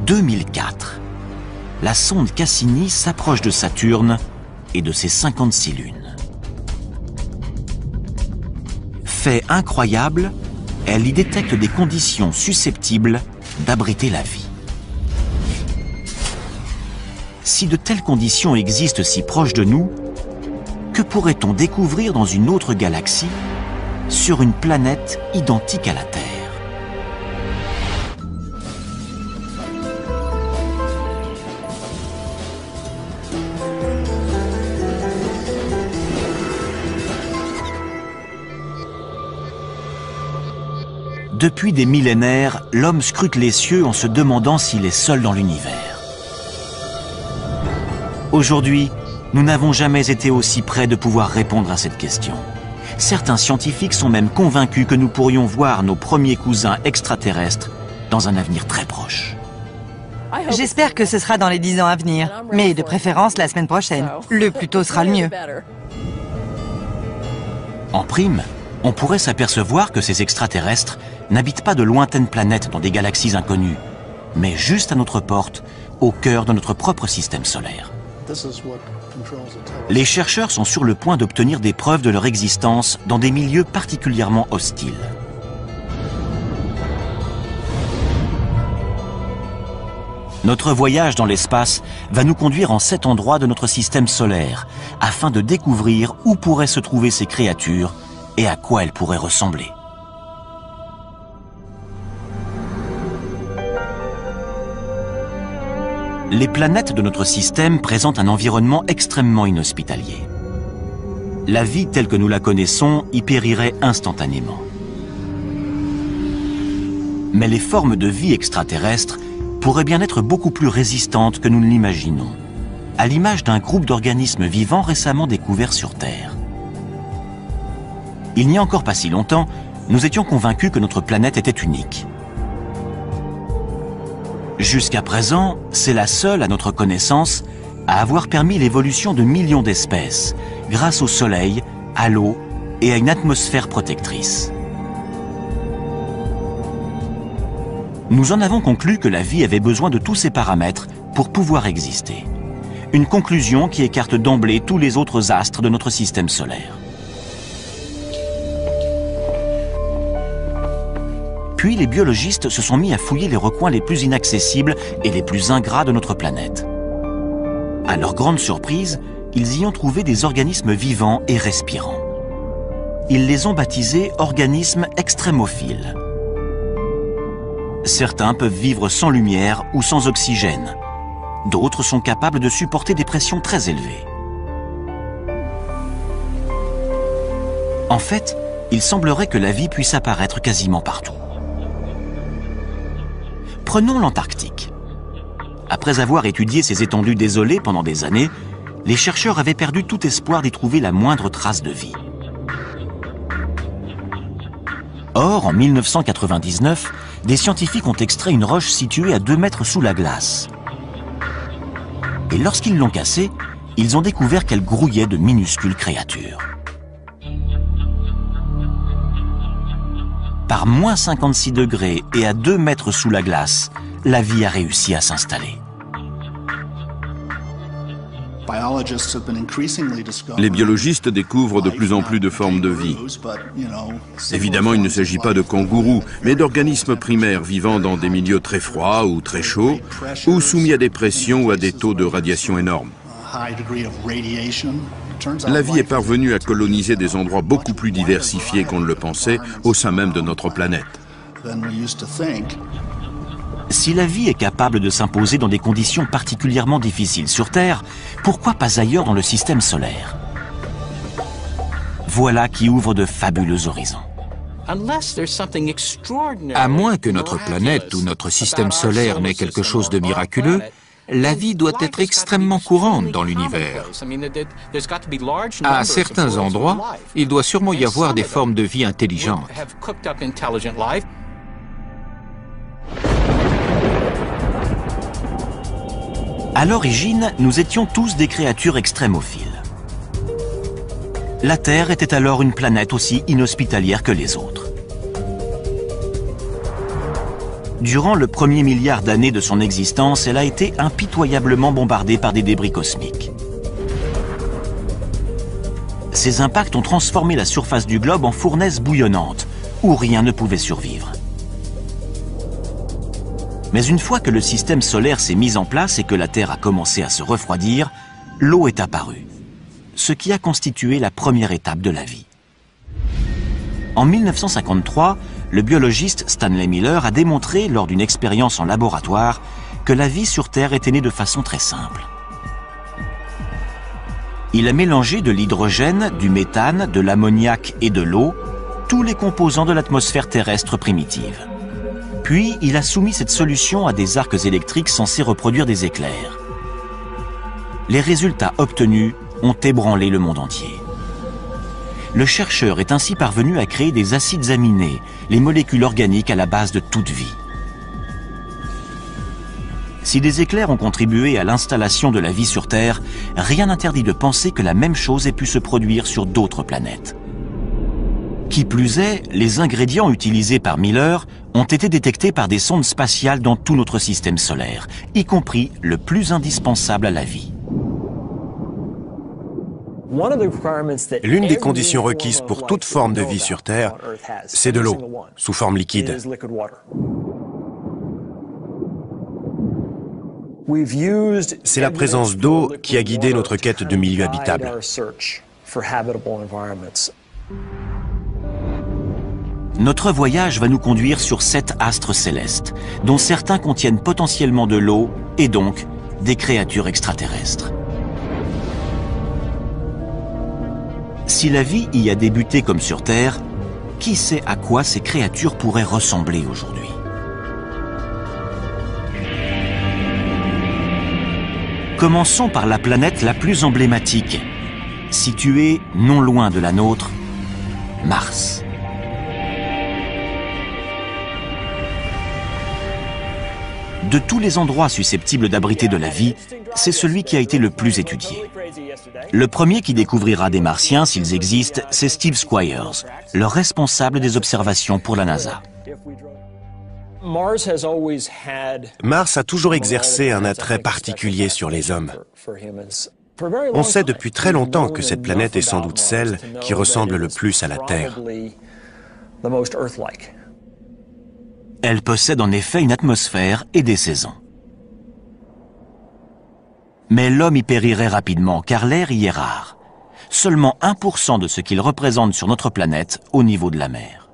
2004. La sonde Cassini s'approche de Saturne et de ses 56 lunes. Fait incroyable, elle y détecte des conditions susceptibles d'abriter la vie. Si de telles conditions existent si proches de nous, que pourrait-on découvrir dans une autre galaxie, sur une planète identique à la Terre? Depuis des millénaires, l'homme scrute les cieux en se demandant s'il est seul dans l'univers. Aujourd'hui, nous n'avons jamais été aussi près de pouvoir répondre à cette question. Certains scientifiques sont même convaincus que nous pourrions voir nos premiers cousins extraterrestres dans un avenir très proche. J'espère que ce sera dans les 10 ans à venir, mais de préférence la semaine prochaine. Le plus tôt sera le mieux. En prime, on pourrait s'apercevoir que ces extraterrestres n'habitent pas de lointaines planètes dans des galaxies inconnues, mais juste à notre porte, au cœur de notre propre système solaire. Les chercheurs sont sur le point d'obtenir des preuves de leur existence dans des milieux particulièrement hostiles. Notre voyage dans l'espace va nous conduire en 7 endroits de notre système solaire, afin de découvrir où pourraient se trouver ces créatures et à quoi elles pourraient ressembler. Les planètes de notre système présentent un environnement extrêmement inhospitalier. La vie telle que nous la connaissons y périrait instantanément. Mais les formes de vie extraterrestres pourraient bien être beaucoup plus résistantes que nous ne l'imaginons, à l'image d'un groupe d'organismes vivants récemment découverts sur Terre. Il n'y a encore pas si longtemps, nous étions convaincus que notre planète était unique. Jusqu'à présent, c'est la seule, à notre connaissance, à avoir permis l'évolution de millions d'espèces, grâce au Soleil, à l'eau et à une atmosphère protectrice. Nous en avons conclu que la vie avait besoin de tous ces paramètres pour pouvoir exister. Une conclusion qui écarte d'emblée tous les autres astres de notre système solaire. Puis les biologistes se sont mis à fouiller les recoins les plus inaccessibles et les plus ingrats de notre planète. À leur grande surprise, ils y ont trouvé des organismes vivants et respirants. Ils les ont baptisés organismes extrémophiles. Certains peuvent vivre sans lumière ou sans oxygène. D'autres sont capables de supporter des pressions très élevées. En fait, il semblerait que la vie puisse apparaître quasiment partout. Prenons l'Antarctique. Après avoir étudié ces étendues désolées pendant des années, les chercheurs avaient perdu tout espoir d'y trouver la moindre trace de vie. Or, en 1999, des scientifiques ont extrait une roche située à 2 mètres sous la glace. Et lorsqu'ils l'ont cassée, ils ont découvert qu'elle grouillait de minuscules créatures. Par moins 56 degrés et à 2 mètres sous la glace, la vie a réussi à s'installer. Les biologistes découvrent de plus en plus de formes de vie. Évidemment, il ne s'agit pas de kangourous, mais d'organismes primaires vivant dans des milieux très froids ou très chauds, ou soumis à des pressions ou à des taux de radiation énormes. La vie est parvenue à coloniser des endroits beaucoup plus diversifiés qu'on ne le pensait au sein même de notre planète. Si la vie est capable de s'imposer dans des conditions particulièrement difficiles sur Terre, pourquoi pas ailleurs dans le système solaire? Voilà qui ouvre de fabuleux horizons. À moins que notre planète ou notre système solaire n'ait quelque chose de miraculeux, la vie doit être extrêmement courante dans l'univers. À certains endroits, il doit sûrement y avoir des formes de vie intelligentes. À l'origine, nous étions tous des créatures extrémophiles. La Terre était alors une planète aussi inhospitalière que les autres. Durant le premier milliard d'années de son existence, elle a été impitoyablement bombardée par des débris cosmiques. Ces impacts ont transformé la surface du globe en fournaise bouillonnante, où rien ne pouvait survivre. Mais une fois que le système solaire s'est mis en place et que la Terre a commencé à se refroidir, l'eau est apparue, ce qui a constitué la première étape de la vie. En 1953, le biologiste Stanley Miller a démontré, lors d'une expérience en laboratoire, que la vie sur Terre était née de façon très simple. Il a mélangé de l'hydrogène, du méthane, de l'ammoniac et de l'eau, tous les composants de l'atmosphère terrestre primitive. Puis, il a soumis cette solution à des arcs électriques censés reproduire des éclairs. Les résultats obtenus ont ébranlé le monde entier. Le chercheur est ainsi parvenu à créer des acides aminés, les molécules organiques à la base de toute vie. Si des éclairs ont contribué à l'installation de la vie sur Terre, rien n'interdit de penser que la même chose ait pu se produire sur d'autres planètes. Qui plus est, les ingrédients utilisés par Miller ont été détectés par des sondes spatiales dans tout notre système solaire, y compris le plus indispensable à la vie. L'une des conditions requises pour toute forme de vie sur Terre, c'est de l'eau, sous forme liquide. C'est la présence d'eau qui a guidé notre quête de milieux habitables. Notre voyage va nous conduire sur 7 astres célestes, dont certains contiennent potentiellement de l'eau et donc des créatures extraterrestres. Si la vie y a débuté comme sur Terre, qui sait à quoi ces créatures pourraient ressembler aujourd'hui? Commençons par la planète la plus emblématique, située non loin de la nôtre, Mars. De tous les endroits susceptibles d'abriter de la vie, c'est celui qui a été le plus étudié. Le premier qui découvrira des Martiens, s'ils existent, c'est Steve Squyres, le responsable des observations pour la NASA. Mars a toujours exercé un attrait particulier sur les hommes. On sait depuis très longtemps que cette planète est sans doute celle qui ressemble le plus à la Terre. Elle possède en effet une atmosphère et des saisons. Mais l'homme y périrait rapidement car l'air y est rare. Seulement 1% de ce qu'il représente sur notre planète au niveau de la mer.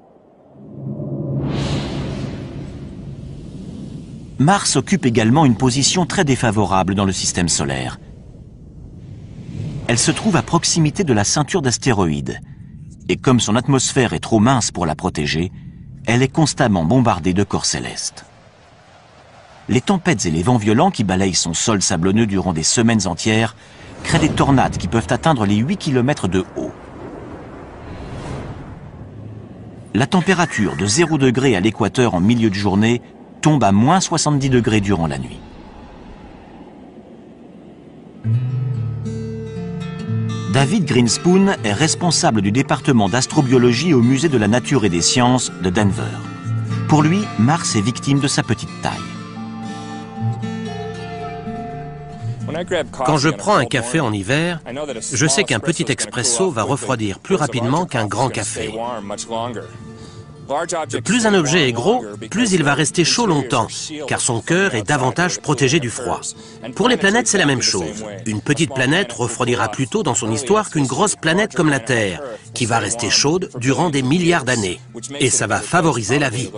Mars occupe également une position très défavorable dans le système solaire. Elle se trouve à proximité de la ceinture d'astéroïdes. Et comme son atmosphère est trop mince pour la protéger, elle est constamment bombardée de corps célestes. Les tempêtes et les vents violents qui balayent son sol sablonneux durant des semaines entières créent des tornades qui peuvent atteindre les 8 km de haut. La température de 0 degré à l'équateur en milieu de journée tombe à moins 70 degrés durant la nuit. David Grinspoon est responsable du département d'astrobiologie au Musée de la Nature et des Sciences de Denver. Pour lui, Mars est victime de sa petite taille. Quand je prends un café en hiver, je sais qu'un petit expresso va refroidir plus rapidement qu'un grand café. Plus un objet est gros, plus il va rester chaud longtemps, car son cœur est davantage protégé du froid. Pour les planètes, c'est la même chose. Une petite planète refroidira plus tôt dans son histoire qu'une grosse planète comme la Terre, qui va rester chaude durant des milliards d'années. Et ça va favoriser la vie.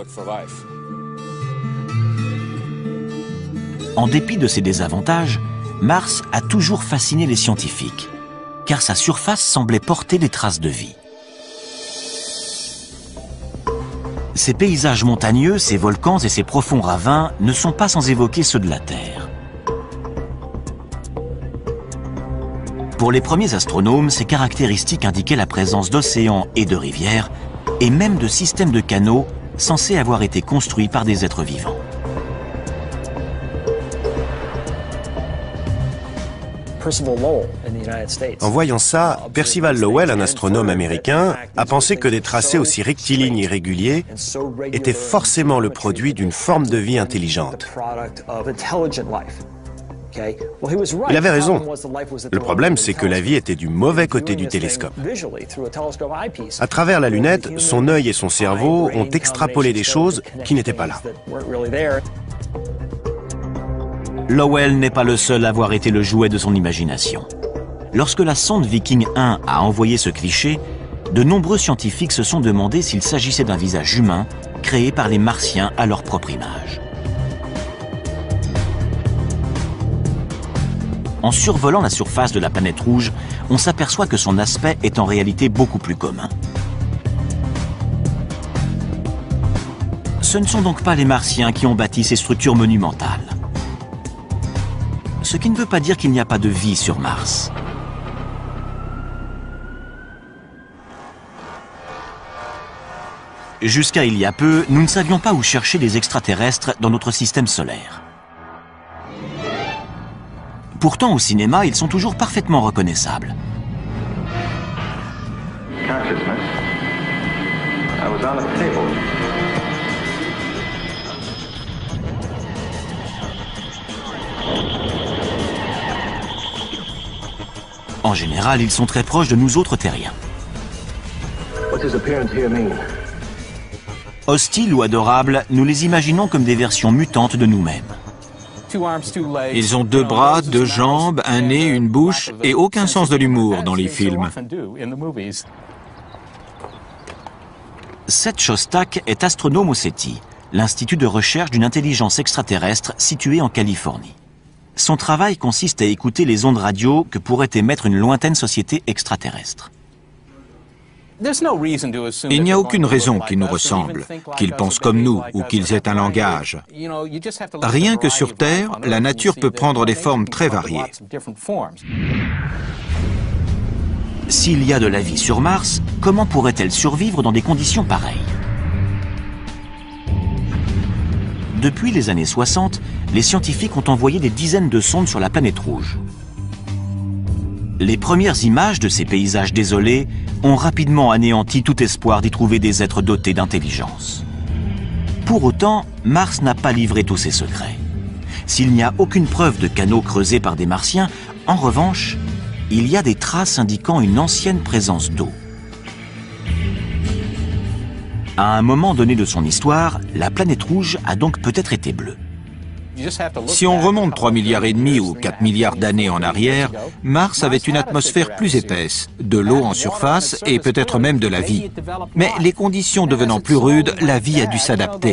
En dépit de ses désavantages, Mars a toujours fasciné les scientifiques, car sa surface semblait porter des traces de vie. Ses paysages montagneux, ses volcans et ses profonds ravins ne sont pas sans évoquer ceux de la Terre. Pour les premiers astronomes, ces caractéristiques indiquaient la présence d'océans et de rivières, et même de systèmes de canaux censés avoir été construits par des êtres vivants. En voyant ça, Percival Lowell, un astronome américain, a pensé que des tracés aussi rectilignes et réguliers étaient forcément le produit d'une forme de vie intelligente. Il avait raison. Le problème, c'est que la vie était du mauvais côté du télescope. À travers la lunette, son œil et son cerveau ont extrapolé des choses qui n'étaient pas là. Lowell n'est pas le seul à avoir été le jouet de son imagination. Lorsque la sonde Viking 1 a envoyé ce cliché, de nombreux scientifiques se sont demandé s'il s'agissait d'un visage humain créé par les Martiens à leur propre image. En survolant la surface de la planète rouge, on s'aperçoit que son aspect est en réalité beaucoup plus commun. Ce ne sont donc pas les Martiens qui ont bâti ces structures monumentales. Ce qui ne veut pas dire qu'il n'y a pas de vie sur Mars. Jusqu'à il y a peu, nous ne savions pas où chercher des extraterrestres dans notre système solaire. Pourtant, au cinéma, ils sont toujours parfaitement reconnaissables. En général, ils sont très proches de nous autres terriens. Hostiles ou adorables, nous les imaginons comme des versions mutantes de nous-mêmes. Ils ont 2 bras, 2 jambes, un nez, une bouche et aucun sens de l'humour dans les films. Seth Shostak est astronome au SETI, l'institut de recherche d'une intelligence extraterrestre situé en Californie. Son travail consiste à écouter les ondes radio que pourrait émettre une lointaine société extraterrestre. Il n'y a aucune raison qu'ils nous ressemblent, qu'ils pensent comme nous ou qu'ils aient un langage. Rien que sur Terre, la nature peut prendre des formes très variées. S'il y a de la vie sur Mars, comment pourrait-elle survivre dans des conditions pareilles? Depuis les années 60, les scientifiques ont envoyé des dizaines de sondes sur la planète rouge. Les premières images de ces paysages désolés ont rapidement anéanti tout espoir d'y trouver des êtres dotés d'intelligence. Pour autant, Mars n'a pas livré tous ses secrets. S'il n'y a aucune preuve de canaux creusés par des Martiens, en revanche, il y a des traces indiquant une ancienne présence d'eau. À un moment donné de son histoire, la planète rouge a donc peut-être été bleue. Si on remonte 3,5 milliards ou 4 milliards d'années en arrière, Mars avait une atmosphère plus épaisse, de l'eau en surface et peut-être même de la vie. Mais les conditions devenant plus rudes, la vie a dû s'adapter.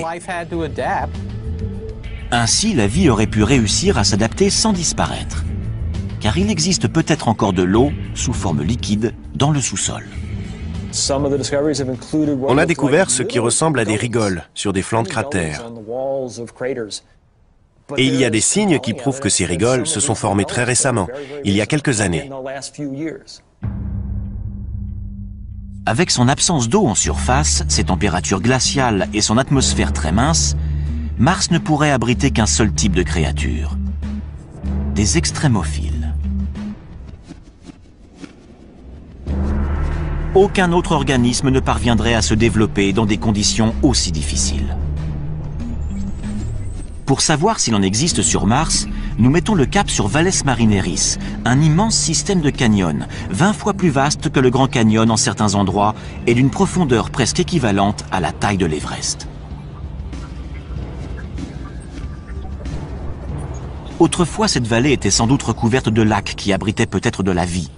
Ainsi, la vie aurait pu réussir à s'adapter sans disparaître. Car il existe peut-être encore de l'eau, sous forme liquide, dans le sous-sol. On a découvert ce qui ressemble à des rigoles sur des flancs de cratères. Et il y a des signes qui prouvent que ces rigoles se sont formées très récemment, il y a quelques années. Avec son absence d'eau en surface, ses températures glaciales et son atmosphère très mince, Mars ne pourrait abriter qu'un seul type de créature, des extrémophiles. Aucun autre organisme ne parviendrait à se développer dans des conditions aussi difficiles. Pour savoir s'il en existe sur Mars, nous mettons le cap sur Valles Marineris, un immense système de canyons, 20 fois plus vaste que le Grand Canyon en certains endroits et d'une profondeur presque équivalente à la taille de l'Everest. Autrefois, cette vallée était sans doute recouverte de lacs qui abritaient peut-être de la vie.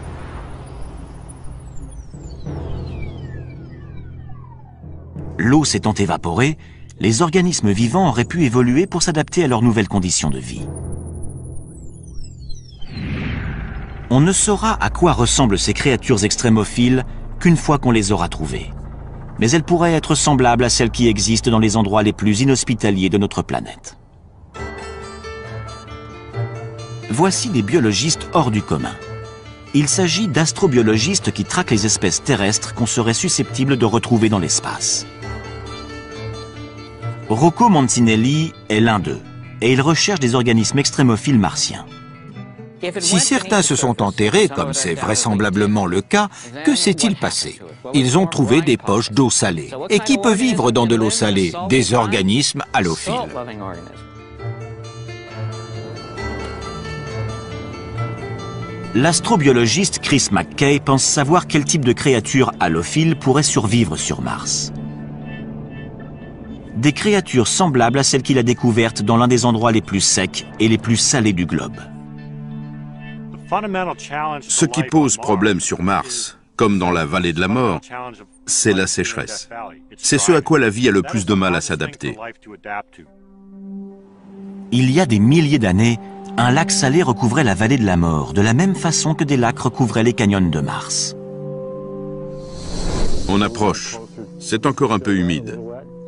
L'eau s'étant évaporée, les organismes vivants auraient pu évoluer pour s'adapter à leurs nouvelles conditions de vie. On ne saura à quoi ressemblent ces créatures extrémophiles qu'une fois qu'on les aura trouvées. Mais elles pourraient être semblables à celles qui existent dans les endroits les plus inhospitaliers de notre planète. Voici des biologistes hors du commun. Il s'agit d'astrobiologistes qui traquent les espèces terrestres qu'on serait susceptible de retrouver dans l'espace. Rocco Mancinelli est l'un d'eux, et il recherche des organismes extrémophiles martiens. Si certains se sont enterrés, comme c'est vraisemblablement le cas, que s'est-il passé? Ils ont trouvé des poches d'eau salée. Et qui peut vivre dans de l'eau salée? Des organismes halophiles. L'astrobiologiste Chris McKay pense savoir quel type de créature halophile pourrait survivre sur Mars. Des créatures semblables à celles qu'il a découvertes dans l'un des endroits les plus secs et les plus salés du globe. Ce qui pose problème sur Mars, comme dans la vallée de la mort, c'est la sécheresse. C'est ce à quoi la vie a le plus de mal à s'adapter. Il y a des milliers d'années, un lac salé recouvrait la vallée de la mort, de la même façon que des lacs recouvraient les canyons de Mars. On approche. C'est encore un peu humide.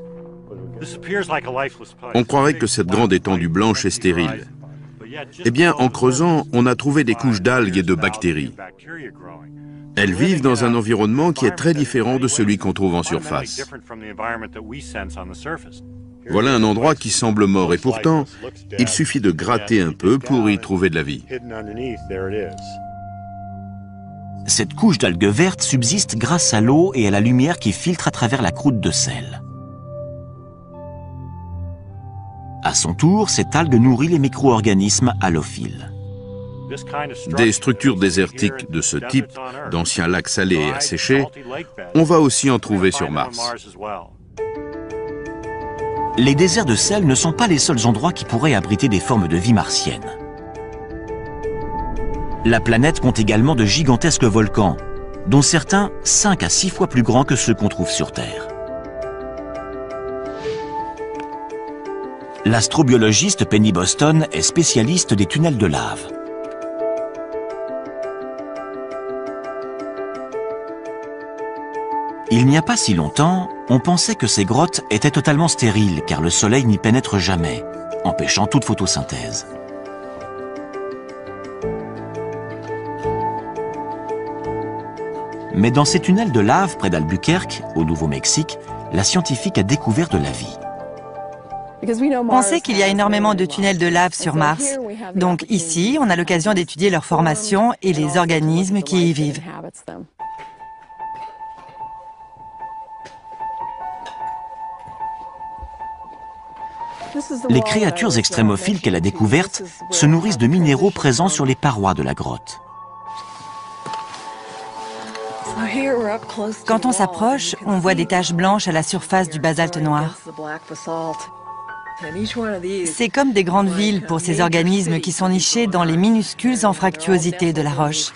On croirait que cette grande étendue blanche est stérile. Eh bien, en creusant, on a trouvé des couches d'algues et de bactéries. Elles vivent dans un environnement qui est très différent de celui qu'on trouve en surface. Voilà un endroit qui semble mort et pourtant, il suffit de gratter un peu pour y trouver de la vie. Cette couche d'algues vertes subsiste grâce à l'eau et à la lumière qui filtre à travers la croûte de sel. À son tour, cette algue nourrit les micro-organismes halophiles. Des structures désertiques de ce type, d'anciens lacs salés et asséchés, on va aussi en trouver sur Mars. Les déserts de sel ne sont pas les seuls endroits qui pourraient abriter des formes de vie martiennes. La planète compte également de gigantesques volcans, dont certains 5 à 6 fois plus grands que ceux qu'on trouve sur Terre. L'astrobiologiste Penny Boston est spécialiste des tunnels de lave. Il n'y a pas si longtemps, on pensait que ces grottes étaient totalement stériles car le soleil n'y pénètre jamais, empêchant toute photosynthèse. Mais dans ces tunnels de lave près d'Albuquerque, au Nouveau-Mexique, la scientifique a découvert de la vie. On sait qu'il y a énormément de tunnels de lave sur Mars. Donc ici, on a l'occasion d'étudier leur formation et les organismes qui y vivent. Les créatures extrémophiles qu'elle a découvertes se nourrissent de minéraux présents sur les parois de la grotte. Quand on s'approche, on voit des taches blanches à la surface du basalte noir. C'est comme des grandes villes pour ces organismes qui sont nichés dans les minuscules anfractuosités de la roche.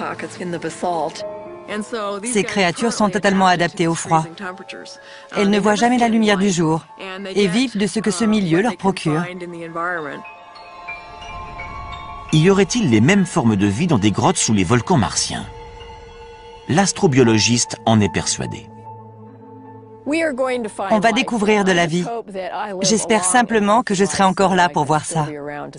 Ces créatures sont totalement adaptées au froid. Elles ne voient jamais la lumière du jour et vivent de ce que ce milieu leur procure. Y aurait-il les mêmes formes de vie dans des grottes sous les volcans martiens? L'astrobiologiste en est persuadé. On va découvrir de la vie. J'espère simplement que je serai encore là pour voir ça.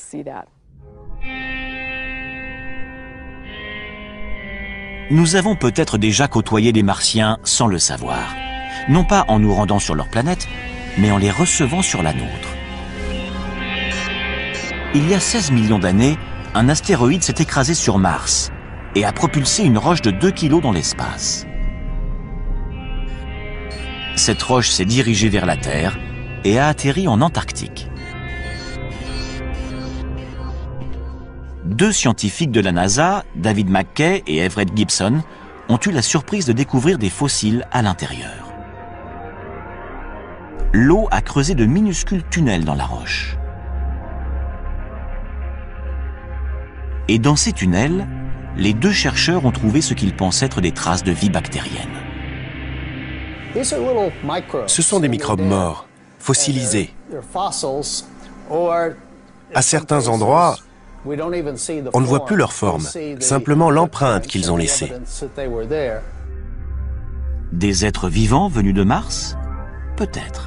Nous avons peut-être déjà côtoyé des Martiens sans le savoir. Non pas en nous rendant sur leur planète, mais en les recevant sur la nôtre. Il y a 16 millions d'années, un astéroïde s'est écrasé sur Mars et a propulsé une roche de 2 kilos dans l'espace. Cette roche s'est dirigée vers la Terre et a atterri en Antarctique. 2 scientifiques de la NASA, David McKay et Everett Gibson, ont eu la surprise de découvrir des fossiles à l'intérieur. L'eau a creusé de minuscules tunnels dans la roche. Et dans ces tunnels, les 2 chercheurs ont trouvé ce qu'ils pensent être des traces de vie bactérienne. Ce sont des microbes morts, fossilisés. À certains endroits, on ne voit plus leur forme, simplement l'empreinte qu'ils ont laissée. Des êtres vivants venus de Mars? Peut-être.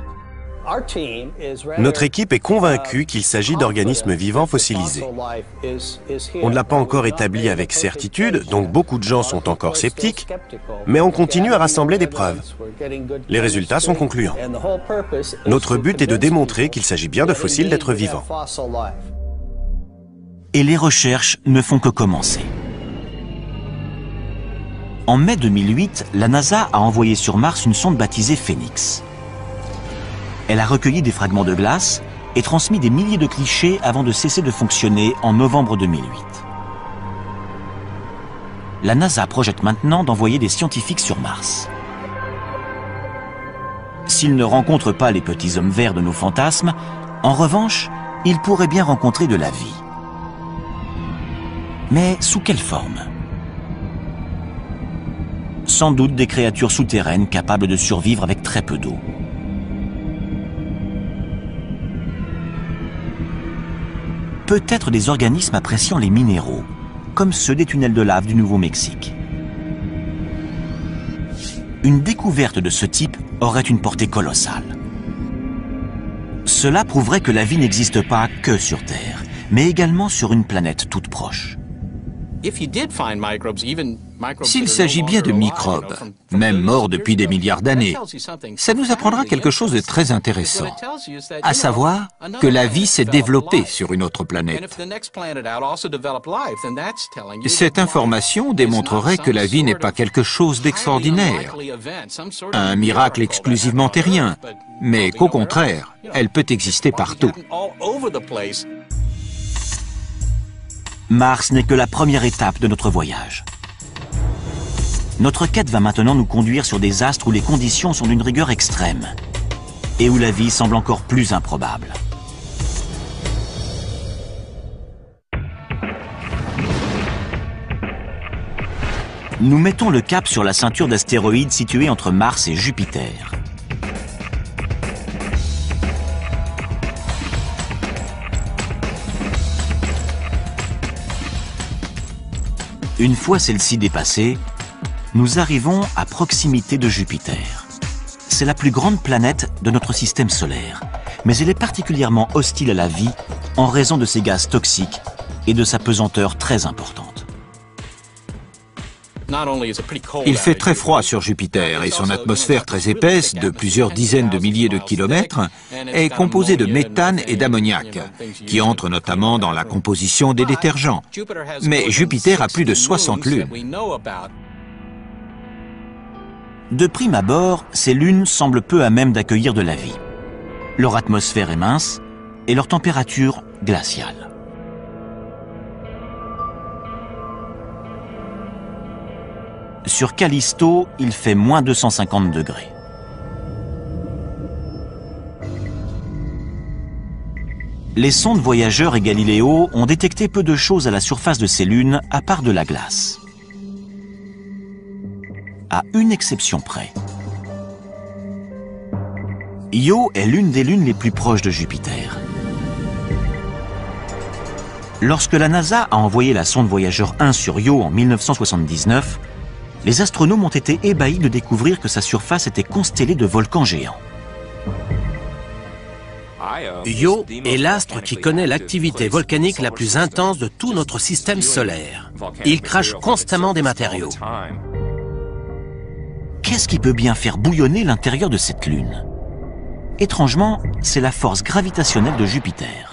Notre équipe est convaincue qu'il s'agit d'organismes vivants fossilisés. On ne l'a pas encore établi avec certitude, donc beaucoup de gens sont encore sceptiques, mais on continue à rassembler des preuves. Les résultats sont concluants. Notre but est de démontrer qu'il s'agit bien de fossiles d'êtres vivants. Et les recherches ne font que commencer. En mai 2008, la NASA a envoyé sur Mars une sonde baptisée Phoenix. Elle a recueilli des fragments de glace et transmis des milliers de clichés avant de cesser de fonctionner en novembre 2008. La NASA projette maintenant d'envoyer des scientifiques sur Mars. S'ils ne rencontrent pas les petits hommes verts de nos fantasmes, en revanche, ils pourraient bien rencontrer de la vie. Mais sous quelle forme? Sans doute des créatures souterraines capables de survivre avec très peu d'eau. Peut-être des organismes appréciant les minéraux, comme ceux des tunnels de lave du Nouveau-Mexique. Une découverte de ce type aurait une portée colossale. Cela prouverait que la vie n'existe pas que sur Terre, mais également sur une planète toute proche. S'il s'agit bien de microbes, même morts depuis des milliards d'années, ça nous apprendra quelque chose de très intéressant, à savoir que la vie s'est développée sur une autre planète. Cette information démontrerait que la vie n'est pas quelque chose d'extraordinaire, un miracle exclusivement terrien, mais qu'au contraire, elle peut exister partout. Mars n'est que la première étape de notre voyage. Notre quête va maintenant nous conduire sur des astres où les conditions sont d'une rigueur extrême et où la vie semble encore plus improbable. Nous mettons le cap sur la ceinture d'astéroïdes située entre Mars et Jupiter. Une fois celle-ci dépassée, nous arrivons à proximité de Jupiter. C'est la plus grande planète de notre système solaire, mais elle est particulièrement hostile à la vie en raison de ses gaz toxiques et de sa pesanteur très importante. Il fait très froid sur Jupiter et son atmosphère très épaisse, de plusieurs dizaines de milliers de kilomètres, est composée de méthane et d'ammoniac, qui entrent notamment dans la composition des détergents. Mais Jupiter a plus de 60 lunes. De prime abord, ces lunes semblent peu à même d'accueillir de la vie. Leur atmosphère est mince et leur température glaciale. Sur Callisto, il fait moins 250 degrés. Les sondes Voyageur et Galileo ont détecté peu de choses à la surface de ces lunes, à part de la glace. À une exception près. Io est l'une des lunes les plus proches de Jupiter. Lorsque la NASA a envoyé la sonde Voyageur 1 sur Io en 1979, les astronomes ont été ébahis de découvrir que sa surface était constellée de volcans géants. Io est l'astre qui connaît l'activité volcanique la plus intense de tout notre système solaire. Il crache constamment des matériaux. Qu'est-ce qui peut bien faire bouillonner l'intérieur de cette lune? Étrangement, c'est la force gravitationnelle de Jupiter.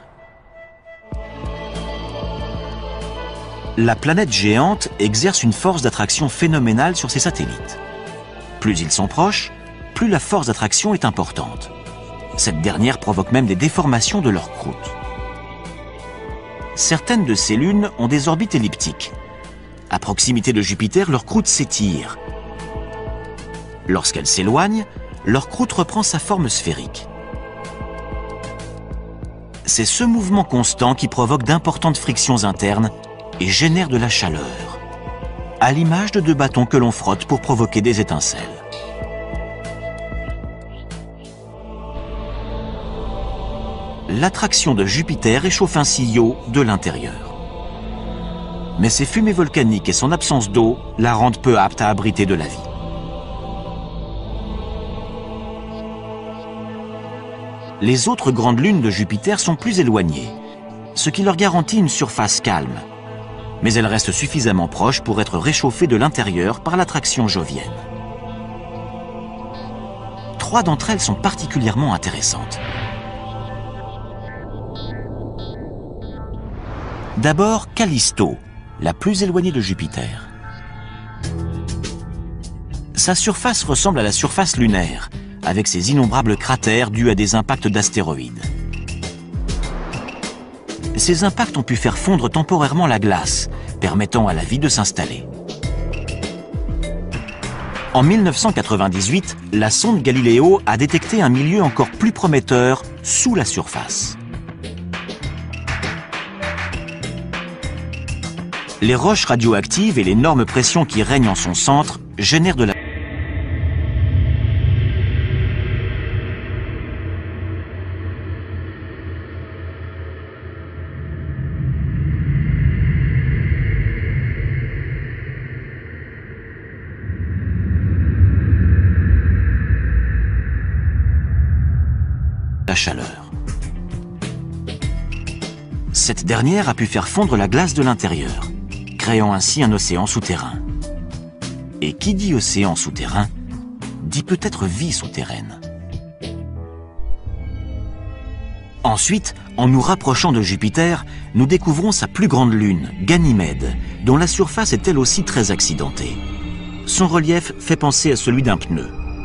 La planète géante exerce une force d'attraction phénoménale sur ses satellites. Plus ils sont proches, plus la force d'attraction est importante. Cette dernière provoque même des déformations de leur croûte. Certaines de ces lunes ont des orbites elliptiques. À proximité de Jupiter, leur croûte s'étire. Lorsqu'elle s'éloigne, leur croûte reprend sa forme sphérique. C'est ce mouvement constant qui provoque d'importantes frictions internes et génère de la chaleur, à l'image de deux bâtons que l'on frotte pour provoquer des étincelles. L'attraction de Jupiter réchauffe ainsi Io de l'intérieur. Mais ses fumées volcaniques et son absence d'eau la rendent peu apte à abriter de la vie. Les autres grandes lunes de Jupiter sont plus éloignées, ce qui leur garantit une surface calme. Mais elles restent suffisamment proches pour être réchauffées de l'intérieur par l'attraction jovienne. 3 d'entre elles sont particulièrement intéressantes. D'abord, Callisto, la plus éloignée de Jupiter. Sa surface ressemble à la surface lunaire, avec ses innombrables cratères dus à des impacts d'astéroïdes. Ces impacts ont pu faire fondre temporairement la glace, permettant à la vie de s'installer. En 1998, la sonde Galileo a détecté un milieu encore plus prometteur sous la surface. Les roches radioactives et l'énorme pression qui règne en son centre génèrent de la chaleur. Cette dernière a pu faire fondre la glace de l'intérieur, créant ainsi un océan souterrain. Et qui dit océan souterrain, dit peut-être vie souterraine. Ensuite, en nous rapprochant de Jupiter, nous découvrons sa plus grande lune, Ganymède, dont la surface est elle aussi très accidentée. Son relief fait penser à celui d'un pneu.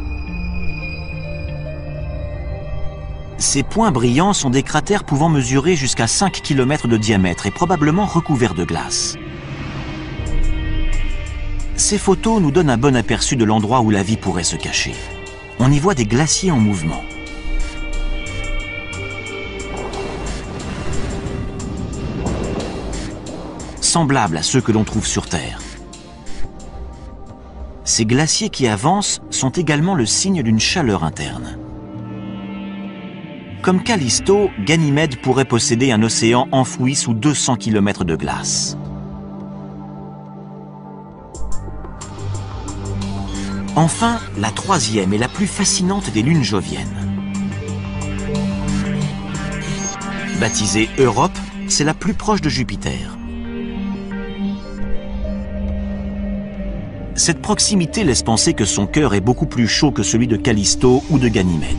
Ces points brillants sont des cratères pouvant mesurer jusqu'à 5 km de diamètre et probablement recouverts de glace. Ces photos nous donnent un bon aperçu de l'endroit où la vie pourrait se cacher. On y voit des glaciers en mouvement. Semblables à ceux que l'on trouve sur Terre. Ces glaciers qui avancent sont également le signe d'une chaleur interne. Comme Callisto, Ganymède pourrait posséder un océan enfoui sous 200 km de glace. Enfin, la troisième et la plus fascinante des lunes joviennes. Baptisée Europe, c'est la plus proche de Jupiter. Cette proximité laisse penser que son cœur est beaucoup plus chaud que celui de Callisto ou de Ganymède.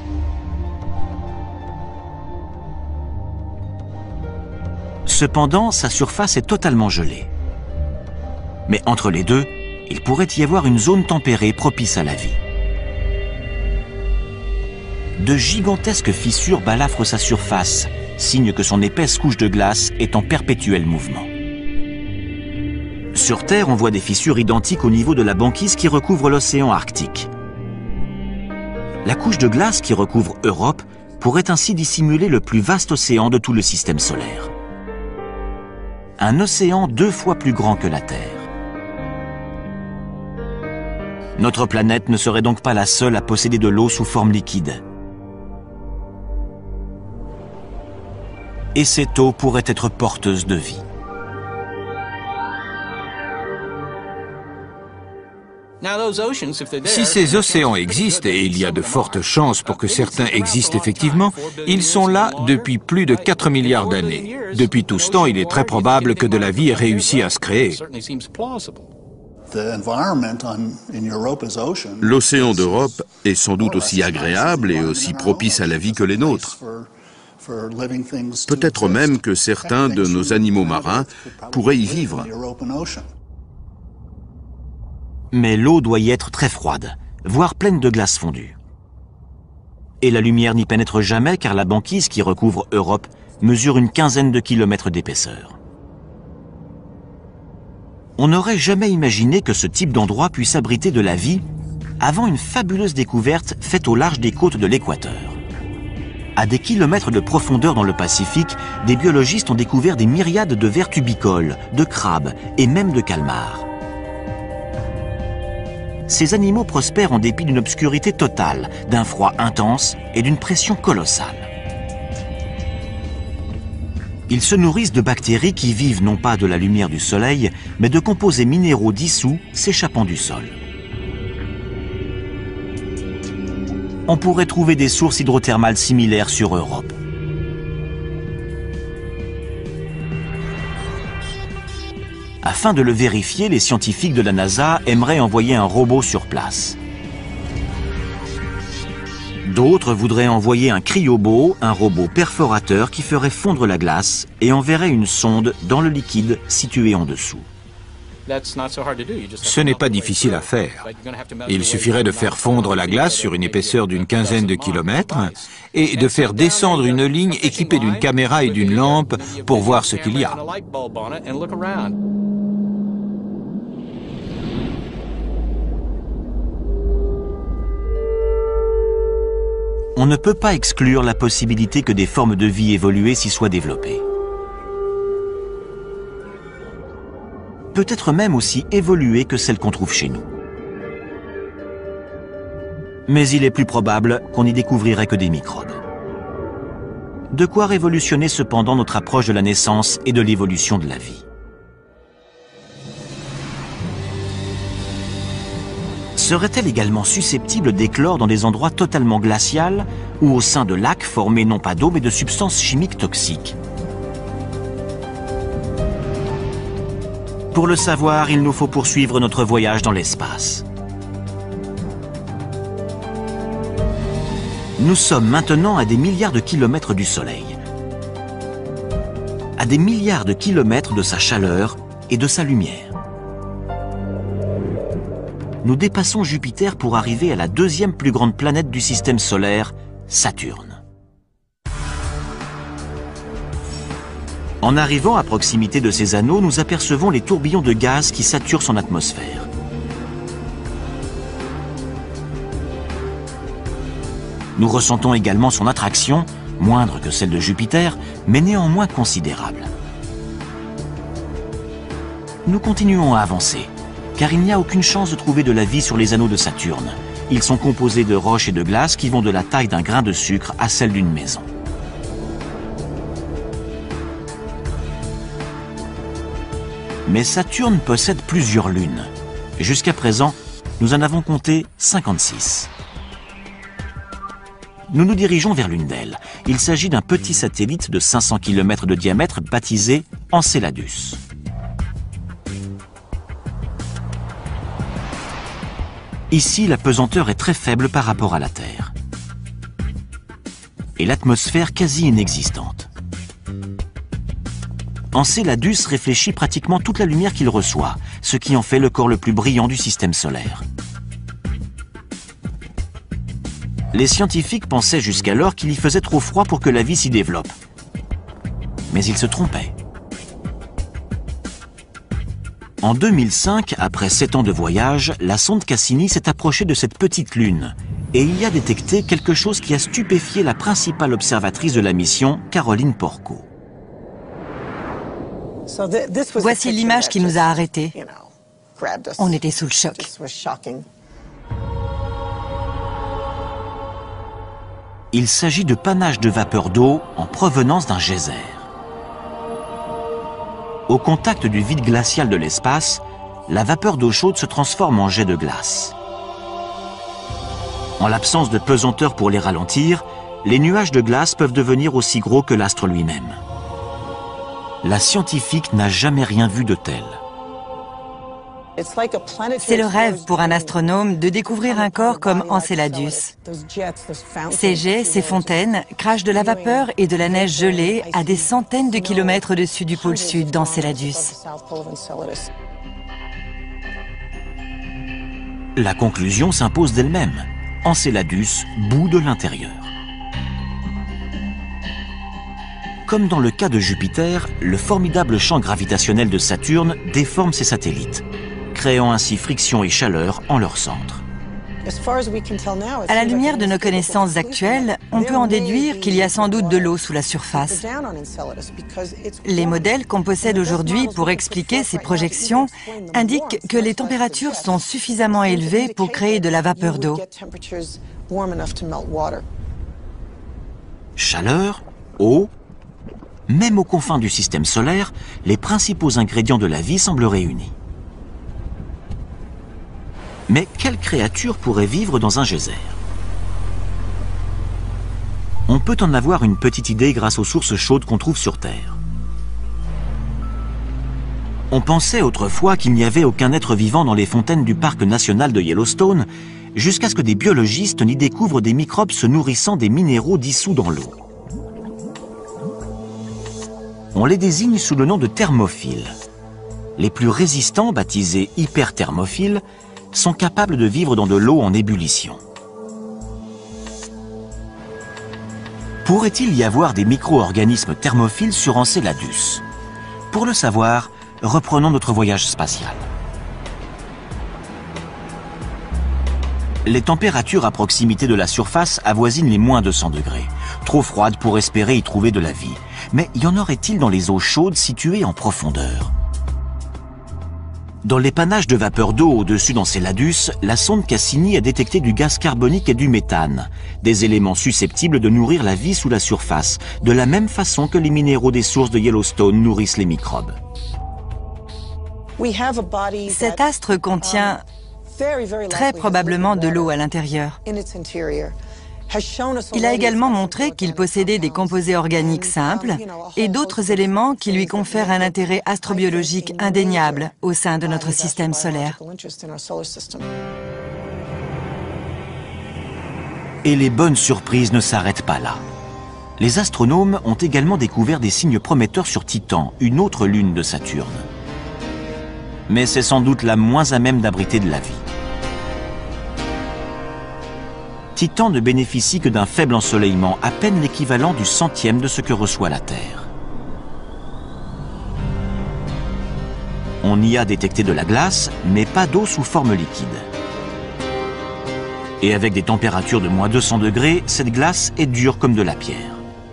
Cependant, sa surface est totalement gelée. Mais entre les deux, il pourrait y avoir une zone tempérée propice à la vie. De gigantesques fissures balafrent sa surface, signe que son épaisse couche de glace est en perpétuel mouvement. Sur Terre, on voit des fissures identiques au niveau de la banquise qui recouvre l'océan Arctique. La couche de glace qui recouvre Europe pourrait ainsi dissimuler le plus vaste océan de tout le système solaire. Un océan 2 fois plus grand que la Terre. Notre planète ne serait donc pas la seule à posséder de l'eau sous forme liquide. Et cette eau pourrait être porteuse de vie. Si ces océans existent, et il y a de fortes chances pour que certains existent effectivement, ils sont là depuis plus de 4 milliards d'années. Depuis tout ce temps, il est très probable que de la vie ait réussi à se créer. L'océan d'Europe est sans doute aussi agréable et aussi propice à la vie que les nôtres. Peut-être même que certains de nos animaux marins pourraient y vivre. Mais l'eau doit y être très froide, voire pleine de glace fondue. Et la lumière n'y pénètre jamais car la banquise qui recouvre Europe mesure une quinzaine de kilomètres d'épaisseur. On n'aurait jamais imaginé que ce type d'endroit puisse abriter de la vie avant une fabuleuse découverte faite au large des côtes de l'équateur. À des kilomètres de profondeur dans le Pacifique, des biologistes ont découvert des myriades de vers tubicoles, de crabes et même de calmars. Ces animaux prospèrent en dépit d'une obscurité totale, d'un froid intense et d'une pression colossale. Ils se nourrissent de bactéries qui vivent non pas de la lumière du soleil, mais de composés minéraux dissous s'échappant du sol. On pourrait trouver des sources hydrothermales similaires sur Europe. Afin de le vérifier, les scientifiques de la NASA aimeraient envoyer un robot sur place. D'autres voudraient envoyer un cryobo, un robot perforateur qui ferait fondre la glace et enverrait une sonde dans le liquide situé en dessous. Ce n'est pas difficile à faire. Il suffirait de faire fondre la glace sur une épaisseur d'une quinzaine de kilomètres et de faire descendre une ligne équipée d'une caméra et d'une lampe pour voir ce qu'il y a. On ne peut pas exclure la possibilité que des formes de vie évoluées s'y soient développées. Peut-être même aussi évoluées que celles qu'on trouve chez nous. Mais il est plus probable qu'on n'y découvrirait que des microbes. De quoi révolutionner cependant notre approche de la naissance et de l'évolution de la vie. Serait-elle également susceptible d'éclore dans des endroits totalement glacials ou au sein de lacs formés non pas d'eau mais de substances chimiques toxiques? Pour le savoir, il nous faut poursuivre notre voyage dans l'espace. Nous sommes maintenant à des milliards de kilomètres du Soleil, à des milliards de kilomètres de sa chaleur et de sa lumière. Nous dépassons Jupiter pour arriver à la deuxième plus grande planète du système solaire, Saturne. En arrivant à proximité de ces anneaux, nous apercevons les tourbillons de gaz qui saturent son atmosphère. Nous ressentons également son attraction, moindre que celle de Jupiter, mais néanmoins considérable. Nous continuons à avancer, car il n'y a aucune chance de trouver de la vie sur les anneaux de Saturne. Ils sont composés de roches et de glace qui vont de la taille d'un grain de sucre à celle d'une maison. Mais Saturne possède plusieurs lunes. Jusqu'à présent, nous en avons compté 56. Nous nous dirigeons vers l'une d'elles. Il s'agit d'un petit satellite de 500 km de diamètre baptisé Enceladus. Ici, la pesanteur est très faible par rapport à la Terre. Et l'atmosphère quasi inexistante. Enceladus réfléchit pratiquement toute la lumière qu'il reçoit, ce qui en fait le corps le plus brillant du système solaire. Les scientifiques pensaient jusqu'alors qu'il y faisait trop froid pour que la vie s'y développe. Mais ils se trompaient. En 2005, après 7 ans de voyage, la sonde Cassini s'est approchée de cette petite lune et il y a détecté quelque chose qui a stupéfié la principale observatrice de la mission, Caroline Porco. Voici l'image qui nous a arrêtés. On était sous le choc. Il s'agit de panaches de vapeur d'eau en provenance d'un geyser. Au contact du vide glacial de l'espace, la vapeur d'eau chaude se transforme en jet de glace. En l'absence de pesanteur pour les ralentir, les nuages de glace peuvent devenir aussi gros que l'astre lui-même. La scientifique n'a jamais rien vu de tel. C'est le rêve pour un astronome de découvrir un corps comme Enceladus. Ces jets, ces fontaines, crachent de la vapeur et de la neige gelée à des centaines de kilomètres au-dessus du pôle sud d'Enceladus. La conclusion s'impose d'elle-même. Enceladus bout de l'intérieur. Comme dans le cas de Jupiter, le formidable champ gravitationnel de Saturne déforme ses satellites, créant ainsi friction et chaleur en leur centre. À la lumière de nos connaissances actuelles, on peut en déduire qu'il y a sans doute de l'eau sous la surface. Les modèles qu'on possède aujourd'hui pour expliquer ces projections indiquent que les températures sont suffisamment élevées pour créer de la vapeur d'eau. Chaleur, eau, même aux confins du système solaire, les principaux ingrédients de la vie semblent réunis. Mais quelle créature pourrait vivre dans un geyser? On peut en avoir une petite idée grâce aux sources chaudes qu'on trouve sur Terre. On pensait autrefois qu'il n'y avait aucun être vivant dans les fontaines du parc national de Yellowstone, jusqu'à ce que des biologistes n'y découvrent des microbes se nourrissant des minéraux dissous dans l'eau. On les désigne sous le nom de thermophiles. Les plus résistants, baptisés hyperthermophiles, sont capables de vivre dans de l'eau en ébullition. Pourrait-il y avoir des micro-organismes thermophiles sur Enceladus? Pour le savoir, reprenons notre voyage spatial. Les températures à proximité de la surface avoisinent les moins 200 degrés, trop froides pour espérer y trouver de la vie. Mais y en aurait-il dans les eaux chaudes situées en profondeur? Dans l'épannage de vapeur d'eau au-dessus d'Enceladus, la sonde Cassini a détecté du gaz carbonique et du méthane, des éléments susceptibles de nourrir la vie sous la surface, de la même façon que les minéraux des sources de Yellowstone nourrissent les microbes. Cet astre contient très probablement de l'eau à l'intérieur. Il a également montré qu'il possédait des composés organiques simples et d'autres éléments qui lui confèrent un intérêt astrobiologique indéniable au sein de notre système solaire. Et les bonnes surprises ne s'arrêtent pas là. Les astronomes ont également découvert des signes prometteurs sur Titan, une autre lune de Saturne. Mais c'est sans doute la moins à même d'abriter de la vie. Titan ne bénéficie que d'un faible ensoleillement, à peine l'équivalent du centième de ce que reçoit la Terre. On y a détecté de la glace, mais pas d'eau sous forme liquide. Et avec des températures de moins 200 degrés, cette glace est dure comme de la pierre.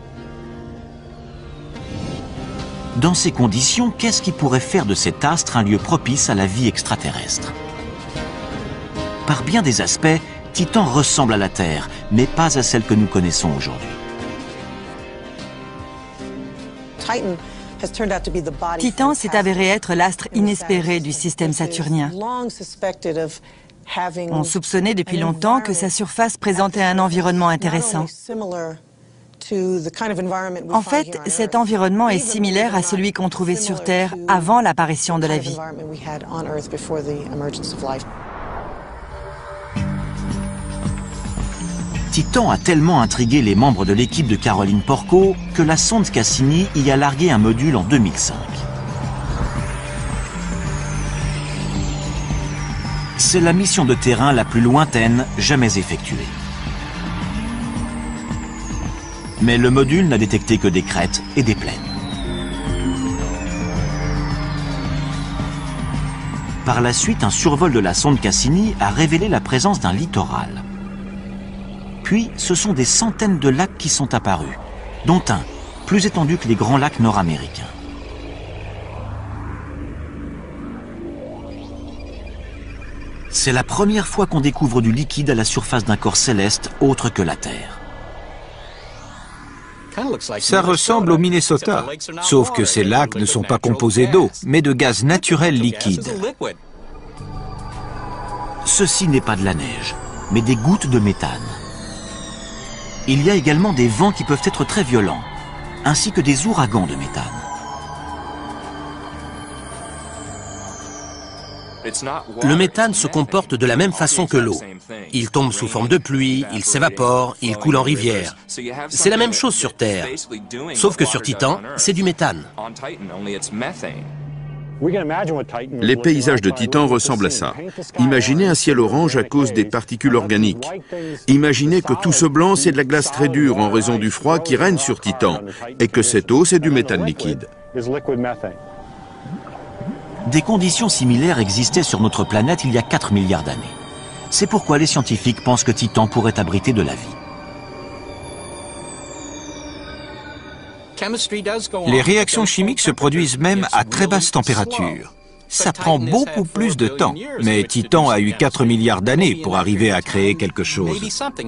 Dans ces conditions, qu'est-ce qui pourrait faire de cet astre un lieu propice à la vie extraterrestre? Par bien des aspects, Titan ressemble à la Terre, mais pas à celle que nous connaissons aujourd'hui. Titan s'est avéré être l'astre inespéré du système saturnien. On soupçonnait depuis longtemps que sa surface présentait un environnement intéressant. En fait, cet environnement est similaire à celui qu'on trouvait sur Terre avant l'apparition de la vie. Titan a tellement intrigué les membres de l'équipe de Caroline Porco que la sonde Cassini y a largué un module en 2005. C'est la mission de terrain la plus lointaine jamais effectuée. Mais le module n'a détecté que des crêtes et des plaines. Par la suite, un survol de la sonde Cassini a révélé la présence d'un littoral. Puis, ce sont des centaines de lacs qui sont apparus, dont un plus étendu que les grands lacs nord-américains. C'est la première fois qu'on découvre du liquide à la surface d'un corps céleste autre que la Terre. Ça ressemble au Minnesota, sauf que ces lacs ne sont pas composés d'eau, mais de gaz naturel liquide. Ceci n'est pas de la neige, mais des gouttes de méthane. Il y a également des vents qui peuvent être très violents, ainsi que des ouragans de méthane. Le méthane se comporte de la même façon que l'eau. Il tombe sous forme de pluie, il s'évapore, il coule en rivière. C'est la même chose sur Terre, sauf que sur Titan, c'est du méthane. Les paysages de Titan ressemblent à ça. Imaginez un ciel orange à cause des particules organiques. Imaginez que tout ce blanc, c'est de la glace très dure en raison du froid qui règne sur Titan, et que cette eau, c'est du méthane liquide. Des conditions similaires existaient sur notre planète il y a 4 milliards d'années. C'est pourquoi les scientifiques pensent que Titan pourrait abriter de la vie. Les réactions chimiques se produisent même à très basse température. Ça prend beaucoup plus de temps, mais Titan a eu 4 milliards d'années pour arriver à créer quelque chose.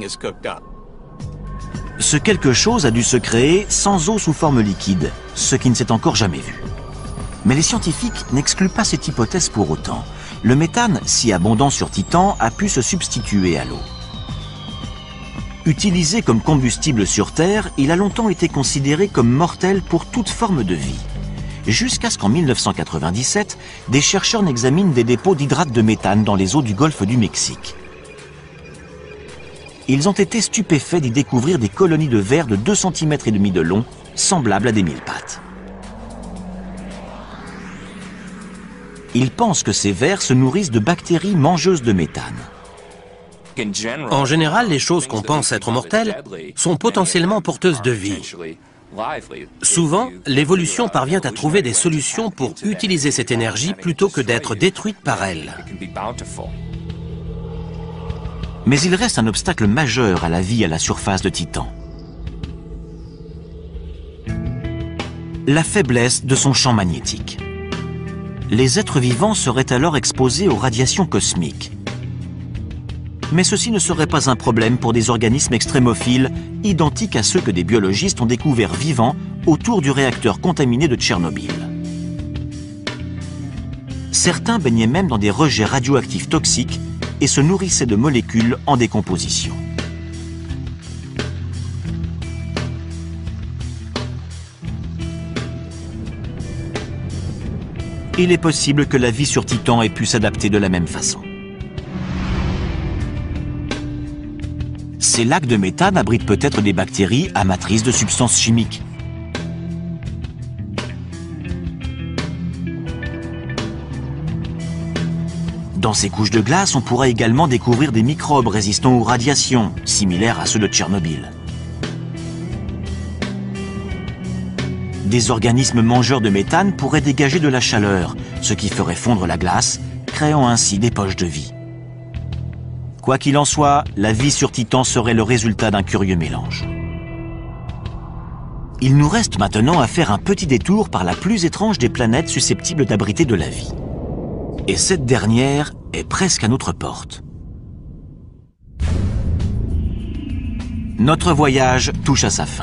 Ce quelque chose a dû se créer sans eau sous forme liquide, ce qui ne s'est encore jamais vu. Mais les scientifiques n'excluent pas cette hypothèse pour autant. Le méthane, si abondant sur Titan, a pu se substituer à l'eau. Utilisé comme combustible sur Terre, il a longtemps été considéré comme mortel pour toute forme de vie. Jusqu'à ce qu'en 1997, des chercheurs n'examinent des dépôts d'hydrate de méthane dans les eaux du golfe du Mexique. ils ont été stupéfaits d'y découvrir des colonies de vers de 2,5 cm de long, semblables à des mille-pattes. Ils pensent que ces vers se nourrissent de bactéries mangeuses de méthane. En général, les choses qu'on pense être mortelles sont potentiellement porteuses de vie. Souvent, l'évolution parvient à trouver des solutions pour utiliser cette énergie plutôt que d'être détruite par elle. Mais il reste un obstacle majeur à la vie à la surface de Titan. La faiblesse de son champ magnétique. Les êtres vivants seraient alors exposés aux radiations cosmiques. Mais ceci ne serait pas un problème pour des organismes extrémophiles, identiques à ceux que des biologistes ont découverts vivants autour du réacteur contaminé de Tchernobyl. Certains baignaient même dans des rejets radioactifs toxiques et se nourrissaient de molécules en décomposition. Il est possible que la vie sur Titan ait pu s'adapter de la même façon. Ces lacs de méthane abritent peut-être des bactéries amatrices de substances chimiques. Dans ces couches de glace, on pourrait également découvrir des microbes résistants aux radiations, similaires à ceux de Tchernobyl. Des organismes mangeurs de méthane pourraient dégager de la chaleur, ce qui ferait fondre la glace, créant ainsi des poches de vie. Quoi qu'il en soit, la vie sur Titan serait le résultat d'un curieux mélange. Il nous reste maintenant à faire un petit détour par la plus étrange des planètes susceptibles d'abriter de la vie. Et cette dernière est presque à notre porte. Notre voyage touche à sa fin.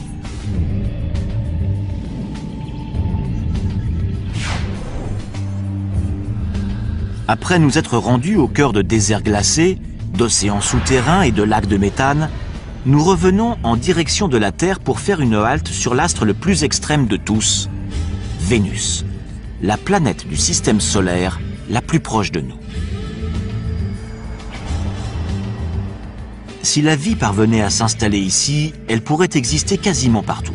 Après nous être rendus au cœur de déserts glacés, d'océans souterrains et de lacs de méthane, nous revenons en direction de la Terre pour faire une halte sur l'astre le plus extrême de tous, Vénus, la planète du système solaire la plus proche de nous. Si la vie parvenait à s'installer ici, elle pourrait exister quasiment partout.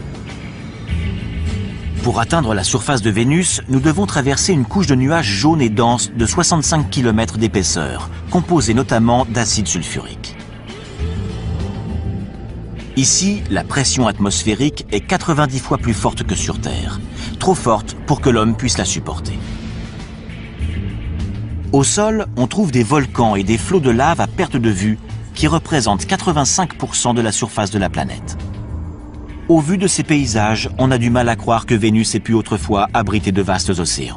Pour atteindre la surface de Vénus, nous devons traverser une couche de nuages jaunes et denses de 65 km d'épaisseur, composée notamment d'acide sulfurique. Ici, la pression atmosphérique est 90 fois plus forte que sur Terre, trop forte pour que l'homme puisse la supporter. Au sol, on trouve des volcans et des flots de lave à perte de vue qui représentent 85% de la surface de la planète. Au vu de ces paysages, on a du mal à croire que Vénus ait pu autrefois abriter de vastes océans.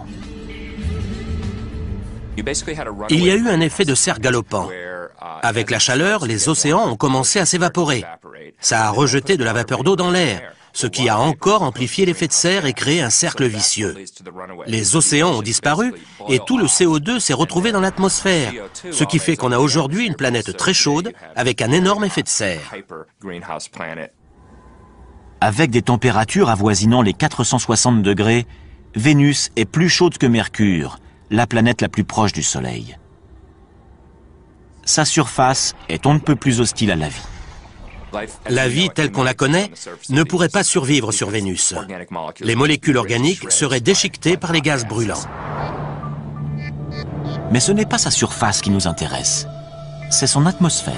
Il y a eu un effet de serre galopant. Avec la chaleur, les océans ont commencé à s'évaporer. Ça a rejeté de la vapeur d'eau dans l'air, ce qui a encore amplifié l'effet de serre et créé un cercle vicieux. Les océans ont disparu et tout le CO2 s'est retrouvé dans l'atmosphère, ce qui fait qu'on a aujourd'hui une planète très chaude avec un énorme effet de serre. Avec des températures avoisinant les 460 degrés, Vénus est plus chaude que Mercure, la planète la plus proche du Soleil. Sa surface est on ne peut plus hostile à la vie. La vie telle qu'on la connaît ne pourrait pas survivre sur Vénus. Les molécules organiques seraient déchiquetées par les gaz brûlants. Mais ce n'est pas sa surface qui nous intéresse, c'est son atmosphère.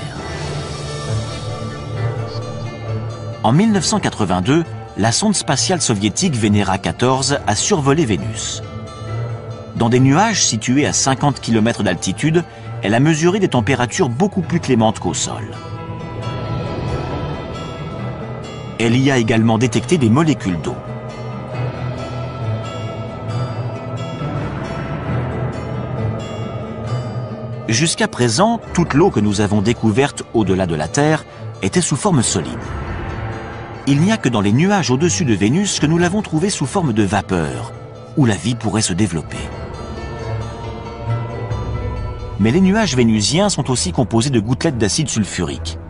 En 1982, la sonde spatiale soviétique Venera 14 a survolé Vénus. Dans des nuages situés à 50 km d'altitude, elle a mesuré des températures beaucoup plus clémentes qu'au sol. Elle y a également détecté des molécules d'eau. Jusqu'à présent, toute l'eau que nous avons découverte au-delà de la Terre était sous forme solide. Il n'y a que dans les nuages au-dessus de Vénus que nous l'avons trouvée sous forme de vapeur, où la vie pourrait se développer. Mais les nuages vénusiens sont aussi composés de gouttelettes d'acide sulfurique.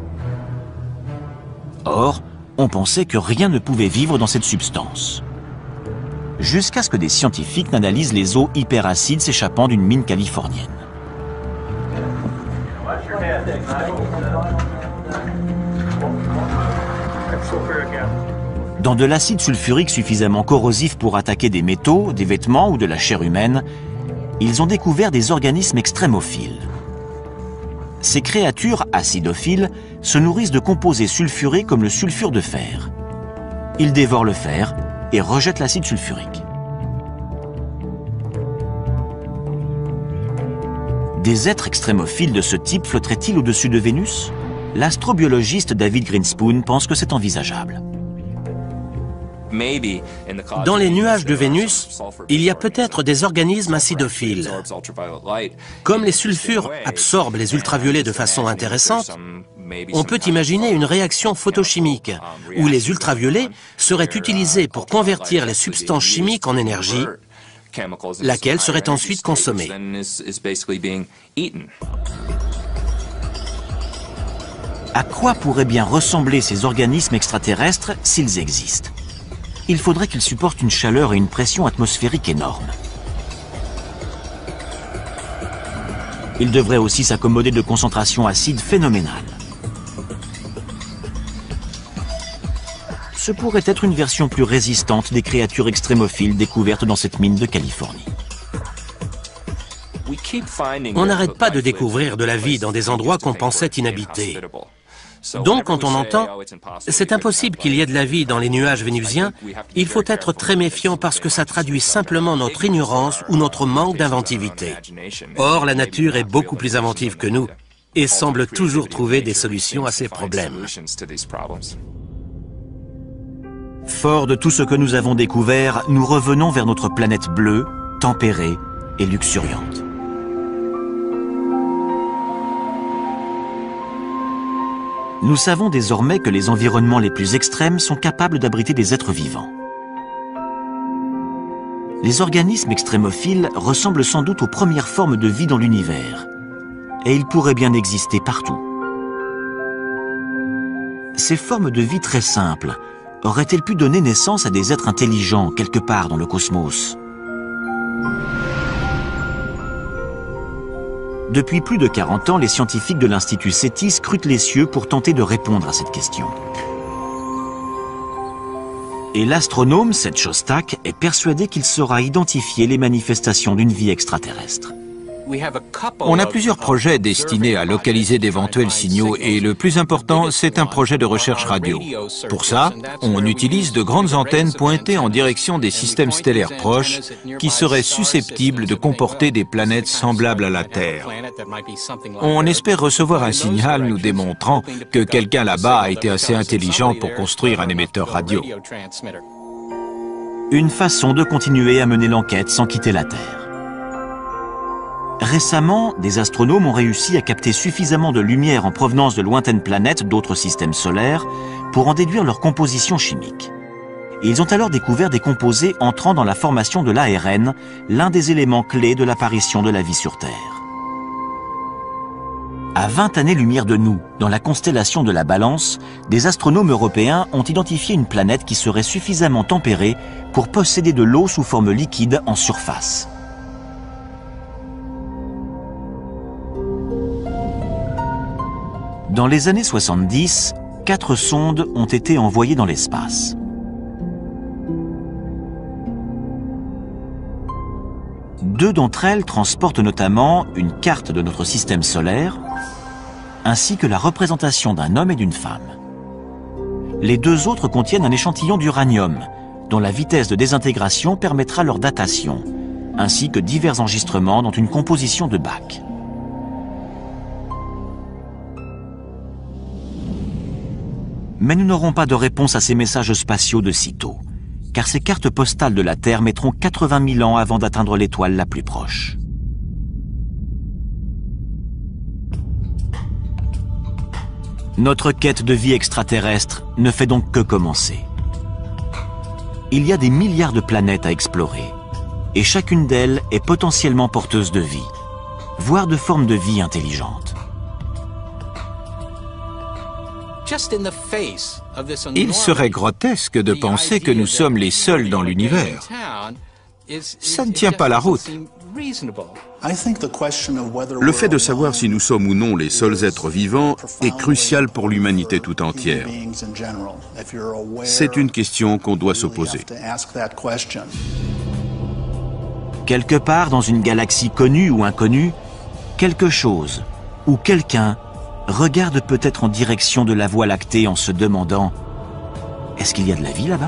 Or, on pensait que rien ne pouvait vivre dans cette substance. Jusqu'à ce que des scientifiques n'analysent les eaux hyperacides s'échappant d'une mine californienne. Dans de l'acide sulfurique suffisamment corrosif pour attaquer des métaux, des vêtements ou de la chair humaine, ils ont découvert des organismes extrémophiles. Ces créatures acidophiles se nourrissent de composés sulfurés comme le sulfure de fer. Ils dévorent le fer et rejettent l'acide sulfurique. Des êtres extrémophiles de ce type flotteraient-ils au-dessus de Vénus? L'astrobiologiste David Grinspoon pense que c'est envisageable. Dans les nuages de Vénus, il y a peut-être des organismes acidophiles. Comme les sulfures absorbent les ultraviolets de façon intéressante, on peut imaginer une réaction photochimique où les ultraviolets seraient utilisés pour convertir les substances chimiques en énergie, laquelle serait ensuite consommée. À quoi pourraient bien ressembler ces organismes extraterrestres s'ils existent? Il faudrait qu'ils supportent une chaleur et une pression atmosphérique énormes. Ils devraient aussi s'accommoder de concentrations acides phénoménales. Ce pourrait être une version plus résistante des créatures extrémophiles découvertes dans cette mine de Californie. On n'arrête pas de découvrir de la vie dans des endroits qu'on pensait inhabités. Donc, quand on entend « c'est impossible qu'il y ait de la vie dans les nuages vénusiens », il faut être très méfiant parce que ça traduit simplement notre ignorance ou notre manque d'inventivité. Or, la nature est beaucoup plus inventive que nous et semble toujours trouver des solutions à ces problèmes. Fort de tout ce que nous avons découvert, nous revenons vers notre planète bleue, tempérée et luxuriante. Nous savons désormais que les environnements les plus extrêmes sont capables d'abriter des êtres vivants. Les organismes extrémophiles ressemblent sans doute aux premières formes de vie dans l'univers, et ils pourraient bien exister partout. Ces formes de vie très simples auraient-elles pu donner naissance à des êtres intelligents quelque part dans le cosmos? Depuis plus de 40 ans, les scientifiques de l'Institut SETI scrutent les cieux pour tenter de répondre à cette question. Et l'astronome Seth Shostak est persuadé qu'il saura identifier les manifestations d'une vie extraterrestre. On a plusieurs projets destinés à localiser d'éventuels signaux et le plus important, c'est un projet de recherche radio. Pour ça, on utilise de grandes antennes pointées en direction des systèmes stellaires proches qui seraient susceptibles de comporter des planètes semblables à la Terre. On espère recevoir un signal nous démontrant que quelqu'un là-bas a été assez intelligent pour construire un émetteur radio. Une façon de continuer à mener l'enquête sans quitter la Terre. Récemment, des astronomes ont réussi à capter suffisamment de lumière en provenance de lointaines planètes d'autres systèmes solaires pour en déduire leur composition chimique. Ils ont alors découvert des composés entrant dans la formation de l'ARN, l'un des éléments clés de l'apparition de la vie sur Terre. À 20 années-lumière de nous, dans la constellation de la Balance, des astronomes européens ont identifié une planète qui serait suffisamment tempérée pour posséder de l'eau sous forme liquide en surface. Dans les années 70, 4 sondes ont été envoyées dans l'espace. Deux d'entre elles transportent notamment une carte de notre système solaire, ainsi que la représentation d'un homme et d'une femme. Les deux autres contiennent un échantillon d'uranium, dont la vitesse de désintégration permettra leur datation, ainsi que divers enregistrements dont une composition de Bach. Mais nous n'aurons pas de réponse à ces messages spatiaux de sitôt, car ces cartes postales de la Terre mettront 80 000 ans avant d'atteindre l'étoile la plus proche. Notre quête de vie extraterrestre ne fait donc que commencer. Il y a des milliards de planètes à explorer, et chacune d'elles est potentiellement porteuse de vie, voire de formes de vie intelligentes. Il serait grotesque de penser que nous sommes les seuls dans l'univers. Ça ne tient pas la route. Le fait de savoir si nous sommes ou non les seuls êtres vivants est crucial pour l'humanité tout entière. C'est une question qu'on doit se poser. Quelque part dans une galaxie connue ou inconnue, quelque chose ou quelqu'un regarde peut-être en direction de la Voie lactée en se demandant « Est-ce qu'il y a de la vie là-bas » ?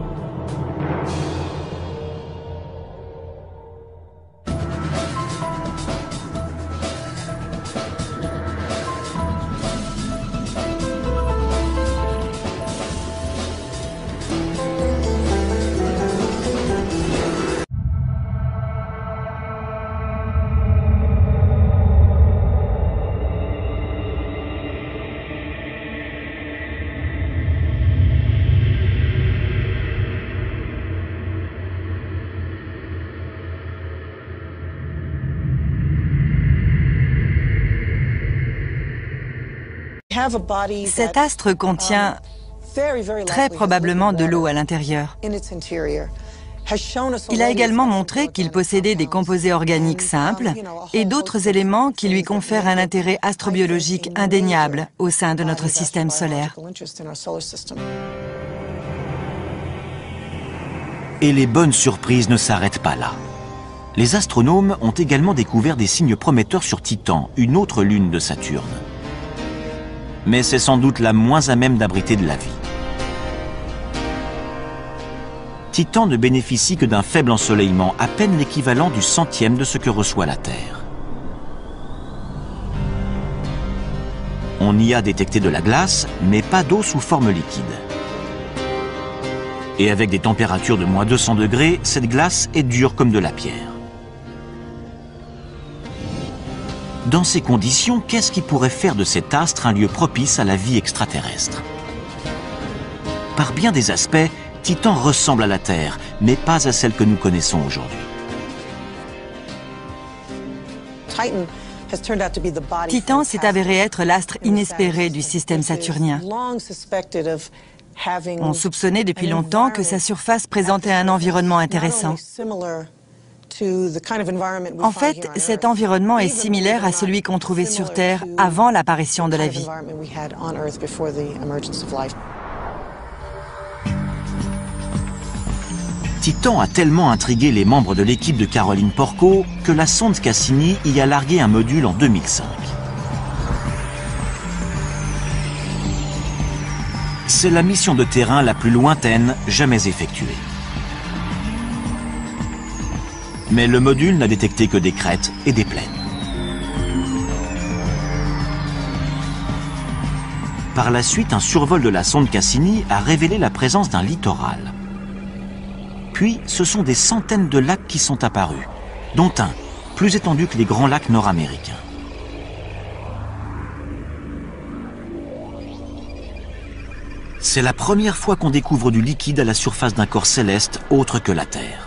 Cet astre contient très probablement de l'eau à l'intérieur. Il a également montré qu'il possédait des composés organiques simples et d'autres éléments qui lui confèrent un intérêt astrobiologique indéniable au sein de notre système solaire. Et les bonnes surprises ne s'arrêtent pas là. Les astronomes ont également découvert des signes prometteurs sur Titan, une autre lune de Saturne. Mais c'est sans doute la moins à même d'abriter de la vie. Titan ne bénéficie que d'un faible ensoleillement, à peine l'équivalent du centième de ce que reçoit la Terre. On y a détecté de la glace, mais pas d'eau sous forme liquide. Et avec des températures de moins 200 degrés, cette glace est dure comme de la pierre. Dans ces conditions, qu'est-ce qui pourrait faire de cet astre un lieu propice à la vie extraterrestre? Par bien des aspects, Titan ressemble à la Terre, mais pas à celle que nous connaissons aujourd'hui. Titan s'est avéré être l'astre inespéré du système saturnien. On soupçonnait depuis longtemps que sa surface présentait un environnement intéressant. En fait, cet environnement est similaire à celui qu'on trouvait sur Terre avant l'apparition de la vie. Titan a tellement intrigué les membres de l'équipe de Caroline Porco que la sonde Cassini y a largué un module en 2005. C'est la mission de terrain la plus lointaine jamais effectuée. Mais le module n'a détecté que des crêtes et des plaines. Par la suite, un survol de la sonde Cassini a révélé la présence d'un littoral. Puis, ce sont des centaines de lacs qui sont apparus, dont un plus étendu que les grands lacs nord-américains. C'est la première fois qu'on découvre du liquide à la surface d'un corps céleste autre que la Terre.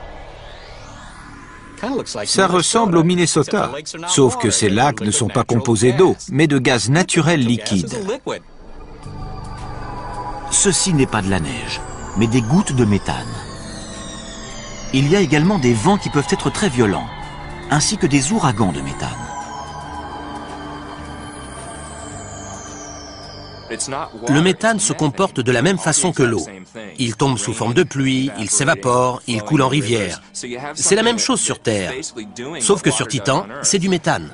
Ça ressemble au Minnesota, sauf que ces lacs ne sont pas composés d'eau, mais de gaz naturel liquide. Ceci n'est pas de la neige, mais des gouttes de méthane. Il y a également des vents qui peuvent être très violents, ainsi que des ouragans de méthane. Le méthane se comporte de la même façon que l'eau. Il tombe sous forme de pluie, il s'évapore, il coule en rivière. C'est la même chose sur Terre, sauf que sur Titan, c'est du méthane.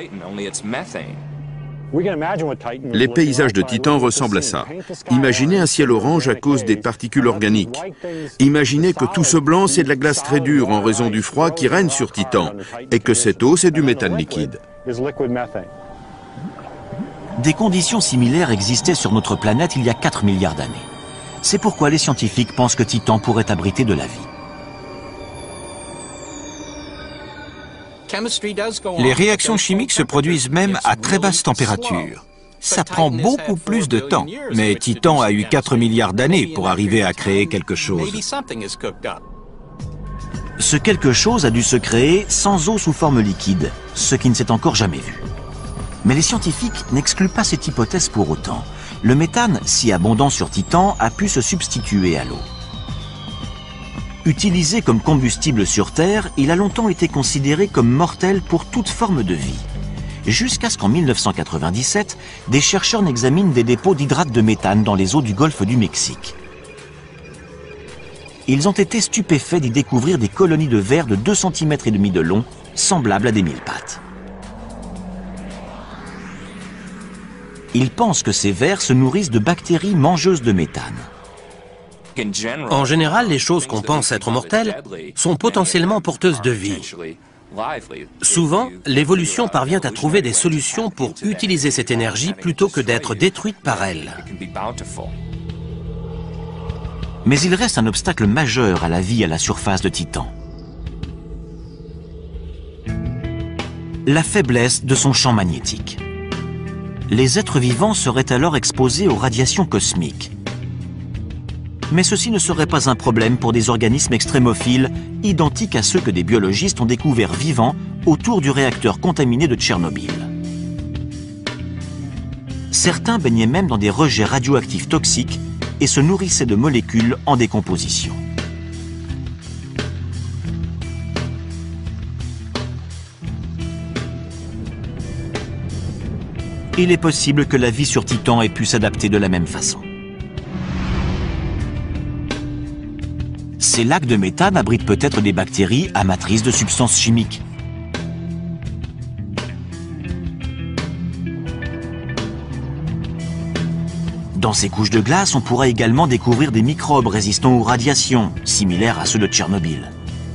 Les paysages de Titan ressemblent à ça. Imaginez un ciel orange à cause des particules organiques. Imaginez que tout ce blanc, c'est de la glace très dure en raison du froid qui règne sur Titan, et que cette eau, c'est du méthane liquide. Des conditions similaires existaient sur notre planète il y a 4 milliards d'années. C'est pourquoi les scientifiques pensent que Titan pourrait abriter de la vie. Les réactions chimiques se produisent même à très basse température. Ça prend beaucoup plus de temps, mais Titan a eu 4 milliards d'années pour arriver à créer quelque chose. Ce quelque chose a dû se créer sans eau sous forme liquide, ce qui ne s'est encore jamais vu. Mais les scientifiques n'excluent pas cette hypothèse pour autant. Le méthane, si abondant sur Titan, a pu se substituer à l'eau. Utilisé comme combustible sur Terre, il a longtemps été considéré comme mortel pour toute forme de vie. Jusqu'à ce qu'en 1997, des chercheurs n'examinent des dépôts d'hydrate de méthane dans les eaux du golfe du Mexique. Ils ont été stupéfaits d'y découvrir des colonies de vers de 2,5 cm de long, semblables à des mille-pattes. Ils pensent que ces vers se nourrissent de bactéries mangeuses de méthane. En général, les choses qu'on pense être mortelles sont potentiellement porteuses de vie. Souvent, l'évolution parvient à trouver des solutions pour utiliser cette énergie plutôt que d'être détruite par elle. Mais il reste un obstacle majeur à la vie à la surface de Titan. La faiblesse de son champ magnétique. Les êtres vivants seraient alors exposés aux radiations cosmiques. Mais ceci ne serait pas un problème pour des organismes extrémophiles, identiques à ceux que des biologistes ont découverts vivants autour du réacteur contaminé de Tchernobyl. Certains baignaient même dans des rejets radioactifs toxiques et se nourrissaient de molécules en décomposition. Il est possible que la vie sur Titan ait pu s'adapter de la même façon. Ces lacs de méthane abritent peut-être des bactéries amatrices de substances chimiques. Dans ces couches de glace, on pourra également découvrir des microbes résistants aux radiations, similaires à ceux de Tchernobyl.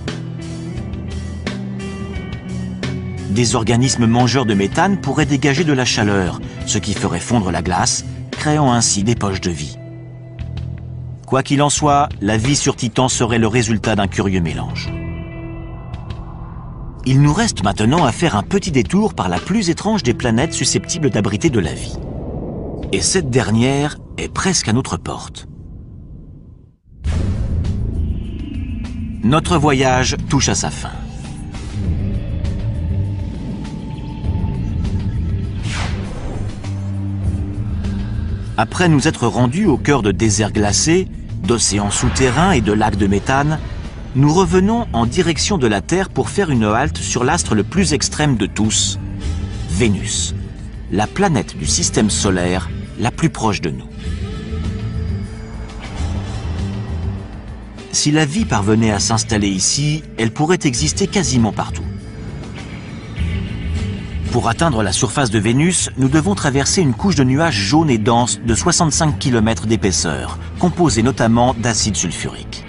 Des organismes mangeurs de méthane pourraient dégager de la chaleur, ce qui ferait fondre la glace, créant ainsi des poches de vie. Quoi qu'il en soit, la vie sur Titan serait le résultat d'un curieux mélange. Il nous reste maintenant à faire un petit détour par la plus étrange des planètes susceptibles d'abriter de la vie. Et cette dernière est presque à notre porte. Notre voyage touche à sa fin. Après nous être rendus au cœur de déserts glacés, d'océans souterrains et de lacs de méthane, nous revenons en direction de la Terre pour faire une halte sur l'astre le plus extrême de tous, Vénus, la planète du système solaire la plus proche de nous. Si la vie parvenait à s'installer ici, elle pourrait exister quasiment partout. Pour atteindre la surface de Vénus, nous devons traverser une couche de nuages jaunes et denses de 65 km d'épaisseur, composée notamment d'acide sulfurique.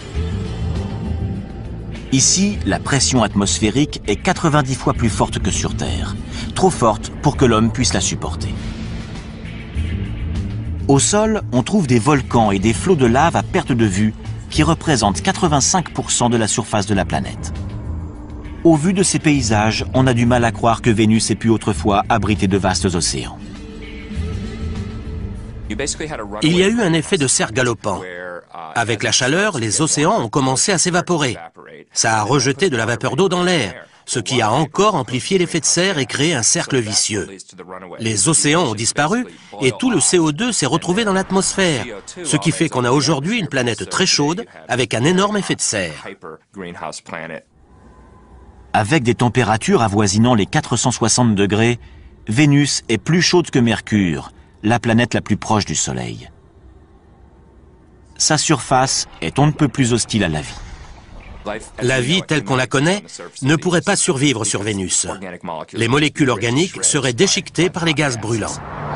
Ici, la pression atmosphérique est 90 fois plus forte que sur Terre, trop forte pour que l'homme puisse la supporter. Au sol, on trouve des volcans et des flots de lave à perte de vue qui représentent 85% de la surface de la planète. Au vu de ces paysages, on a du mal à croire que Vénus ait pu autrefois abriter de vastes océans. Il y a eu un effet de serre galopant. Avec la chaleur, les océans ont commencé à s'évaporer. Ça a rejeté de la vapeur d'eau dans l'air, ce qui a encore amplifié l'effet de serre et créé un cercle vicieux. Les océans ont disparu et tout le CO2 s'est retrouvé dans l'atmosphère, ce qui fait qu'on a aujourd'hui une planète très chaude avec un énorme effet de serre. Avec des températures avoisinant les 460 degrés, Vénus est plus chaude que Mercure, la planète la plus proche du Soleil. Sa surface est on ne peut plus hostile à la vie. La vie telle qu'on la connaît ne pourrait pas survivre sur Vénus. Les molécules organiques seraient déchiquetées par les gaz brûlants.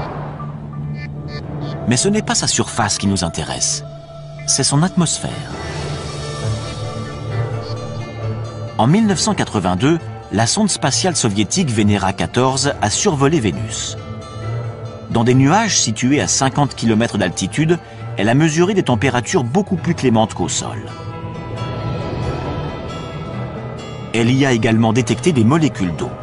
Mais ce n'est pas sa surface qui nous intéresse, c'est son atmosphère. En 1982, la sonde spatiale soviétique Venera 14 a survolé Vénus. Dans des nuages situés à 50 km d'altitude, elle a mesuré des températures beaucoup plus clémentes qu'au sol. Elle y a également détecté des molécules d'eau.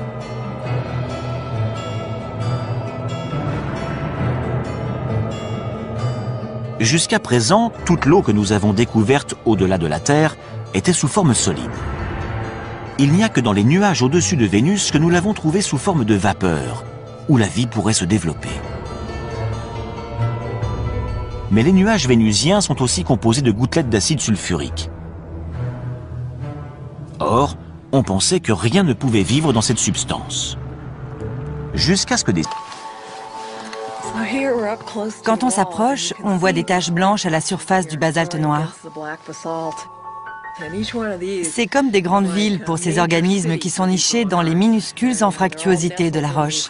Jusqu'à présent, toute l'eau que nous avons découverte au-delà de la Terre était sous forme solide. Il n'y a que dans les nuages au-dessus de Vénus que nous l'avons trouvée sous forme de vapeur, où la vie pourrait se développer. Mais les nuages vénusiens sont aussi composés de gouttelettes d'acide sulfurique. Or, on pensait que rien ne pouvait vivre dans cette substance. Jusqu'à ce que des... Quand on s'approche, on voit des taches blanches à la surface du basalte noir. C'est comme des grandes villes pour ces organismes qui sont nichés dans les minuscules anfractuosités de la roche.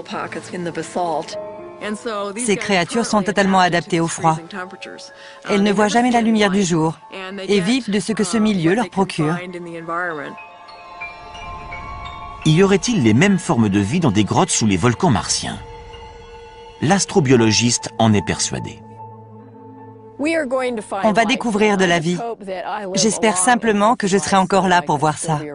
Ces créatures sont totalement adaptées au froid. Elles ne voient jamais la lumière du jour et vivent de ce que ce milieu leur procure. Y aurait-il les mêmes formes de vie dans des grottes sous les volcans martiens? L'astrobiologiste en est persuadé. On va découvrir de la vie. J'espère simplement que je serai encore là pour voir ça.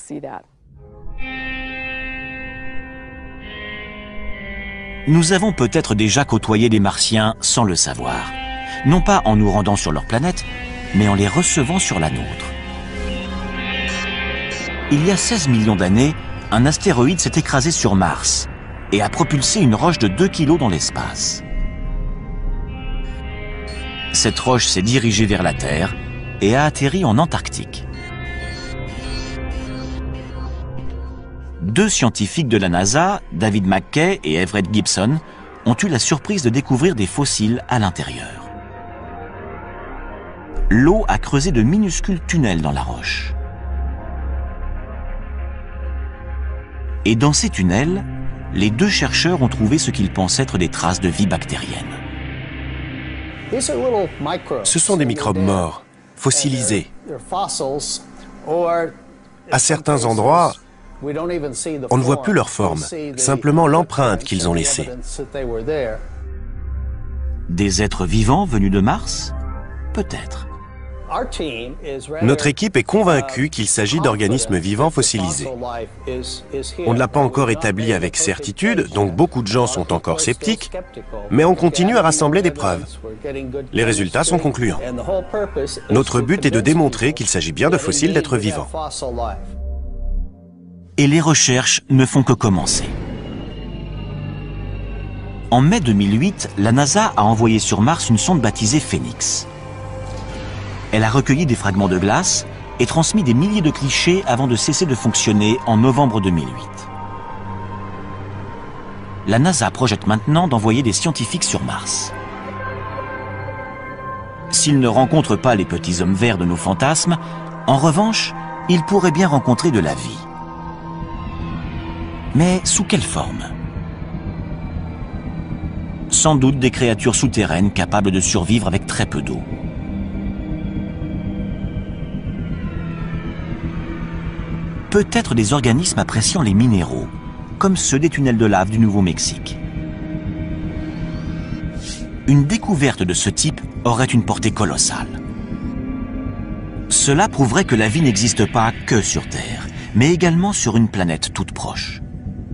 Nous avons peut-être déjà côtoyé des Martiens sans le savoir. Non pas en nous rendant sur leur planète, mais en les recevant sur la nôtre. Il y a 16 millions d'années, un astéroïde s'est écrasé sur Mars et a propulsé une roche de 2 kilos dans l'espace. Cette roche s'est dirigée vers la Terre et a atterri en Antarctique. 2 scientifiques de la NASA, David McKay et Everett Gibson, ont eu la surprise de découvrir des fossiles à l'intérieur. L'eau a creusé de minuscules tunnels dans la roche. Et dans ces tunnels, les 2 chercheurs ont trouvé ce qu'ils pensent être des traces de vie bactérienne. Ce sont des microbes morts, fossilisés. À certains endroits, on ne voit plus leur forme, simplement l'empreinte qu'ils ont laissée. Des êtres vivants venus de Mars? Peut-être. Notre équipe est convaincue qu'il s'agit d'organismes vivants fossilisés. On ne l'a pas encore établi avec certitude, donc beaucoup de gens sont encore sceptiques, mais on continue à rassembler des preuves. Les résultats sont concluants. Notre but est de démontrer qu'il s'agit bien de fossiles d'êtres vivants. Et les recherches ne font que commencer. En mai 2008, la NASA a envoyé sur Mars une sonde baptisée Phoenix. Elle a recueilli des fragments de glace et transmis des milliers de clichés avant de cesser de fonctionner en novembre 2008. La NASA projette maintenant d'envoyer des scientifiques sur Mars. S'ils ne rencontrent pas les petits hommes verts de nos fantasmes, en revanche, ils pourraient bien rencontrer de la vie. Mais sous quelle forme? Sans doute des créatures souterraines capables de survivre avec très peu d'eau. Peut-être des organismes appréciant les minéraux, comme ceux des tunnels de lave du Nouveau-Mexique. Une découverte de ce type aurait une portée colossale. Cela prouverait que la vie n'existe pas que sur Terre, mais également sur une planète toute proche.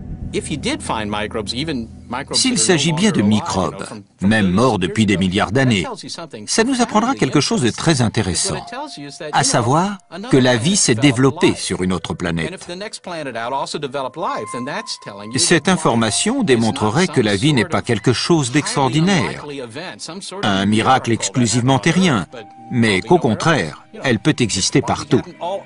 S'il s'agit bien de microbes, même morts depuis des milliards d'années, ça nous apprendra quelque chose de très intéressant, à savoir que la vie s'est développée sur une autre planète. Cette information démontrerait que la vie n'est pas quelque chose d'extraordinaire, un miracle exclusivement terrien, mais qu'au contraire, elle peut exister partout.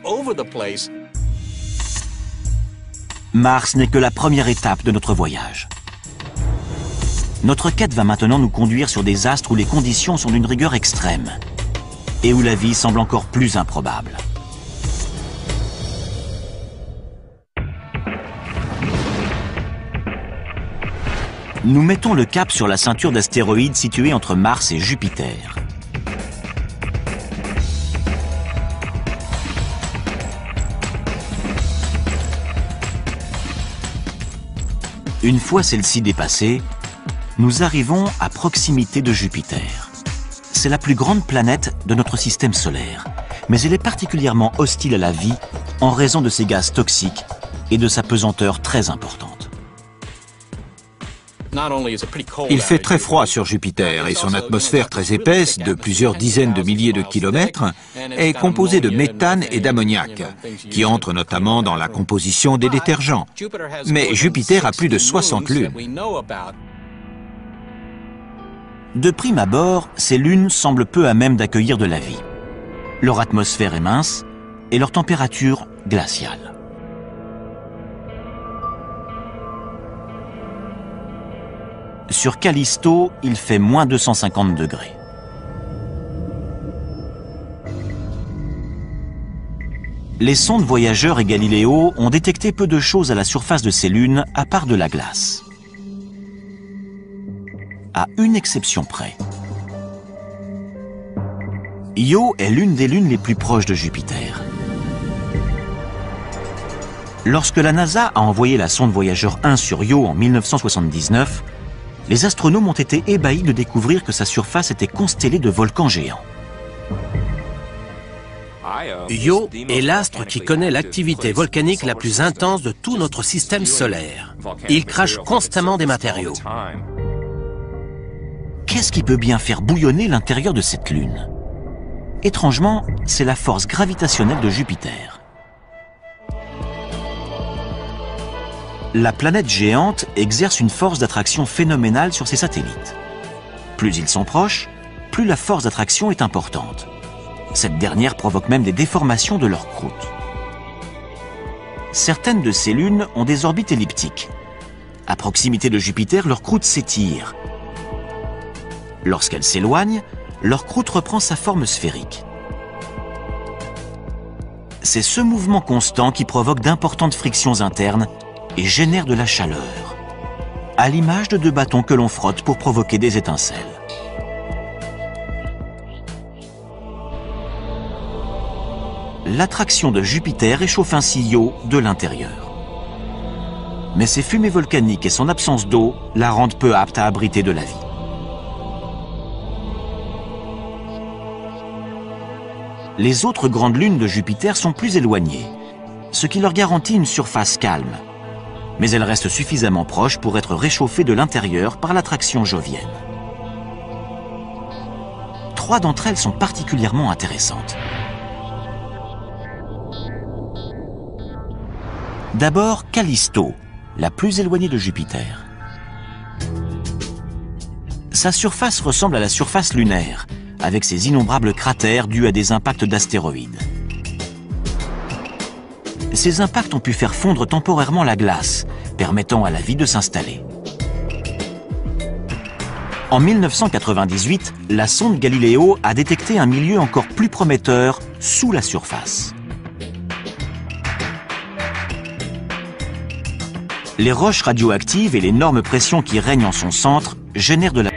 Mars n'est que la première étape de notre voyage. Notre quête va maintenant nous conduire sur des astres où les conditions sont d'une rigueur extrême et où la vie semble encore plus improbable. Nous mettons le cap sur la ceinture d'astéroïdes située entre Mars et Jupiter. Une fois celle-ci dépassée, nous arrivons à proximité de Jupiter. C'est la plus grande planète de notre système solaire, mais elle est particulièrement hostile à la vie en raison de ses gaz toxiques et de sa pesanteur très importante. Il fait très froid sur Jupiter et son atmosphère très épaisse, de plusieurs dizaines de milliers de kilomètres, est composée de méthane et d'ammoniac, qui entrent notamment dans la composition des détergents. Mais Jupiter a plus de 60 lunes. De prime abord, ces lunes semblent peu à même d'accueillir de la vie. Leur atmosphère est mince et leur température glaciale. Sur Callisto, il fait moins 250 degrés. Les sondes Voyageur et Galileo ont détecté peu de choses à la surface de ces lunes, à part de la glace. À une exception près. Io est l'une des lunes les plus proches de Jupiter. Lorsque la NASA a envoyé la sonde Voyageur 1 sur Io en 1979, les astronomes ont été ébahis de découvrir que sa surface était constellée de volcans géants. Io est l'astre qui connaît l'activité volcanique la plus intense de tout notre système solaire. Il crache constamment des matériaux. Qu'est-ce qui peut bien faire bouillonner l'intérieur de cette lune? Étrangement, c'est la force gravitationnelle de Jupiter. La planète géante exerce une force d'attraction phénoménale sur ses satellites. Plus ils sont proches, plus la force d'attraction est importante. Cette dernière provoque même des déformations de leur croûte. Certaines de ces lunes ont des orbites elliptiques. À proximité de Jupiter, leur croûte s'étire. Lorsqu'elles s'éloignent, leur croûte reprend sa forme sphérique. C'est ce mouvement constant qui provoque d'importantes frictions internes et génère de la chaleur, à l'image de deux bâtons que l'on frotte pour provoquer des étincelles. L'attraction de Jupiter réchauffe ainsi Io de l'intérieur. Mais ses fumées volcaniques et son absence d'eau la rendent peu apte à abriter de la vie. Les autres grandes lunes de Jupiter sont plus éloignées, ce qui leur garantit une surface calme. Mais elles restent suffisamment proches pour être réchauffées de l'intérieur par l'attraction jovienne. 3 d'entre elles sont particulièrement intéressantes. D'abord, Callisto, la plus éloignée de Jupiter. Sa surface ressemble à la surface lunaire, avec ses innombrables cratères dus à des impacts d'astéroïdes. Ces impacts ont pu faire fondre temporairement la glace, permettant à la vie de s'installer. En 1998, la sonde Galileo a détecté un milieu encore plus prometteur sous la surface. Les roches radioactives et l'énorme pression qui règne en son centre génèrent de la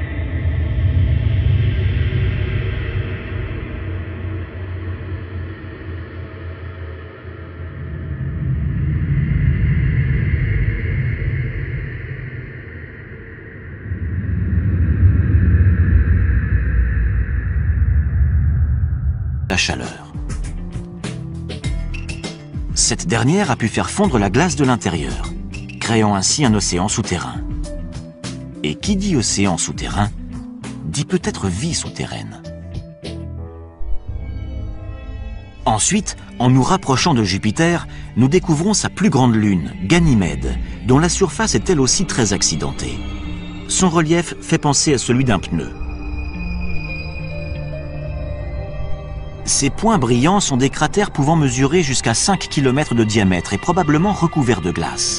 chaleur. Cette dernière a pu faire fondre la glace de l'intérieur, créant ainsi un océan souterrain. Et qui dit océan souterrain, dit peut-être vie souterraine. Ensuite, en nous rapprochant de Jupiter, nous découvrons sa plus grande lune, Ganymède, dont la surface est elle aussi très accidentée. Son relief fait penser à celui d'un pneu. Ces points brillants sont des cratères pouvant mesurer jusqu'à 5 km de diamètre et probablement recouverts de glace.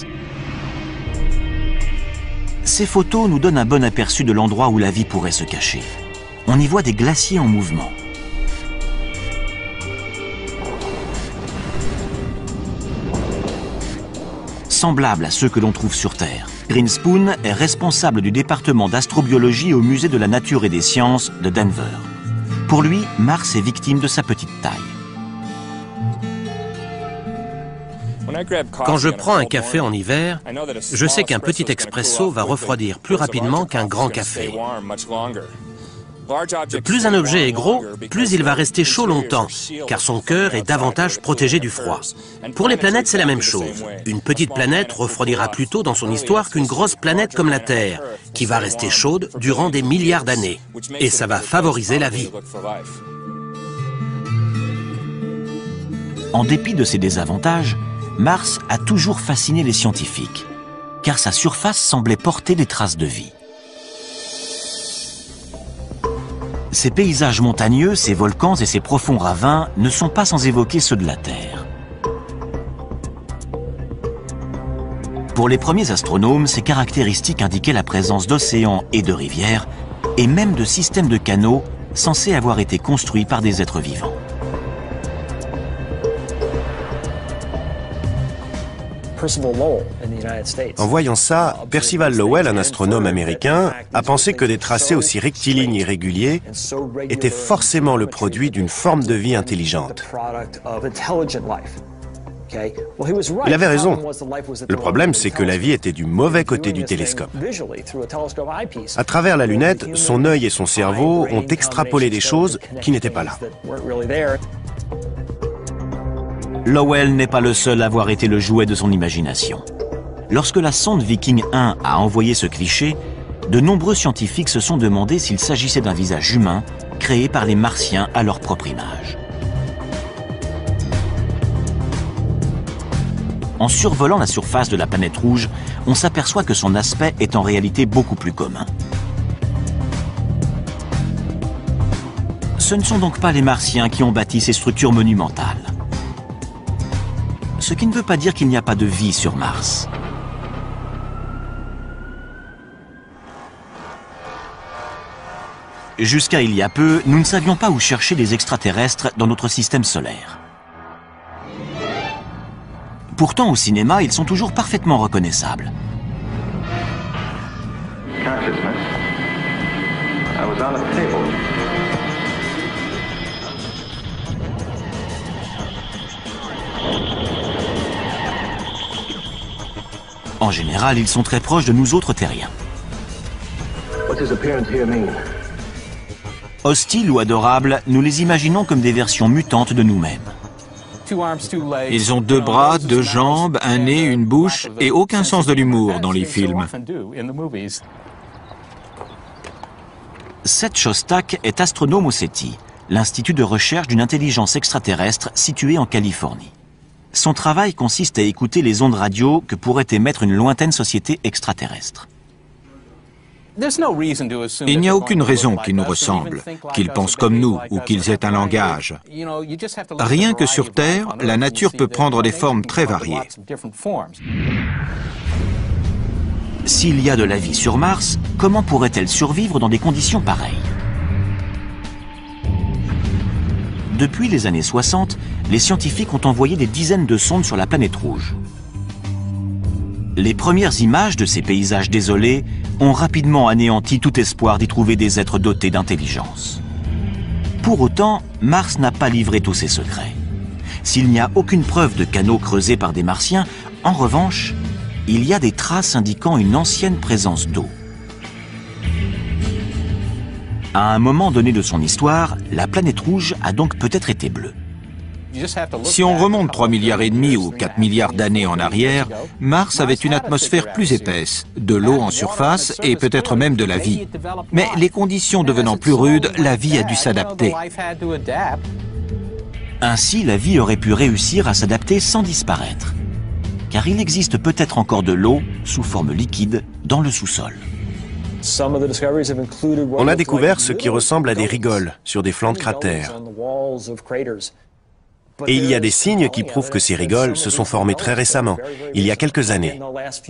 Ces photos nous donnent un bon aperçu de l'endroit où la vie pourrait se cacher. On y voit des glaciers en mouvement. Semblables à ceux que l'on trouve sur Terre. Greenspoon est responsable du département d'astrobiologie au Musée de la Nature et des Sciences de Denver. Pour lui, Mars est victime de sa petite taille. Quand je prends un café en hiver, je sais qu'un petit expresso va refroidir plus rapidement qu'un grand café. Plus un objet est gros, plus il va rester chaud longtemps, car son cœur est davantage protégé du froid. Pour les planètes, c'est la même chose. Une petite planète refroidira plus tôt dans son histoire qu'une grosse planète comme la Terre, qui va rester chaude durant des milliards d'années. Et ça va favoriser la vie. En dépit de ses désavantages, Mars a toujours fasciné les scientifiques, car sa surface semblait porter des traces de vie. Ces paysages montagneux, ces volcans et ces profonds ravins ne sont pas sans évoquer ceux de la Terre. Pour les premiers astronomes, ces caractéristiques indiquaient la présence d'océans et de rivières, et même de systèmes de canaux censés avoir été construits par des êtres vivants. En voyant ça, Percival Lowell, un astronome américain, a pensé que des tracés aussi rectilignes et réguliers étaient forcément le produit d'une forme de vie intelligente. Il avait raison. Le problème, c'est que la vie était du mauvais côté du télescope. À travers la lunette, son œil et son cerveau ont extrapolé des choses qui n'étaient pas là. Lowell n'est pas le seul à avoir été le jouet de son imagination. Lorsque la sonde Viking 1 a envoyé ce cliché, de nombreux scientifiques se sont demandé s'il s'agissait d'un visage humain créé par les Martiens à leur propre image. En survolant la surface de la planète rouge, on s'aperçoit que son aspect est en réalité beaucoup plus commun. Ce ne sont donc pas les Martiens qui ont bâti ces structures monumentales. Ce qui ne veut pas dire qu'il n'y a pas de vie sur Mars. Jusqu'à il y a peu, nous ne savions pas où chercher des extraterrestres dans notre système solaire. Pourtant, au cinéma, ils sont toujours parfaitement reconnaissables. En général, ils sont très proches de nous autres terriens. Hostiles ou adorables, nous les imaginons comme des versions mutantes de nous-mêmes. Ils ont 2 bras, 2 jambes, un nez, une bouche et aucun sens de l'humour dans les films. Seth Shostak est astronome au SETI, l'institut de recherche d'une intelligence extraterrestre situé en Californie. Son travail consiste à écouter les ondes radio que pourrait émettre une lointaine société extraterrestre. Il n'y a aucune raison qu'ils nous ressemblent, qu'ils pensent comme nous ou qu'ils aient un langage. Rien que sur Terre, la nature peut prendre des formes très variées. S'il y a de la vie sur Mars, comment pourrait-elle survivre dans des conditions pareilles? Depuis les années 60, les scientifiques ont envoyé des dizaines de sondes sur la planète rouge. Les premières images de ces paysages désolés ont rapidement anéanti tout espoir d'y trouver des êtres dotés d'intelligence. Pour autant, Mars n'a pas livré tous ses secrets. S'il n'y a aucune preuve de canaux creusés par des Martiens, en revanche, il y a des traces indiquant une ancienne présence d'eau. À un moment donné de son histoire, la planète rouge a donc peut-être été bleue. Si on remonte 3,5 milliards ou 4 milliards d'années en arrière, Mars avait une atmosphère plus épaisse, de l'eau en surface et peut-être même de la vie. Mais les conditions devenant plus rudes, la vie a dû s'adapter. Ainsi, la vie aurait pu réussir à s'adapter sans disparaître. Car il existe peut-être encore de l'eau, sous forme liquide, dans le sous-sol. On a découvert ce qui ressemble à des rigoles sur des flancs de cratères. Et il y a des signes qui prouvent que ces rigoles se sont formées très récemment, il y a quelques années.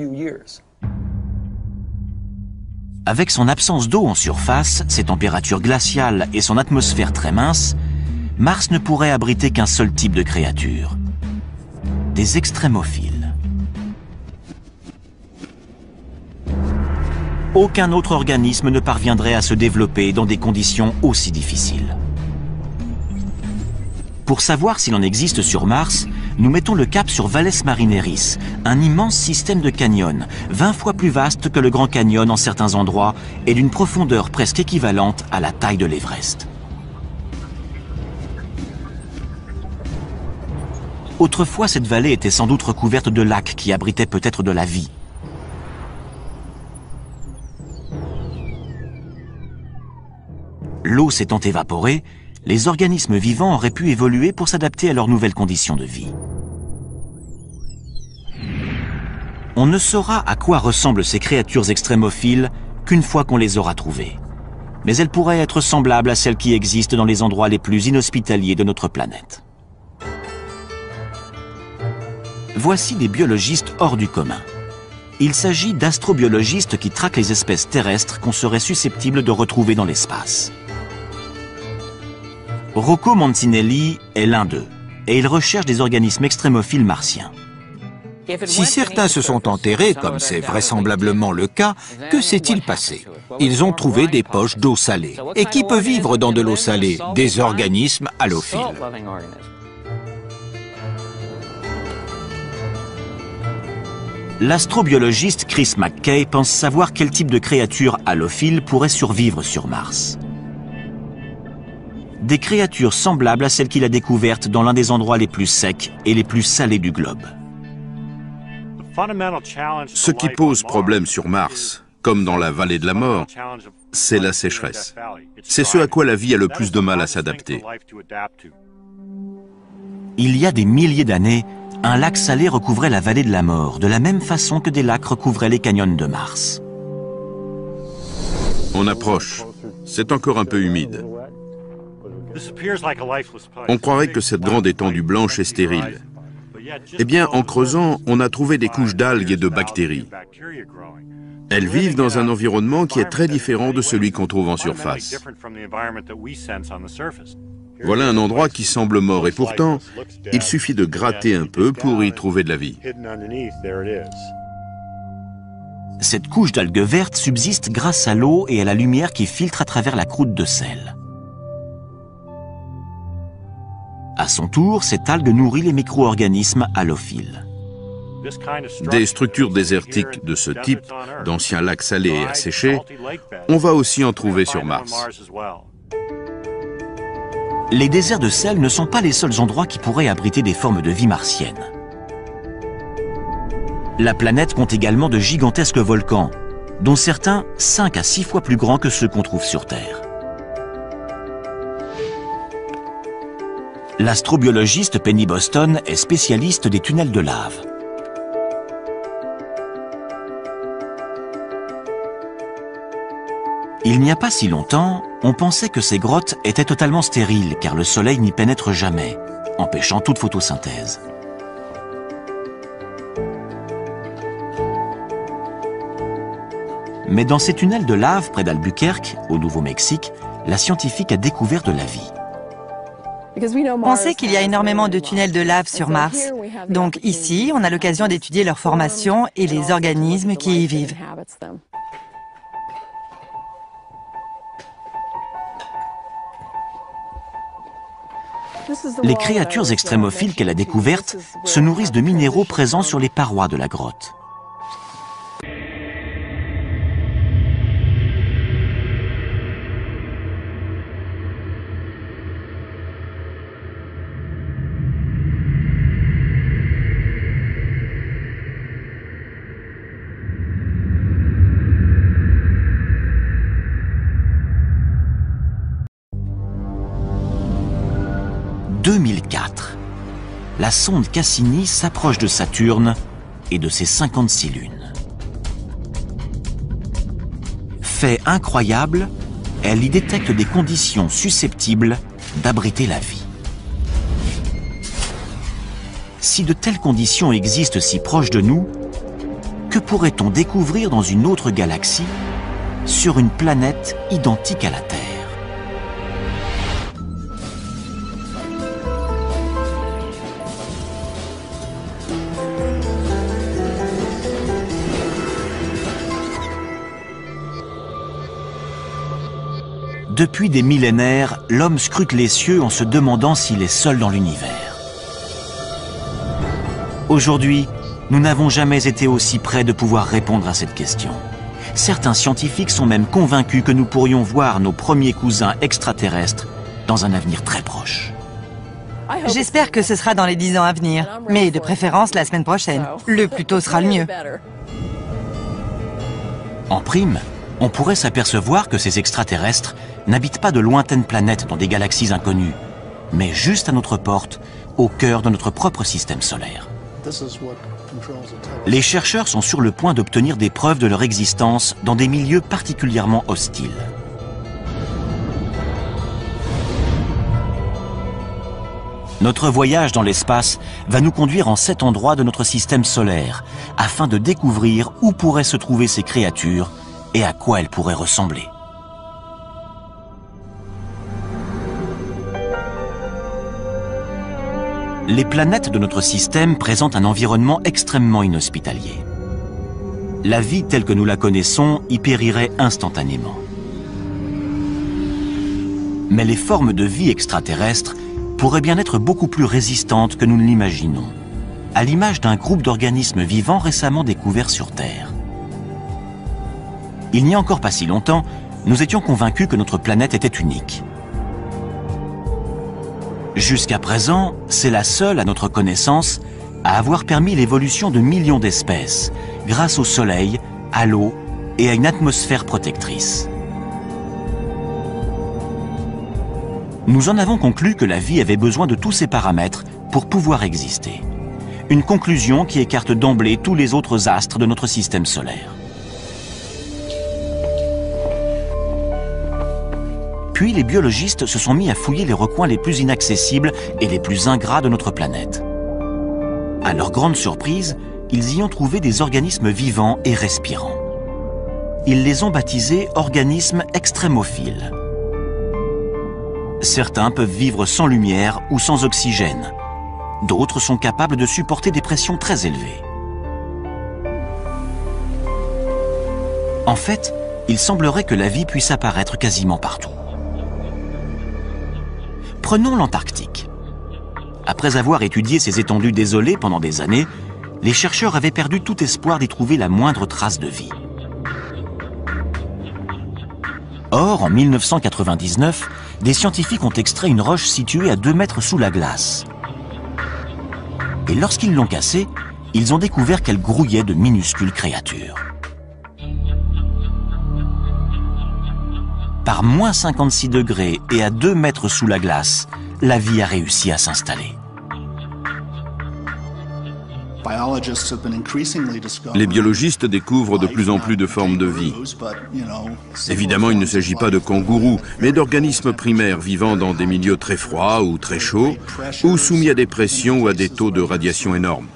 Avec son absence d'eau en surface, ses températures glaciales et son atmosphère très mince, Mars ne pourrait abriter qu'un seul type de créature, des extrémophiles. Aucun autre organisme ne parviendrait à se développer dans des conditions aussi difficiles. Pour savoir s'il en existe sur Mars, nous mettons le cap sur Valles Marineris, un immense système de canyons, 20 fois plus vaste que le Grand Canyon en certains endroits et d'une profondeur presque équivalente à la taille de l'Everest. Autrefois, cette vallée était sans doute recouverte de lacs qui abritaient peut-être de la vie. L'eau s'étant évaporée, les organismes vivants auraient pu évoluer pour s'adapter à leurs nouvelles conditions de vie. On ne saura à quoi ressemblent ces créatures extrémophiles qu'une fois qu'on les aura trouvées. mais elle pourrait être semblable à celle qui existe dans les endroits les plus inhospitaliers de notre planète. Voici des biologistes hors du commun. Il s'agit d'astrobiologistes qui traquent les espèces terrestres qu'on serait susceptible de retrouver dans l'espace. Rocco Mancinelli est l'un d'eux, et il recherche des organismes extrémophiles martiens. Si certains se sont enterrés, comme c'est vraisemblablement le cas, que s'est-il passé? Ils ont trouvé des poches d'eau salée. Et qui peut vivre dans de l'eau salée? Des organismes halophiles. L'astrobiologiste Chris McKay pense savoir quel type de créatures halophiles pourraient survivre sur Mars. Des créatures semblables à celles qu'il a découvertes dans l'un des endroits les plus secs et les plus salés du globe. Ce qui pose problème sur Mars, comme dans la vallée de la mort, c'est la sécheresse. C'est ce à quoi la vie a le plus de mal à s'adapter. Il y a des milliers d'années, un lac salé recouvrait la vallée de la mort, de la même façon que des lacs recouvraient les canyons de Mars. On approche. C'est encore un peu humide. On croirait que cette grande étendue blanche est stérile. Eh bien, en creusant, on a trouvé des couches d'algues et de bactéries. Elles vivent dans un environnement qui est très différent de celui qu'on trouve en surface. Voilà un endroit qui semble mort et pourtant, il suffit de gratter un peu pour y trouver de la vie. Cette couche d'algues vertes subsiste grâce à l'eau et à la lumière qui filtre à travers la croûte de sel. À son tour, cette algue nourrit les micro-organismes halophiles. Des structures désertiques de ce type, d'anciens lacs salés et asséchés, on va aussi en trouver sur Mars. Les déserts de sel ne sont pas les seuls endroits qui pourraient abriter des formes de vie martiennes. La planète compte également de gigantesques volcans, dont certains 5 à 6 fois plus grands que ceux qu'on trouve sur Terre. L'astrobiologiste Penny Boston est spécialiste des tunnels de lave. Il n'y a pas si longtemps, on pensait que ces grottes étaient totalement stériles car le soleil n'y pénètre jamais, empêchant toute photosynthèse. Mais dans ces tunnels de lave près d'Albuquerque, au Nouveau-Mexique, la scientifique a découvert de la vie. On sait qu'il y a énormément de tunnels de lave sur Mars. Donc ici, on a l'occasion d'étudier leur formation et les organismes qui y vivent. Les créatures extrémophiles qu'elle a découvertes se nourrissent de minéraux présents sur les parois de la grotte. « 2004. La sonde Cassini s'approche de Saturne et de ses 56 lunes. Fait incroyable, elle y détecte des conditions susceptibles d'abriter la vie. Si de telles conditions existent si proches de nous, que pourrait-on découvrir dans une autre galaxie, sur une planète identique à la Terre ? Depuis des millénaires, l'homme scrute les cieux en se demandant s'il est seul dans l'univers. Aujourd'hui, nous n'avons jamais été aussi près de pouvoir répondre à cette question. Certains scientifiques sont même convaincus que nous pourrions voir nos premiers cousins extraterrestres dans un avenir très proche. J'espère que ce sera dans les 10 ans à venir, mais de préférence la semaine prochaine. Le plus tôt sera le mieux. En prime, on pourrait s'apercevoir que ces extraterrestres n'habitent pas de lointaines planètes dans des galaxies inconnues, mais juste à notre porte, au cœur de notre propre système solaire. Les chercheurs sont sur le point d'obtenir des preuves de leur existence dans des milieux particulièrement hostiles. Notre voyage dans l'espace va nous conduire en 7 endroits de notre système solaire, afin de découvrir où pourraient se trouver ces créatures et à quoi elles pourraient ressembler. Les planètes de notre système présentent un environnement extrêmement inhospitalier. La vie telle que nous la connaissons y périrait instantanément. Mais les formes de vie extraterrestres pourraient bien être beaucoup plus résistantes que nous ne l'imaginons, à l'image d'un groupe d'organismes vivants récemment découverts sur Terre. Il n'y a encore pas si longtemps, nous étions convaincus que notre planète était unique. Jusqu'à présent, c'est la seule, à notre connaissance, à avoir permis l'évolution de millions d'espèces, grâce au Soleil, à l'eau et à une atmosphère protectrice. Nous en avons conclu que la vie avait besoin de tous ces paramètres pour pouvoir exister. Une conclusion qui écarte d'emblée tous les autres astres de notre système solaire. Puis les biologistes se sont mis à fouiller les recoins les plus inaccessibles et les plus ingrats de notre planète. À leur grande surprise, ils y ont trouvé des organismes vivants et respirants. Ils les ont baptisés organismes extrémophiles. Certains peuvent vivre sans lumière ou sans oxygène. D'autres sont capables de supporter des pressions très élevées. En fait, il semblerait que la vie puisse apparaître quasiment partout. Prenons l'Antarctique. Après avoir étudié ces étendues désolées pendant des années, les chercheurs avaient perdu tout espoir d'y trouver la moindre trace de vie. Or, en 1999, des scientifiques ont extrait une roche située à 2 mètres sous la glace. Et lorsqu'ils l'ont cassée, ils ont découvert qu'elle grouillait de minuscules créatures. Par moins 56 degrés et à 2 mètres sous la glace, la vie a réussi à s'installer. Les biologistes découvrent de plus en plus de formes de vie. Évidemment, il ne s'agit pas de kangourous, mais d'organismes primaires vivant dans des milieux très froids ou très chauds, ou soumis à des pressions ou à des taux de radiation énormes.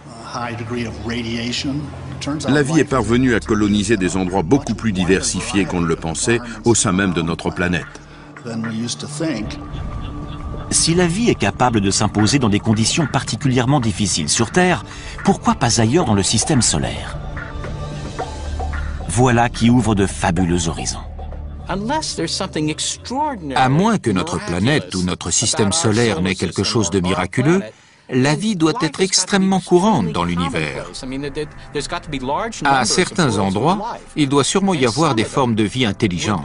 La vie est parvenue à coloniser des endroits beaucoup plus diversifiés qu'on ne le pensait au sein même de notre planète. Si la vie est capable de s'imposer dans des conditions particulièrement difficiles sur Terre, pourquoi pas ailleurs dans le système solaire? Voilà qui ouvre de fabuleux horizons. À moins que notre planète ou notre système solaire n'ait quelque chose de miraculeux, la vie doit être extrêmement courante dans l'univers. À certains endroits, il doit sûrement y avoir des formes de vie intelligentes.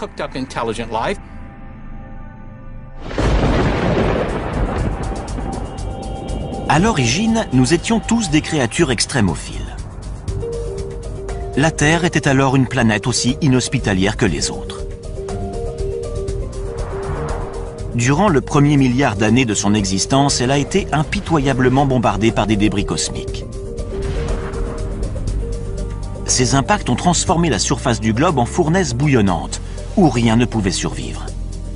À l'origine, nous étions tous des créatures extrémophiles. La Terre était alors une planète aussi inhospitalière que les autres. Durant le premier milliard d'années de son existence, elle a été impitoyablement bombardée par des débris cosmiques. Ces impacts ont transformé la surface du globe en fournaise bouillonnante, où rien ne pouvait survivre.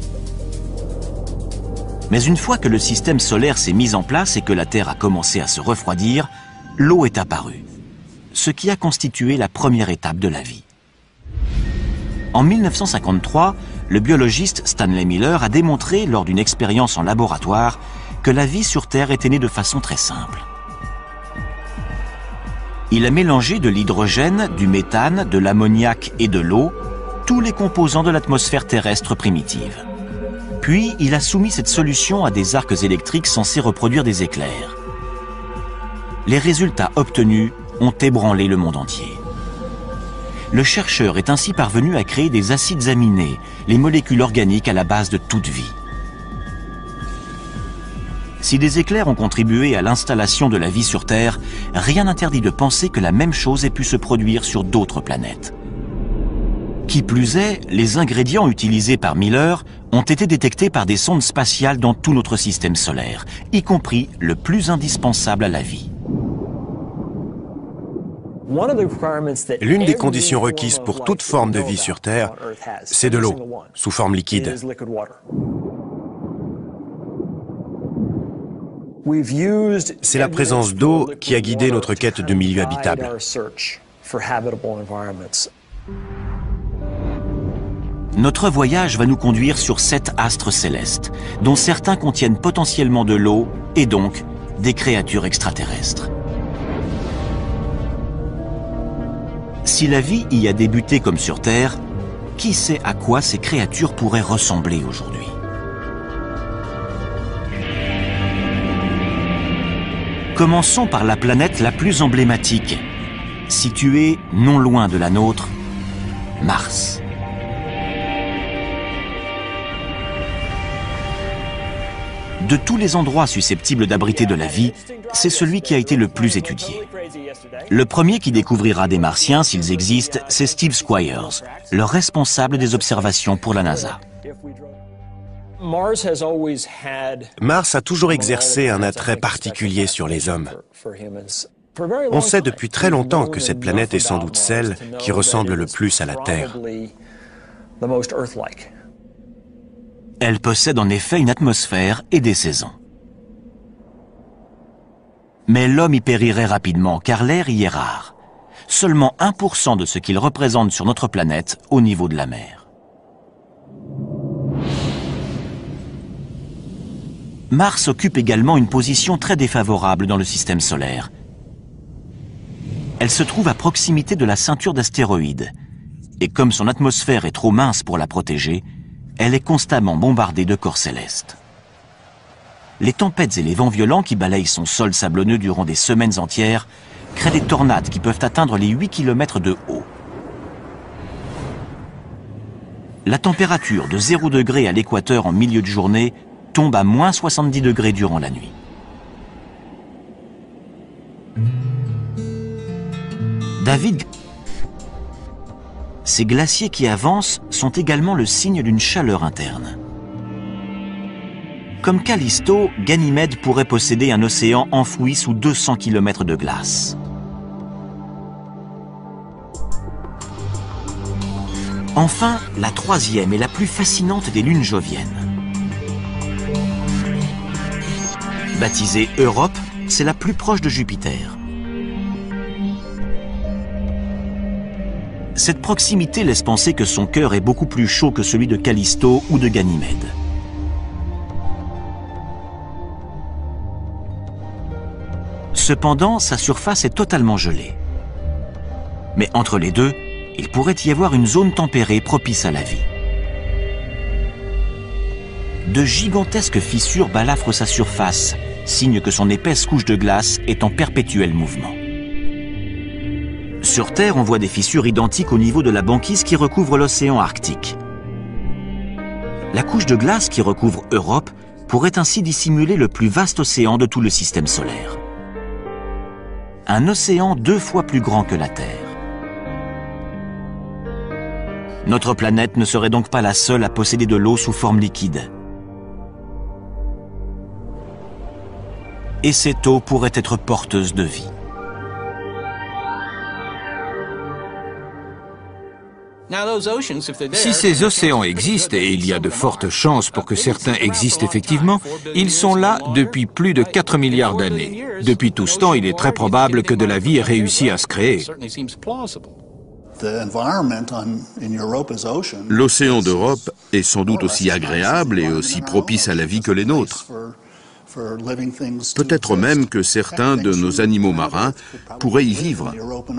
Mais une fois que le système solaire s'est mis en place et que la Terre a commencé à se refroidir, l'eau est apparue, ce qui a constitué la première étape de la vie. En 1953, le biologiste Stanley Miller a démontré, lors d'une expérience en laboratoire, que la vie sur Terre était née de façon très simple. Il a mélangé de l'hydrogène, du méthane, de l'ammoniac et de l'eau, tous les composants de l'atmosphère terrestre primitive. Puis, il a soumis cette solution à des arcs électriques censés reproduire des éclairs. Les résultats obtenus ont ébranlé le monde entier. Le chercheur est ainsi parvenu à créer des acides aminés, les molécules organiques à la base de toute vie. Si des éclairs ont contribué à l'installation de la vie sur Terre, rien n'interdit de penser que la même chose ait pu se produire sur d'autres planètes. Qui plus est, les ingrédients utilisés par Miller ont été détectés par des sondes spatiales dans tout notre système solaire, y compris le plus indispensable à la vie. L'une des conditions requises pour toute forme de vie sur Terre, c'est de l'eau, sous forme liquide. C'est la présence d'eau qui a guidé notre quête de milieux habitables. Notre voyage va nous conduire sur 7 astres célestes, dont certains contiennent potentiellement de l'eau et donc des créatures extraterrestres. Si la vie y a débuté comme sur Terre, qui sait à quoi ces créatures pourraient ressembler aujourd'hui? Commençons par la planète la plus emblématique, située non loin de la nôtre, Mars. De tous les endroits susceptibles d'abriter de la vie, c'est celui qui a été le plus étudié. Le premier qui découvrira des Martiens, s'ils existent, c'est Steve Squyres, le responsable des observations pour la NASA. Mars a toujours exercé un attrait particulier sur les hommes. On sait depuis très longtemps que cette planète est sans doute celle qui ressemble le plus à la Terre. Elle possède en effet une atmosphère et des saisons. Mais l'homme y périrait rapidement car l'air y est rare. Seulement 1% de ce qu'il représente sur notre planète au niveau de la mer. Mars occupe également une position très défavorable dans le système solaire. Elle se trouve à proximité de la ceinture d'astéroïdes. Et comme son atmosphère est trop mince pour la protéger, elle est constamment bombardée de corps célestes. Les tempêtes et les vents violents qui balayent son sol sablonneux durant des semaines entières créent des tornades qui peuvent atteindre les 8 km de haut. La température de 0 degré à l'équateur en milieu de journée tombe à moins 70 degrés durant la nuit. David, ces glaciers qui avancent sont également le signe d'une chaleur interne. Comme Callisto, Ganymède pourrait posséder un océan enfoui sous 200 km de glace. Enfin, la troisième et la plus fascinante des lunes joviennes. Baptisée Europe, c'est la plus proche de Jupiter. Cette proximité laisse penser que son cœur est beaucoup plus chaud que celui de Callisto ou de Ganymède. Cependant, sa surface est totalement gelée. Mais entre les deux, il pourrait y avoir une zone tempérée propice à la vie. De gigantesques fissures balafrent sa surface, signe que son épaisse couche de glace est en perpétuel mouvement. Sur Terre, on voit des fissures identiques au niveau de la banquise qui recouvre l'océan Arctique. La couche de glace qui recouvre Europe pourrait ainsi dissimuler le plus vaste océan de tout le système solaire. Un océan 2 fois plus grand que la Terre. Notre planète ne serait donc pas la seule à posséder de l'eau sous forme liquide. Et cette eau pourrait être porteuse de vie. Si ces océans existent, et il y a de fortes chances pour que certains existent effectivement, ils sont là depuis plus de 4 milliards d'années. Depuis tout ce temps, il est très probable que de la vie ait réussi à se créer. L'océan d'Europe est sans doute aussi agréable et aussi propice à la vie que les nôtres. Peut-être même que certains de nos animaux marins pourraient y vivre.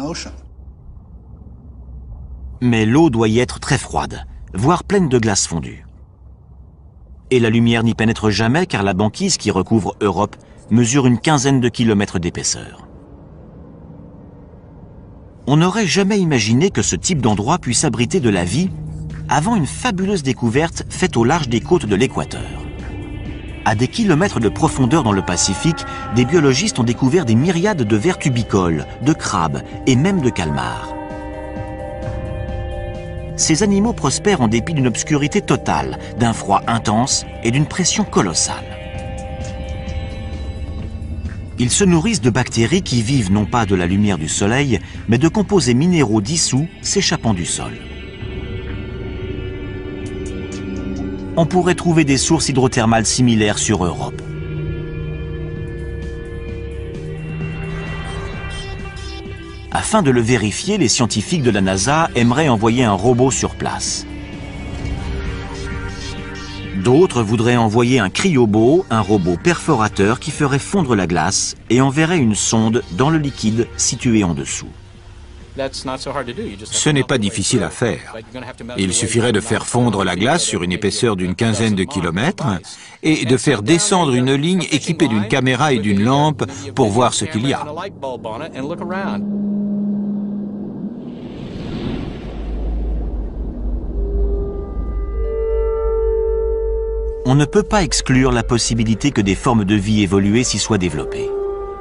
Mais l'eau doit y être très froide, voire pleine de glace fondue. Et la lumière n'y pénètre jamais car la banquise qui recouvre Europe mesure une quinzaine de kilomètres d'épaisseur. On n'aurait jamais imaginé que ce type d'endroit puisse abriter de la vie avant une fabuleuse découverte faite au large des côtes de l'équateur. À des kilomètres de profondeur dans le Pacifique, des biologistes ont découvert des myriades de vers tubicoles, de crabes et même de calmars. Ces animaux prospèrent en dépit d'une obscurité totale, d'un froid intense et d'une pression colossale. Ils se nourrissent de bactéries qui vivent non pas de la lumière du soleil, mais de composés minéraux dissous s'échappant du sol. On pourrait trouver des sources hydrothermales similaires sur Europe. Afin de le vérifier, les scientifiques de la NASA aimeraient envoyer un robot sur place. D'autres voudraient envoyer un cryobo, un robot perforateur qui ferait fondre la glace et enverrait une sonde dans le liquide situé en dessous. Ce n'est pas difficile à faire. Il suffirait de faire fondre la glace sur une épaisseur d'une quinzaine de kilomètres et de faire descendre une ligne équipée d'une caméra et d'une lampe pour voir ce qu'il y a. On ne peut pas exclure la possibilité que des formes de vie évoluées s'y soient développées.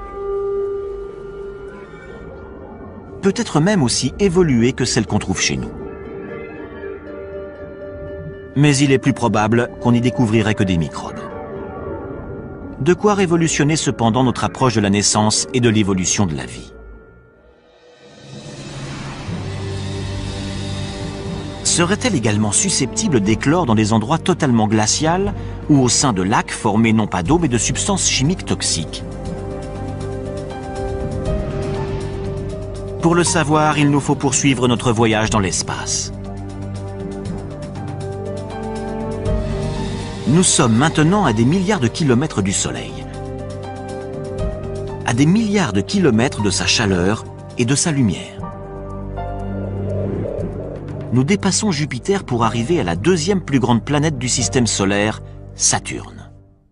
Peut-être même aussi évoluées que celles qu'on trouve chez nous. Mais il est plus probable qu'on n'y découvrirait que des microbes. De quoi révolutionner cependant notre approche de la naissance et de l'évolution de la vie. Serait-elle également susceptible d'éclore dans des endroits totalement glacials ou au sein de lacs formés non pas d'eau mais de substances chimiques toxiques? Pour le savoir, il nous faut poursuivre notre voyage dans l'espace. Nous sommes maintenant à des milliards de kilomètres du Soleil, à des milliards de kilomètres de sa chaleur et de sa lumière. Nous dépassons Jupiter pour arriver à la deuxième plus grande planète du système solaire, Saturne.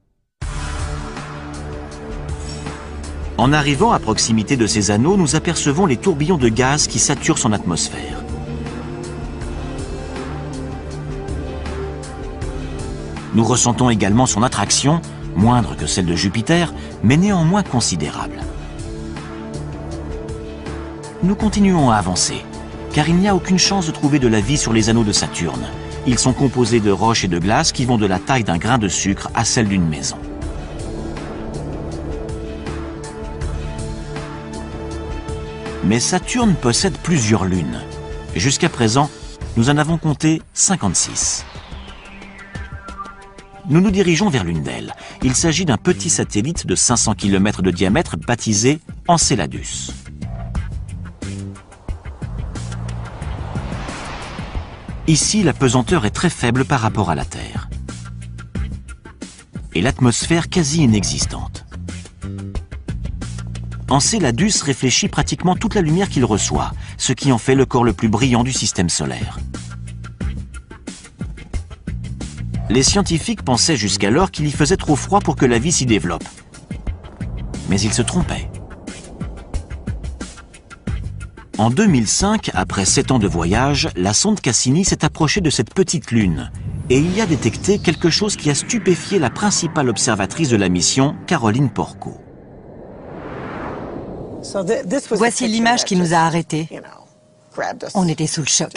En arrivant à proximité de ces anneaux, nous apercevons les tourbillons de gaz qui saturent son atmosphère. Nous ressentons également son attraction, moindre que celle de Jupiter, mais néanmoins considérable. Nous continuons à avancer, car il n'y a aucune chance de trouver de la vie sur les anneaux de Saturne. Ils sont composés de roches et de glace qui vont de la taille d'un grain de sucre à celle d'une maison. Mais Saturne possède plusieurs lunes. Jusqu'à présent, nous en avons compté 56. Nous nous dirigeons vers l'une d'elles. Il s'agit d'un petit satellite de 500 km de diamètre baptisé Enceladus. Ici, la pesanteur est très faible par rapport à la Terre. Et l'atmosphère quasi inexistante. Enceladus réfléchit pratiquement toute la lumière qu'il reçoit, ce qui en fait le corps le plus brillant du système solaire. Les scientifiques pensaient jusqu'alors qu'il y faisait trop froid pour que la vie s'y développe. Mais ils se trompaient. En 2005, après 7 ans de voyage, la sonde Cassini s'est approchée de cette petite lune et il y a détecté quelque chose qui a stupéfié la principale observatrice de la mission, Caroline Porco. Voici l'image qui nous a arrêtés. On était sous le choc.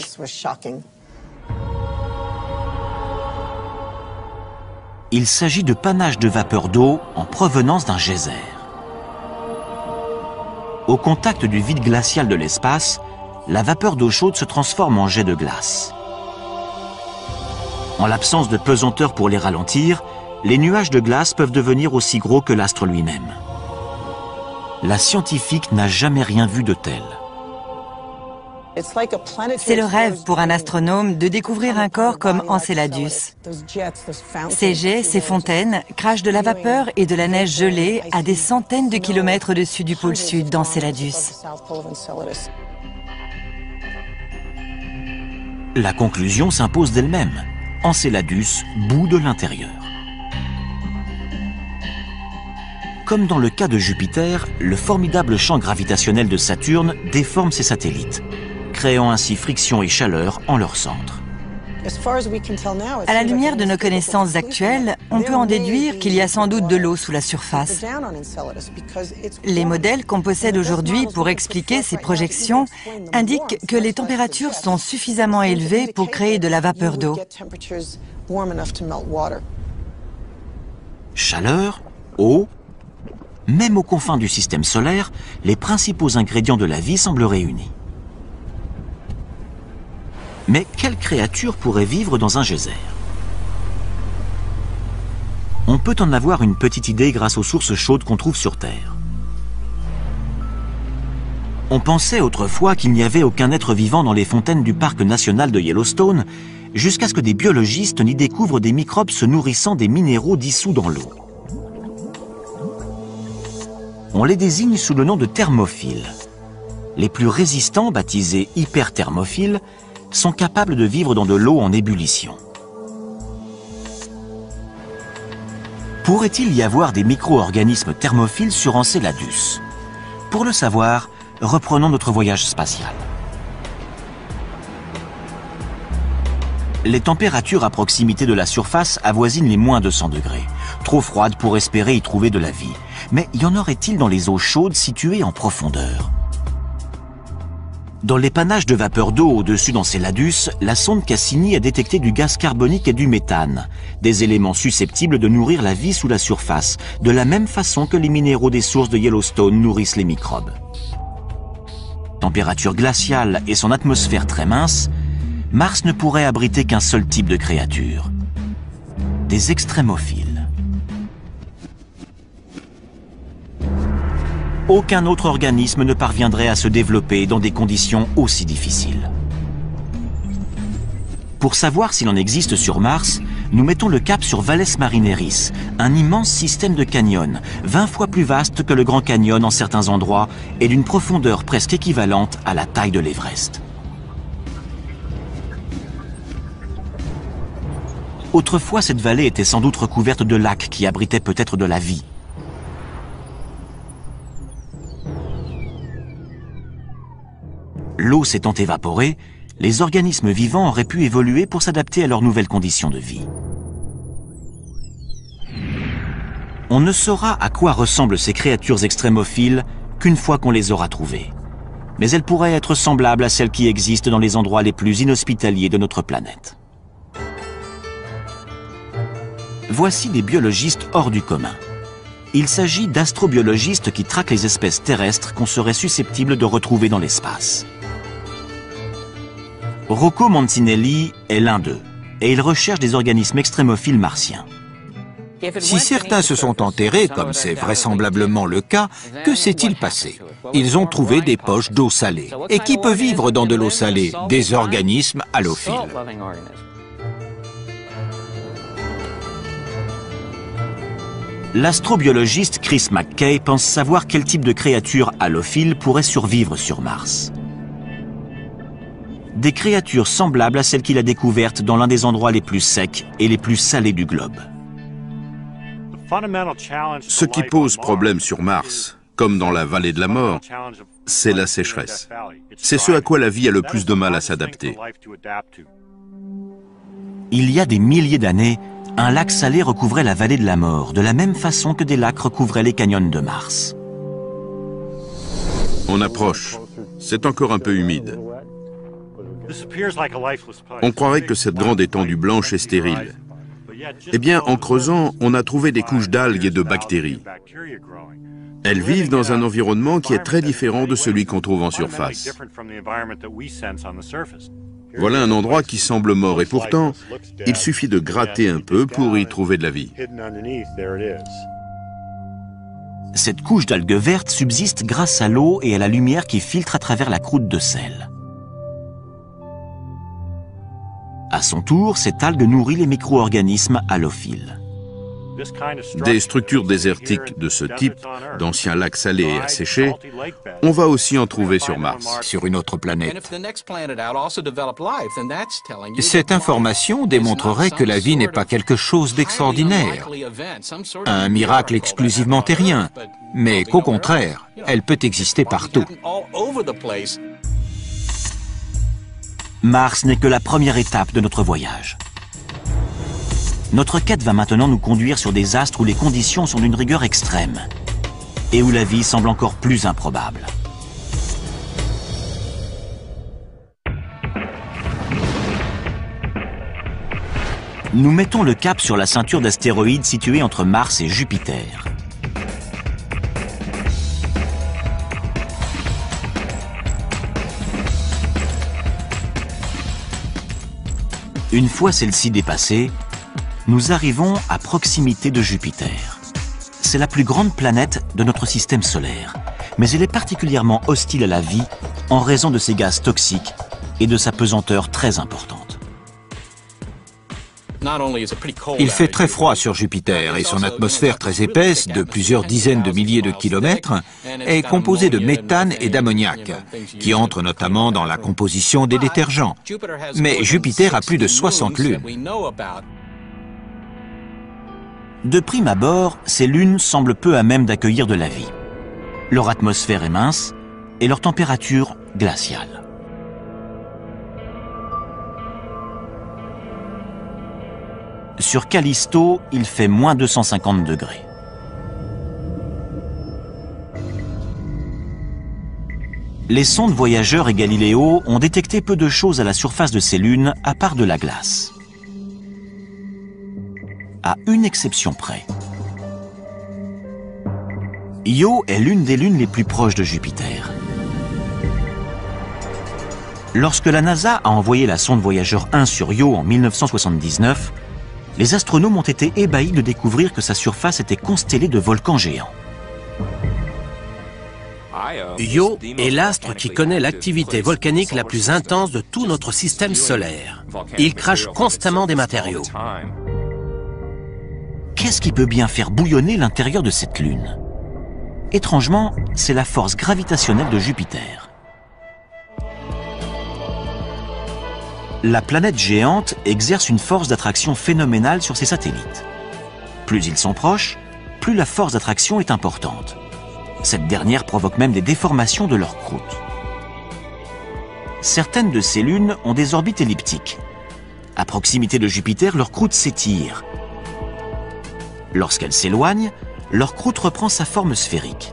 Il s'agit de panaches de vapeur d'eau en provenance d'un geyser. Au contact du vide glacial de l'espace, la vapeur d'eau chaude se transforme en jet de glace. En l'absence de pesanteur pour les ralentir, les nuages de glace peuvent devenir aussi gros que l'astre lui-même. La scientifique n'a jamais rien vu de tel. C'est le rêve pour un astronome de découvrir un corps comme Enceladus. Ces jets, ces fontaines, crachent de la vapeur et de la neige gelée à des centaines de kilomètres au-dessus du pôle sud d'Enceladus. La conclusion s'impose d'elle-même. Enceladus bout de l'intérieur. Comme dans le cas de Jupiter, le formidable champ gravitationnel de Saturne déforme ses satellites, créant ainsi friction et chaleur en leur centre. À la lumière de nos connaissances actuelles, on peut en déduire qu'il y a sans doute de l'eau sous la surface. Les modèles qu'on possède aujourd'hui pour expliquer ces projections indiquent que les températures sont suffisamment élevées pour créer de la vapeur d'eau. Chaleur, eau, même aux confins du système solaire, les principaux ingrédients de la vie semblent réunis. Mais quelle créature pourrait vivre dans un geyser? On peut en avoir une petite idée grâce aux sources chaudes qu'on trouve sur Terre. On pensait autrefois qu'il n'y avait aucun être vivant dans les fontaines du parc national de Yellowstone, jusqu'à ce que des biologistes n'y découvrent des microbes se nourrissant des minéraux dissous dans l'eau. On les désigne sous le nom de thermophiles. Les plus résistants, baptisés hyperthermophiles, sont capables de vivre dans de l'eau en ébullition. Pourrait-il y avoir des micro-organismes thermophiles sur Enceladus? Pour le savoir, reprenons notre voyage spatial. Les températures à proximité de la surface avoisinent les moins de 100 degrés, trop froides pour espérer y trouver de la vie. Mais y en aurait-il dans les eaux chaudes situées en profondeur? Dans les panaches de vapeur d'eau au-dessus d'Enceladus, la sonde Cassini a détecté du gaz carbonique et du méthane, des éléments susceptibles de nourrir la vie sous la surface, de la même façon que les minéraux des sources de Yellowstone nourrissent les microbes. Température glaciale et son atmosphère très mince, Mars ne pourrait abriter qu'un seul type de créature, des extrémophiles. Aucun autre organisme ne parviendrait à se développer dans des conditions aussi difficiles. Pour savoir s'il en existe sur Mars, nous mettons le cap sur Valles Marineris, un immense système de canyons, 20 fois plus vaste que le Grand Canyon en certains endroits et d'une profondeur presque équivalente à la taille de l'Everest. Autrefois, cette vallée était sans doute recouverte de lacs qui abritaient peut-être de la vie. L'eau s'étant évaporée, les organismes vivants auraient pu évoluer pour s'adapter à leurs nouvelles conditions de vie. On ne saura à quoi ressemblent ces créatures extrémophiles qu'une fois qu'on les aura trouvées. Mais elles pourraient être semblables à celles qui existent dans les endroits les plus inhospitaliers de notre planète. Voici des biologistes hors du commun. Il s'agit d'astrobiologistes qui traquent les espèces terrestres qu'on serait susceptible de retrouver dans l'espace. Rocco Mancinelli est l'un d'eux, et il recherche des organismes extrémophiles martiens. Si certains se sont enterrés, comme c'est vraisemblablement le cas, que s'est-il passé? Ils ont trouvé des poches d'eau salée. Et qui peut vivre dans de l'eau salée? Des organismes halophiles. L'astrobiologiste Chris McKay pense savoir quel type de créature halophile pourrait survivre sur Mars. Des créatures semblables à celles qu'il a découvertes dans l'un des endroits les plus secs et les plus salés du globe. Ce qui pose problème sur Mars, comme dans la vallée de la mort, c'est la sécheresse. C'est ce à quoi la vie a le plus de mal à s'adapter. Il y a des milliers d'années, un lac salé recouvrait la vallée de la mort, de la même façon que des lacs recouvraient les canyons de Mars. On approche. C'est encore un peu humide. On croirait que cette grande étendue blanche est stérile. Eh bien, en creusant, on a trouvé des couches d'algues et de bactéries. Elles vivent dans un environnement qui est très différent de celui qu'on trouve en surface. Voilà un endroit qui semble mort et pourtant, il suffit de gratter un peu pour y trouver de la vie. Cette couche d'algues vertes subsiste grâce à l'eau et à la lumière qui filtre à travers la croûte de sel. À son tour, cette algue nourrit les micro-organismes halophiles. Des structures désertiques de ce type, d'anciens lacs salés et asséchés, on va aussi en trouver sur Mars. Sur une autre planète. Cette information démontrerait que la vie n'est pas quelque chose d'extraordinaire, un miracle exclusivement terrien, mais qu'au contraire, elle peut exister partout. Mars n'est que la première étape de notre voyage. Notre quête va maintenant nous conduire sur des astres où les conditions sont d'une rigueur extrême et où la vie semble encore plus improbable. Nous mettons le cap sur la ceinture d'astéroïdes située entre Mars et Jupiter. Une fois celle-ci dépassée, nous arrivons à proximité de Jupiter. C'est la plus grande planète de notre système solaire, mais elle est particulièrement hostile à la vie en raison de ses gaz toxiques et de sa pesanteur très importante. Il fait très froid sur Jupiter et son atmosphère très épaisse, de plusieurs dizaines de milliers de kilomètres, est composée de méthane et d'ammoniac, qui entrent notamment dans la composition des détergents. Mais Jupiter a plus de 60 lunes. De prime abord, ces lunes semblent peu à même d'accueillir de la vie. Leur atmosphère est mince et leur température glaciale. Sur Callisto, il fait moins 250 degrés. Les sondes Voyageur et Galileo ont détecté peu de choses à la surface de ces lunes, à part de la glace. À une exception près. Io est l'une des lunes les plus proches de Jupiter. Lorsque la NASA a envoyé la sonde Voyageur 1 sur Io en 1979, les astronomes ont été ébahis de découvrir que sa surface était constellée de volcans géants. Io est l'astre qui connaît l'activité volcanique la plus intense de tout notre système solaire. Il crache constamment des matériaux. Qu'est-ce qui peut bien faire bouillonner l'intérieur de cette lune? Étrangement, c'est la force gravitationnelle de Jupiter. La planète géante exerce une force d'attraction phénoménale sur ses satellites. Plus ils sont proches, plus la force d'attraction est importante. Cette dernière provoque même des déformations de leur croûte. Certaines de ces lunes ont des orbites elliptiques. À proximité de Jupiter, leur croûte s'étire. Lorsqu'elles s'éloignent, leur croûte reprend sa forme sphérique.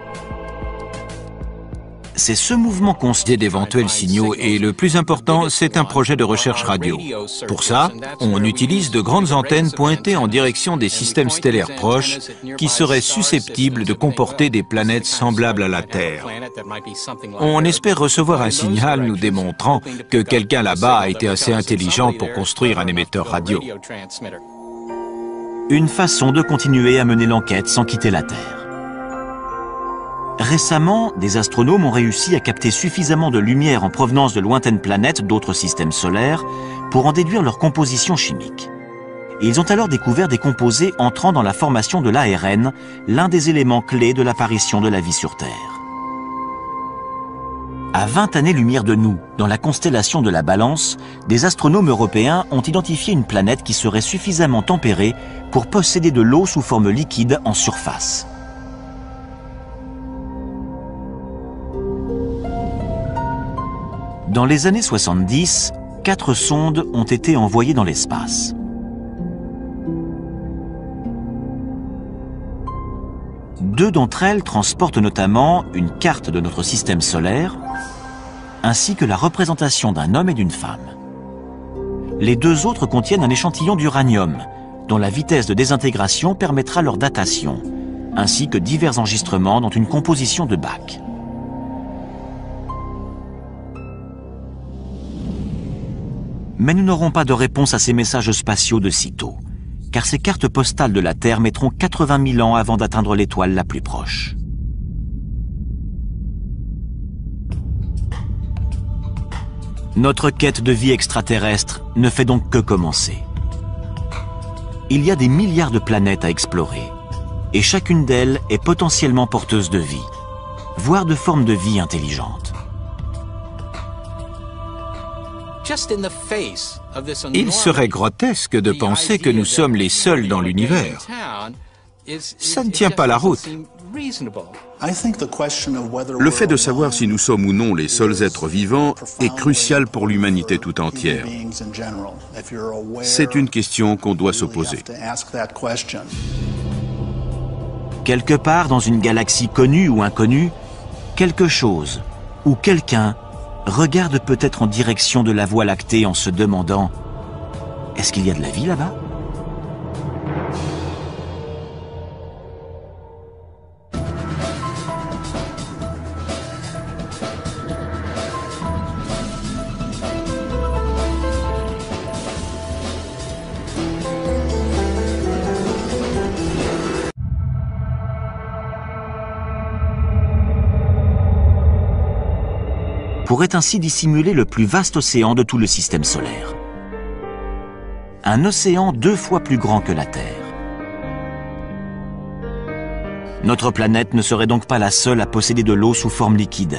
C'est ce mouvement constant d'éventuels signaux et le plus important, c'est un projet de recherche radio. Pour ça, on utilise de grandes antennes pointées en direction des systèmes stellaires proches qui seraient susceptibles de comporter des planètes semblables à la Terre. On espère recevoir un signal nous démontrant que quelqu'un là-bas a été assez intelligent pour construire un émetteur radio. Une façon de continuer à mener l'enquête sans quitter la Terre. Récemment, des astronomes ont réussi à capter suffisamment de lumière en provenance de lointaines planètes d'autres systèmes solaires pour en déduire leur composition chimique. Ils ont alors découvert des composés entrant dans la formation de l'ARN, l'un des éléments clés de l'apparition de la vie sur Terre. À 20 années-lumière de nous, dans la constellation de la Balance, des astronomes européens ont identifié une planète qui serait suffisamment tempérée pour posséder de l'eau sous forme liquide en surface. Dans les années 70, 4 sondes ont été envoyées dans l'espace. Deux d'entre elles transportent notamment une carte de notre système solaire, ainsi que la représentation d'un homme et d'une femme. Les deux autres contiennent un échantillon d'uranium, dont la vitesse de désintégration permettra leur datation, ainsi que divers enregistrements dont une composition de Bach. Mais nous n'aurons pas de réponse à ces messages spatiaux de sitôt, car ces cartes postales de la Terre mettront 80 000 ans avant d'atteindre l'étoile la plus proche. Notre quête de vie extraterrestre ne fait donc que commencer. Il y a des milliards de planètes à explorer, et chacune d'elles est potentiellement porteuse de vie, voire de formes de vie intelligentes. Il serait grotesque de penser que nous sommes les seuls dans l'univers. Ça ne tient pas la route. Le fait de savoir si nous sommes ou non les seuls êtres vivants est crucial pour l'humanité tout entière. C'est une question qu'on doit se poser. Quelque part dans une galaxie connue ou inconnue, quelque chose ou quelqu'un regarde peut-être en direction de la Voie lactée en se demandant « Est-ce qu'il y a de la vie là-bas » pourrait ainsi dissimuler le plus vaste océan de tout le système solaire. Un océan 2 fois plus grand que la Terre. Notre planète ne serait donc pas la seule à posséder de l'eau sous forme liquide.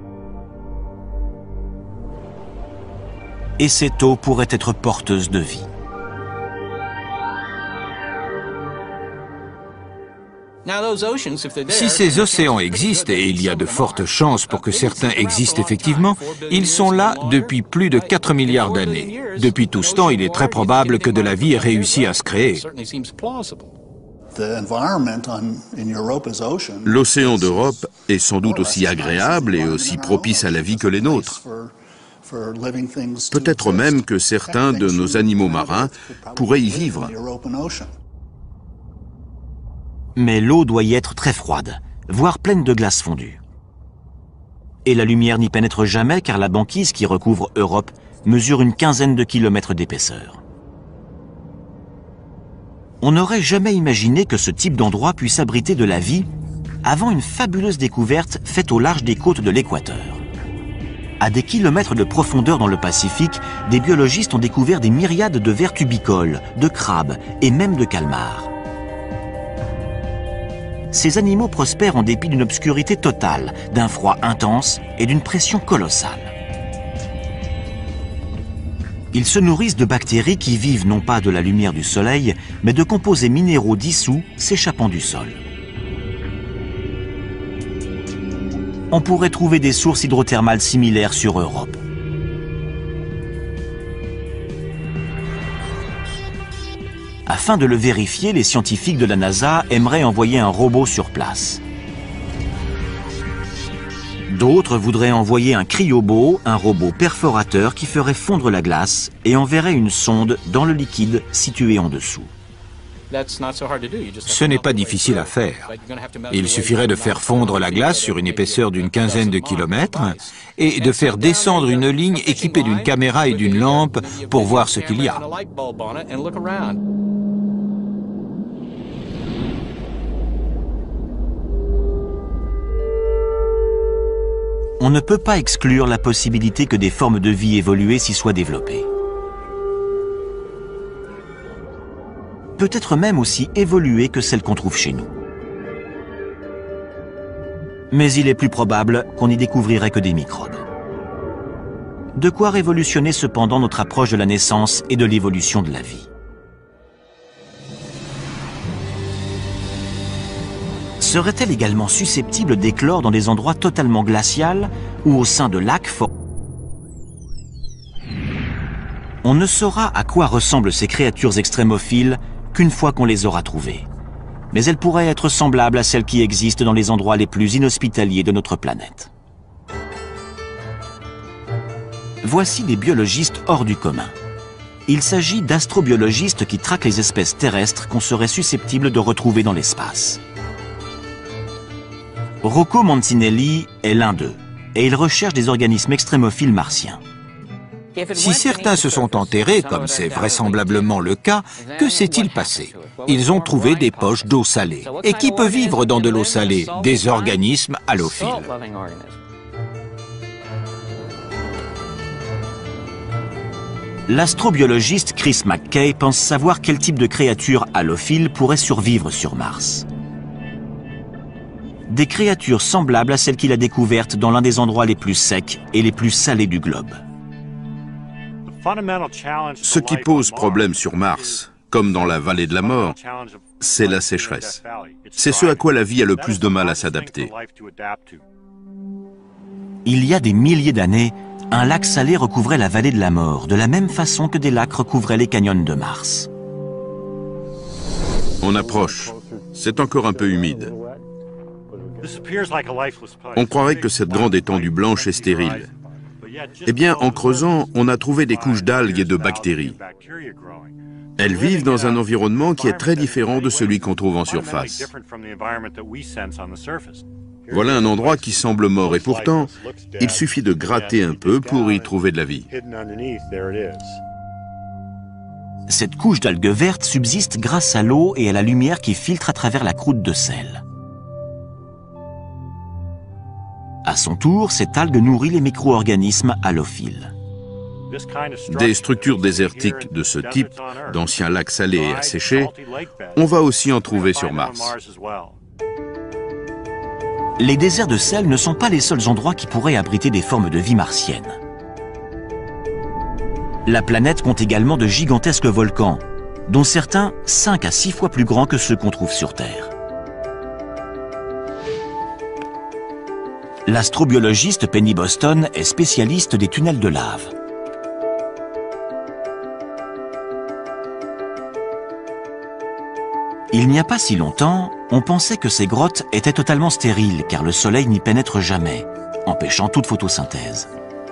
Et cette eau pourrait être porteuse de vie. Si ces océans existent, et il y a de fortes chances pour que certains existent effectivement, ils sont là depuis plus de 4 milliards d'années. Depuis tout ce temps, il est très probable que de la vie ait réussi à se créer. L'océan d'Europe est sans doute aussi agréable et aussi propice à la vie que les nôtres. Peut-être même que certains de nos animaux marins pourraient y vivre. Mais l'eau doit y être très froide, voire pleine de glace fondue. Et la lumière n'y pénètre jamais car la banquise qui recouvre Europe mesure une quinzaine de kilomètres d'épaisseur. On n'aurait jamais imaginé que ce type d'endroit puisse abriter de la vie avant une fabuleuse découverte faite au large des côtes de l'équateur. À des kilomètres de profondeur dans le Pacifique, des biologistes ont découvert des myriades de vers tubicoles, de crabes et même de calmars. Ces animaux prospèrent en dépit d'une obscurité totale, d'un froid intense et d'une pression colossale. Ils se nourrissent de bactéries qui vivent non pas de la lumière du soleil, mais de composés minéraux dissous s'échappant du sol. On pourrait trouver des sources hydrothermales similaires sur Europe. Afin de le vérifier, les scientifiques de la NASA aimeraient envoyer un robot sur place. D'autres voudraient envoyer un cryobo, un robot perforateur qui ferait fondre la glace et enverrait une sonde dans le liquide situé en dessous. Ce n'est pas difficile à faire. Il suffirait de faire fondre la glace sur une épaisseur d'une quinzaine de kilomètres et de faire descendre une ligne équipée d'une caméra et d'une lampe pour voir ce qu'il y a. On ne peut pas exclure la possibilité que des formes de vie évoluées s'y soient développées. Peut-être même aussi évoluées que celles qu'on trouve chez nous. Mais il est plus probable qu'on n'y découvrirait que des microbes. De quoi révolutionner cependant notre approche de la naissance et de l'évolution de la vie. Serait-elle également susceptible d'éclore dans des endroits totalement glacials ou au sein de lacs forts? On ne saura à quoi ressemblent ces créatures extrémophiles qu'une fois qu'on les aura trouvées. Mais elles pourraient être semblables à celles qui existent dans les endroits les plus inhospitaliers de notre planète. Voici des biologistes hors du commun. Il s'agit d'astrobiologistes qui traquent les espèces terrestres qu'on serait susceptible de retrouver dans l'espace. Rocco Mancinelli est l'un d'eux, et il recherche des organismes extrémophiles martiens. Si certains se sont enterrés, comme c'est vraisemblablement le cas, que s'est-il passé? Ils ont trouvé des poches d'eau salée. Et qui peut vivre dans de l'eau salée? Des organismes halophiles. L'astrobiologiste Chris McKay pense savoir quel type de créature halophile pourrait survivre sur Mars. Des créatures semblables à celles qu'il a découvertes dans l'un des endroits les plus secs et les plus salés du globe. Ce qui pose problème sur Mars, comme dans la vallée de la mort, c'est la sécheresse. C'est ce à quoi la vie a le plus de mal à s'adapter. Il y a des milliers d'années, un lac salé recouvrait la vallée de la mort, de la même façon que des lacs recouvraient les canyons de Mars. On approche. C'est encore un peu humide. On croirait que cette grande étendue blanche est stérile. Eh bien, en creusant, on a trouvé des couches d'algues et de bactéries. Elles vivent dans un environnement qui est très différent de celui qu'on trouve en surface. Voilà un endroit qui semble mort et pourtant, il suffit de gratter un peu pour y trouver de la vie. Cette couche d'algues vertes subsiste grâce à l'eau et à la lumière qui filtre à travers la croûte de sel. À son tour, cette algue nourrit les micro-organismes halophiles. Des structures désertiques de ce type, d'anciens lacs salés et asséchés, on va aussi en trouver sur Mars. Les déserts de sel ne sont pas les seuls endroits qui pourraient abriter des formes de vie martiennes. La planète compte également de gigantesques volcans, dont certains 5 à 6 fois plus grands que ceux qu'on trouve sur Terre. L'astrobiologiste Penny Boston est spécialiste des tunnels de lave. Il n'y a pas si longtemps, on pensait que ces grottes étaient totalement stériles car le soleil n'y pénètre jamais, empêchant toute photosynthèse.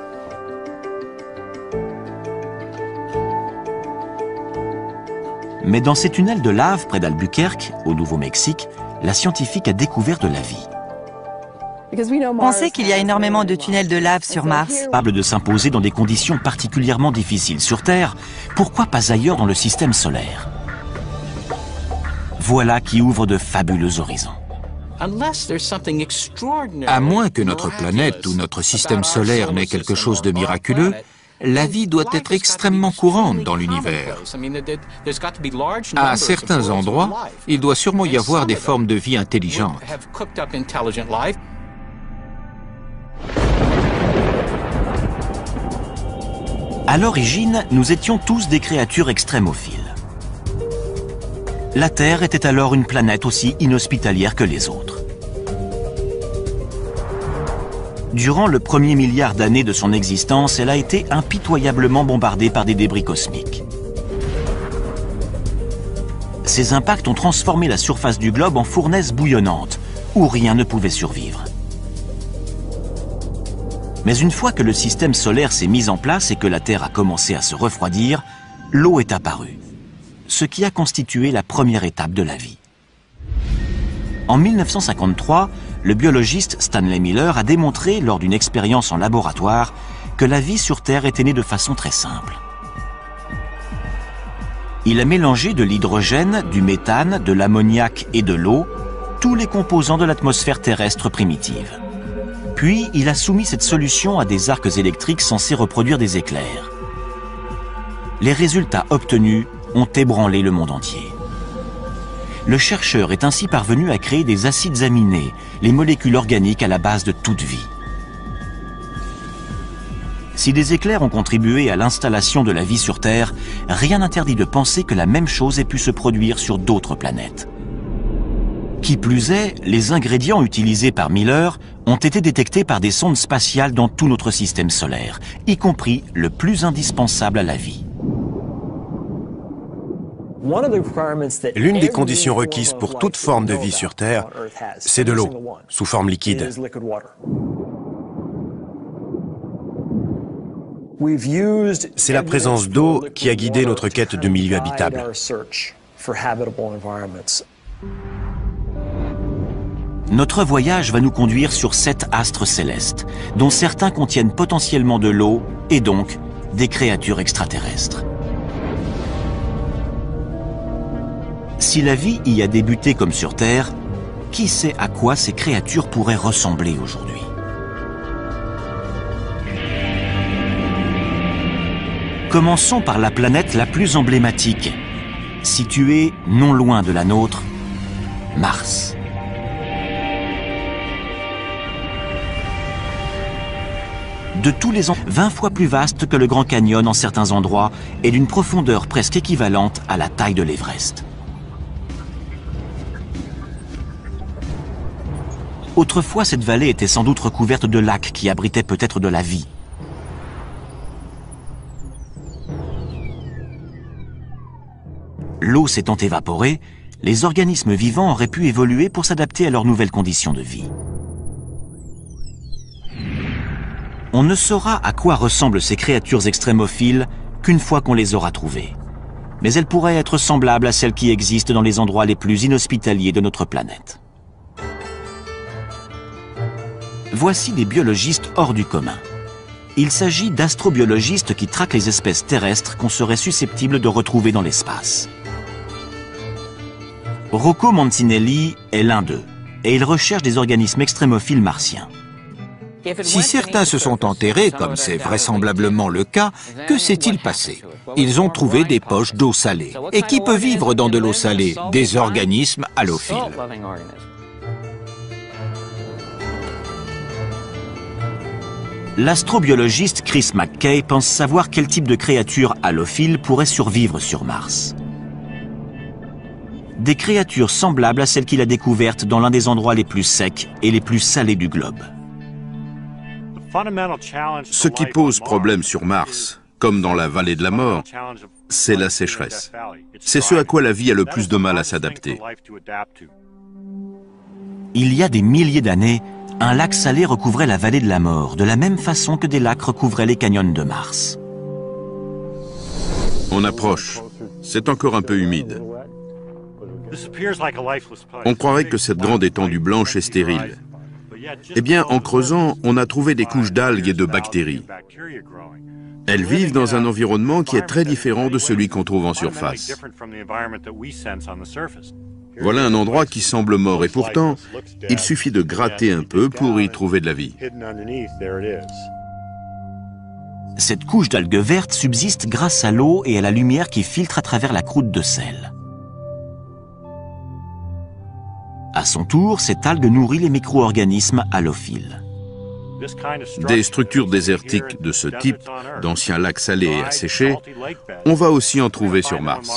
Mais dans ces tunnels de lave près d'Albuquerque, au Nouveau-Mexique, la scientifique a découvert de la vie. On sait qu'il y a énormément de tunnels de lave sur Mars. Capable de s'imposer dans des conditions particulièrement difficiles sur Terre, pourquoi pas ailleurs dans le système solaire? Voilà qui ouvre de fabuleux horizons. À moins que notre planète ou notre système solaire n'ait quelque chose de miraculeux, la vie doit être extrêmement courante dans l'univers. À certains endroits, il doit sûrement y avoir des formes de vie intelligentes. À l'origine, nous étions tous des créatures extrémophiles. La Terre était alors une planète aussi inhospitalière que les autres. Durant le premier milliard d'années de son existence, elle a été impitoyablement bombardée par des débris cosmiques. Ces impacts ont transformé la surface du globe en fournaise bouillonnante, où rien ne pouvait survivre. Mais une fois que le système solaire s'est mis en place et que la Terre a commencé à se refroidir, l'eau est apparue, ce qui a constitué la première étape de la vie. En 1953, le biologiste Stanley Miller a démontré, lors d'une expérience en laboratoire, que la vie sur Terre était née de façon très simple. Il a mélangé de l'hydrogène, du méthane, de l'ammoniac et de l'eau, tous les composants de l'atmosphère terrestre primitive. Puis, il a soumis cette solution à des arcs électriques censés reproduire des éclairs. Les résultats obtenus ont ébranlé le monde entier. Le chercheur est ainsi parvenu à créer des acides aminés, les molécules organiques à la base de toute vie. Si des éclairs ont contribué à l'installation de la vie sur Terre, rien n'interdit de penser que la même chose ait pu se produire sur d'autres planètes. Qui plus est, les ingrédients utilisés par Miller ont été détectés par des sondes spatiales dans tout notre système solaire, y compris le plus indispensable à la vie. L'une des conditions requises pour toute forme de vie sur Terre, c'est de l'eau, sous forme liquide. C'est la présence d'eau qui a guidé notre quête de milieux habitables. Notre voyage va nous conduire sur 7 astres célestes, dont certains contiennent potentiellement de l'eau et donc des créatures extraterrestres. Si la vie y a débuté comme sur Terre, qui sait à quoi ces créatures pourraient ressembler aujourd'hui? Commençons par la planète la plus emblématique, située non loin de la nôtre, Mars. De tous les ans, 20 fois plus vaste que le Grand Canyon en certains endroits et d'une profondeur presque équivalente à la taille de l'Everest. Autrefois, cette vallée était sans doute recouverte de lacs qui abritaient peut-être de la vie. L'eau s'étant évaporée, les organismes vivants auraient pu évoluer pour s'adapter à leurs nouvelles conditions de vie. On ne saura à quoi ressemblent ces créatures extrémophiles qu'une fois qu'on les aura trouvées. Mais elles pourraient être semblables à celles qui existent dans les endroits les plus inhospitaliers de notre planète. Voici des biologistes hors du commun. Il s'agit d'astrobiologistes qui traquent les espèces terrestres qu'on serait susceptible de retrouver dans l'espace. Rocco Mancinelli est l'un d'eux, et il recherche des organismes extrémophiles martiens. Si certains se sont enterrés, comme c'est vraisemblablement le cas, que s'est-il passé? Ils ont trouvé des poches d'eau salée. Et qui peut vivre dans de l'eau salée? Des organismes halophiles. L'astrobiologiste Chris McKay pense savoir quel type de créature halophile pourrait survivre sur Mars. Des créatures semblables à celles qu'il a découvertes dans l'un des endroits les plus secs et les plus salés du globe. Ce qui pose problème sur Mars, comme dans la vallée de la mort, c'est la sécheresse. C'est ce à quoi la vie a le plus de mal à s'adapter. Il y a des milliers d'années, un lac salé recouvrait la vallée de la mort, de la même façon que des lacs recouvraient les canyons de Mars. On approche. C'est encore un peu humide. On croirait que cette grande étendue blanche est stérile. Eh bien, en creusant, on a trouvé des couches d'algues et de bactéries. Elles vivent dans un environnement qui est très différent de celui qu'on trouve en surface. Voilà un endroit qui semble mort et pourtant, il suffit de gratter un peu pour y trouver de la vie. Cette couche d'algues vertes subsiste grâce à l'eau et à la lumière qui filtre à travers la croûte de sel. À son tour, cette algue nourrit les micro-organismes halophiles. Des structures désertiques de ce type, d'anciens lacs salés et asséchés, on va aussi en trouver sur Mars.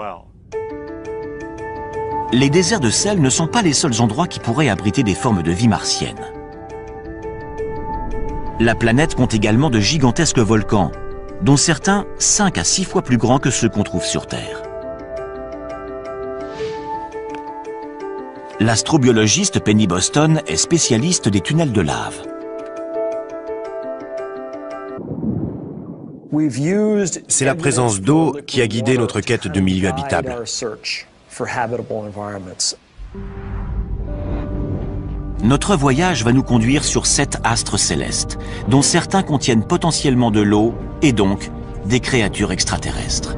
Les déserts de sel ne sont pas les seuls endroits qui pourraient abriter des formes de vie martiennes. La planète compte également de gigantesques volcans, dont certains 5 à 6 fois plus grands que ceux qu'on trouve sur Terre. L'astrobiologiste Penny Boston est spécialiste des tunnels de lave. C'est la présence d'eau qui a guidé notre quête de milieux habitables. Notre voyage va nous conduire sur 7 astres célestes, dont certains contiennent potentiellement de l'eau et donc des créatures extraterrestres.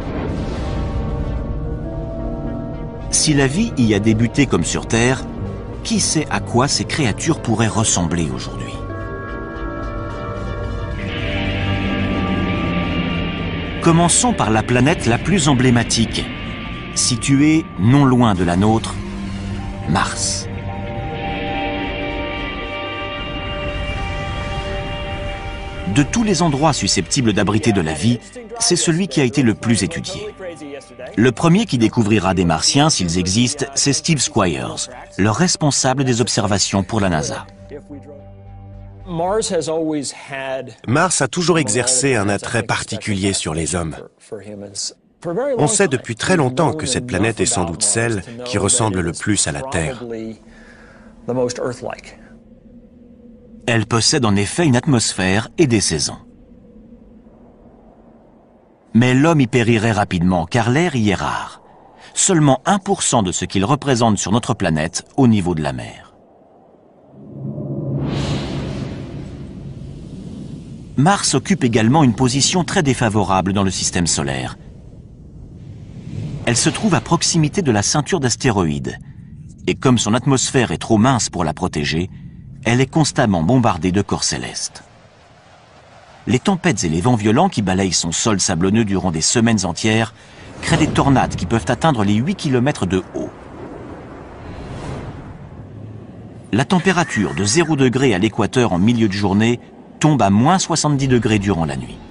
Si la vie y a débuté comme sur Terre, qui sait à quoi ces créatures pourraient ressembler aujourd'hui? Commençons par la planète la plus emblématique, située non loin de la nôtre, Mars. De tous les endroits susceptibles d'abriter de la vie, c'est celui qui a été le plus étudié. Le premier qui découvrira des Martiens, s'ils existent, c'est Steve Squyres, le responsable des observations pour la NASA. Mars a toujours exercé un attrait particulier sur les hommes. On sait depuis très longtemps que cette planète est sans doute celle qui ressemble le plus à la Terre. Elle possède en effet une atmosphère et des saisons. Mais l'homme y périrait rapidement car l'air y est rare. Seulement 1% de ce qu'il représente sur notre planète au niveau de la mer. Mars occupe également une position très défavorable dans le système solaire. Elle se trouve à proximité de la ceinture d'astéroïdes. Et comme son atmosphère est trop mince pour la protéger, elle est constamment bombardée de corps célestes. Les tempêtes et les vents violents qui balayent son sol sablonneux durant des semaines entières créent des tornades qui peuvent atteindre les 8 km de haut. La température de 0 degré à l'équateur en milieu de journée tombe à moins 70 degrés durant la nuit.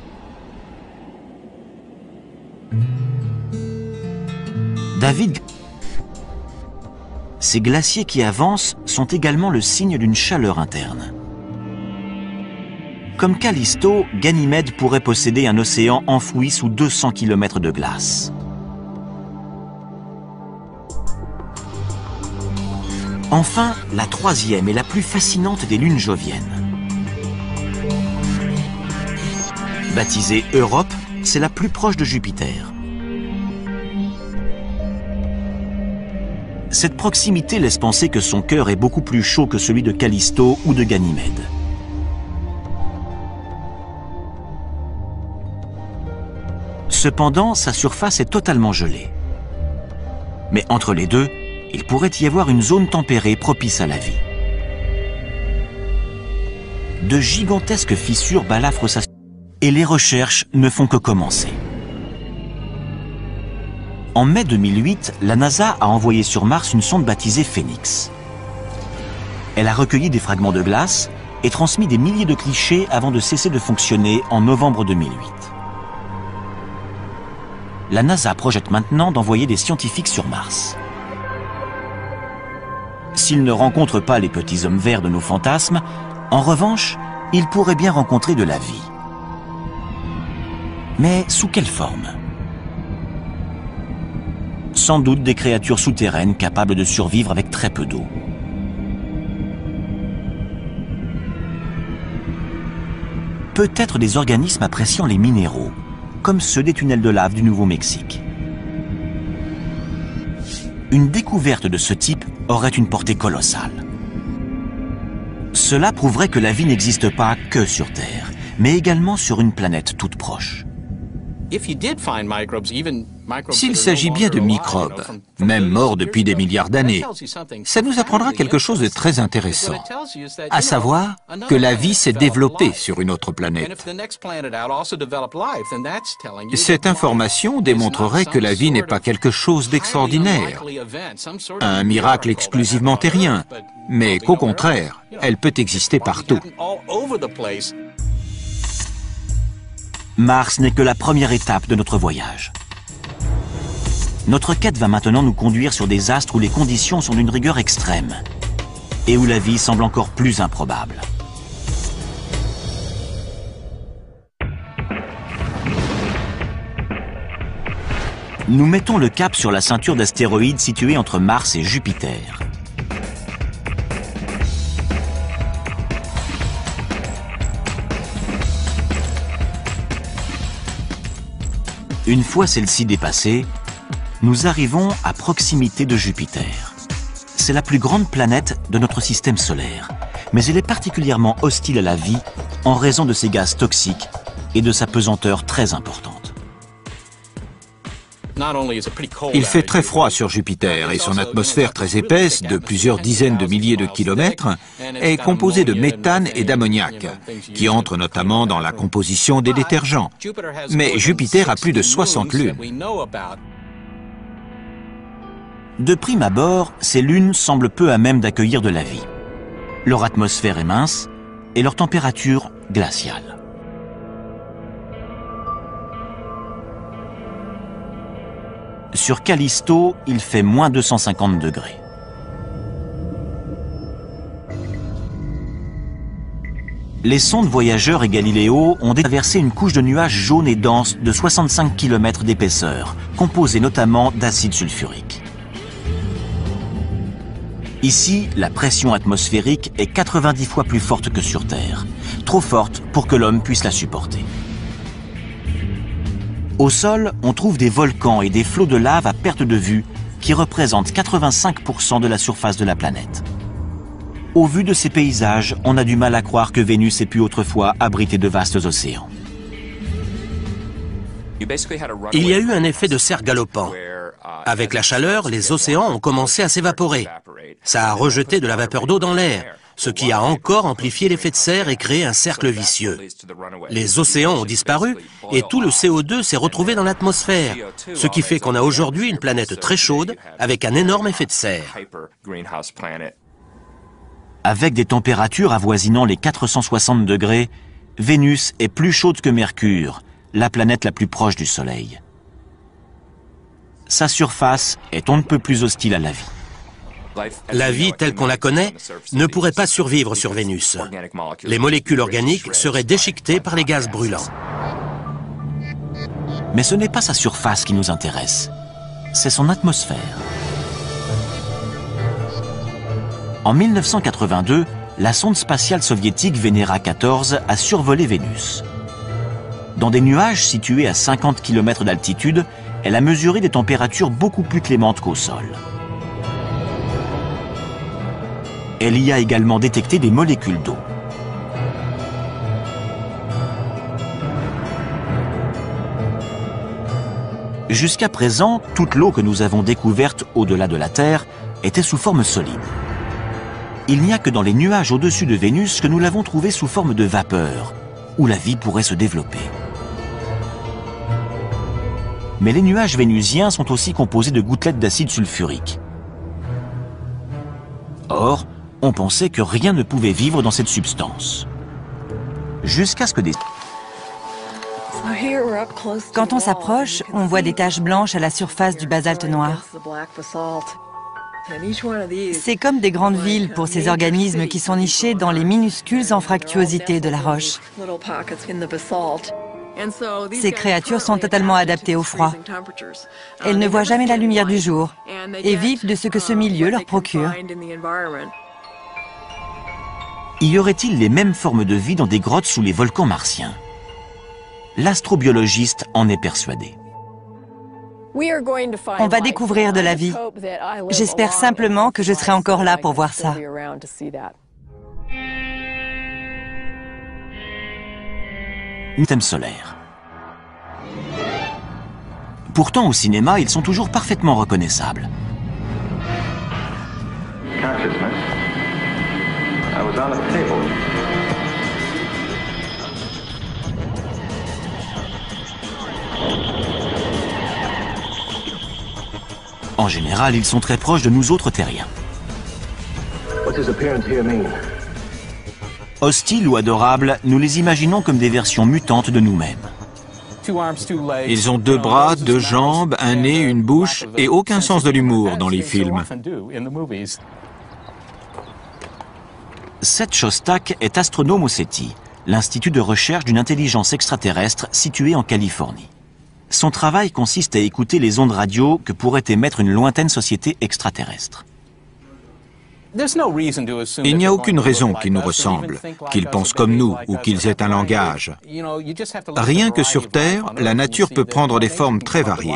Ces glaciers qui avancent sont également le signe d'une chaleur interne. Comme Callisto, Ganymède pourrait posséder un océan enfoui sous 200 km de glace. Enfin, la troisième et la plus fascinante des lunes joviennes. Baptisée Europe, c'est la plus proche de Jupiter. Cette proximité laisse penser que son cœur est beaucoup plus chaud que celui de Callisto ou de Ganymède. Cependant, sa surface est totalement gelée. Mais entre les deux, il pourrait y avoir une zone tempérée propice à la vie. de gigantesques fissures balafrent sa... Et les recherches ne font que commencer. En mai 2008, la NASA a envoyé sur Mars une sonde baptisée Phoenix. Elle a recueilli des fragments de glace et transmis des milliers de clichés avant de cesser de fonctionner en novembre 2008. La NASA projette maintenant d'envoyer des scientifiques sur Mars. S'ils ne rencontrent pas les petits hommes verts de nos fantasmes, en revanche, ils pourraient bien rencontrer de la vie. Mais sous quelle forme? Sans doute des créatures souterraines capables de survivre avec très peu d'eau. Peut-être des organismes appréciant les minéraux, comme ceux des tunnels de lave du Nouveau-Mexique. Une découverte de ce type aurait une portée colossale. Cela prouverait que la vie n'existe pas que sur Terre, mais également sur une planète toute proche. S'il s'agit bien de microbes, même morts depuis des milliards d'années, ça nous apprendra quelque chose de très intéressant, à savoir que la vie s'est développée sur une autre planète. Cette information démontrerait que la vie n'est pas quelque chose d'extraordinaire, un miracle exclusivement terrien, mais qu'au contraire, elle peut exister partout. Mars n'est que la première étape de notre voyage. Notre quête va maintenant nous conduire sur des astres où les conditions sont d'une rigueur extrême et où la vie semble encore plus improbable. Nous mettons le cap sur la ceinture d'astéroïdes située entre Mars et Jupiter. Une fois celle-ci dépassée, nous arrivons à proximité de Jupiter. C'est la plus grande planète de notre système solaire, mais elle est particulièrement hostile à la vie en raison de ses gaz toxiques et de sa pesanteur très importante. Il fait très froid sur Jupiter et son atmosphère très épaisse, de plusieurs dizaines de milliers de kilomètres, est composée de méthane et d'ammoniac, qui entrent notamment dans la composition des détergents. Mais Jupiter a plus de 60 lunes. De prime abord, ces lunes semblent peu à même d'accueillir de la vie. Leur atmosphère est mince et leur température glaciale. Sur Callisto, il fait moins 250 degrés. Les sondes Voyageur et Galileo ont traversé une couche de nuages jaunes et denses de 65 km d'épaisseur, composée notamment d'acide sulfurique. Ici, la pression atmosphérique est 90 fois plus forte que sur Terre, trop forte pour que l'homme puisse la supporter. Au sol, on trouve des volcans et des flots de lave à perte de vue qui représentent 85% de la surface de la planète. Au vu de ces paysages, on a du mal à croire que Vénus ait pu autrefois abriter de vastes océans. Il y a eu un effet de serre galopant. Avec la chaleur, les océans ont commencé à s'évaporer. Ça a rejeté de la vapeur d'eau dans l'air, ce qui a encore amplifié l'effet de serre et créé un cercle vicieux. Les océans ont disparu et tout le CO2 s'est retrouvé dans l'atmosphère, ce qui fait qu'on a aujourd'hui une planète très chaude avec un énorme effet de serre. Avec des températures avoisinant les 460 degrés, Vénus est plus chaude que Mercure, la planète la plus proche du Soleil. Sa surface est on ne peut plus hostile à la vie. La vie telle qu'on la connaît ne pourrait pas survivre sur Vénus. Les molécules organiques seraient déchiquetées par les gaz brûlants. Mais ce n'est pas sa surface qui nous intéresse, c'est son atmosphère. En 1982, la sonde spatiale soviétique Venera 14 a survolé Vénus. Dans des nuages situés à 50 km d'altitude, elle a mesuré des températures beaucoup plus clémentes qu'au sol. Elle y a également détecté des molécules d'eau. Jusqu'à présent, toute l'eau que nous avons découverte au-delà de la Terre était sous forme solide. Il n'y a que dans les nuages au-dessus de Vénus que nous l'avons trouvé sous forme de vapeur, où la vie pourrait se développer. Mais les nuages vénusiens sont aussi composés de gouttelettes d'acide sulfurique. Or, on pensait que rien ne pouvait vivre dans cette substance. Jusqu'à ce que des... Quand on s'approche, on voit des taches blanches à la surface du basalte noir. C'est comme des grandes villes pour ces organismes qui sont nichés dans les minuscules anfractuosités de la roche. Ces créatures sont totalement adaptées au froid. Elles ne voient jamais la lumière du jour et vivent de ce que ce milieu leur procure. Y aurait-il les mêmes formes de vie dans des grottes sous les volcans martiens? L'astrobiologiste en est persuadé. On va découvrir de la vie. J'espère simplement que je serai encore là pour voir ça. Système solaire. Pourtant, au cinéma, ils sont toujours parfaitement reconnaissables. En général, ils sont très proches de nous autres terriens. Hostiles ou adorables, nous les imaginons comme des versions mutantes de nous-mêmes. Ils ont 2 bras, 2 jambes, un nez, une bouche et aucun sens de l'humour dans les films. Seth Shostak est astronome au SETI, l'institut de recherche d'une intelligence extraterrestre situé en Californie. Son travail consiste à écouter les ondes radio que pourrait émettre une lointaine société extraterrestre. Il n'y a aucune raison qu'ils nous ressemblent, qu'ils pensent comme nous ou qu'ils aient un langage. Rien que sur Terre, la nature peut prendre des formes très variées.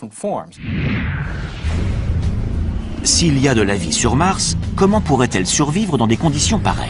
S'il y a de la vie sur Mars, comment pourrait-elle survivre dans des conditions pareilles?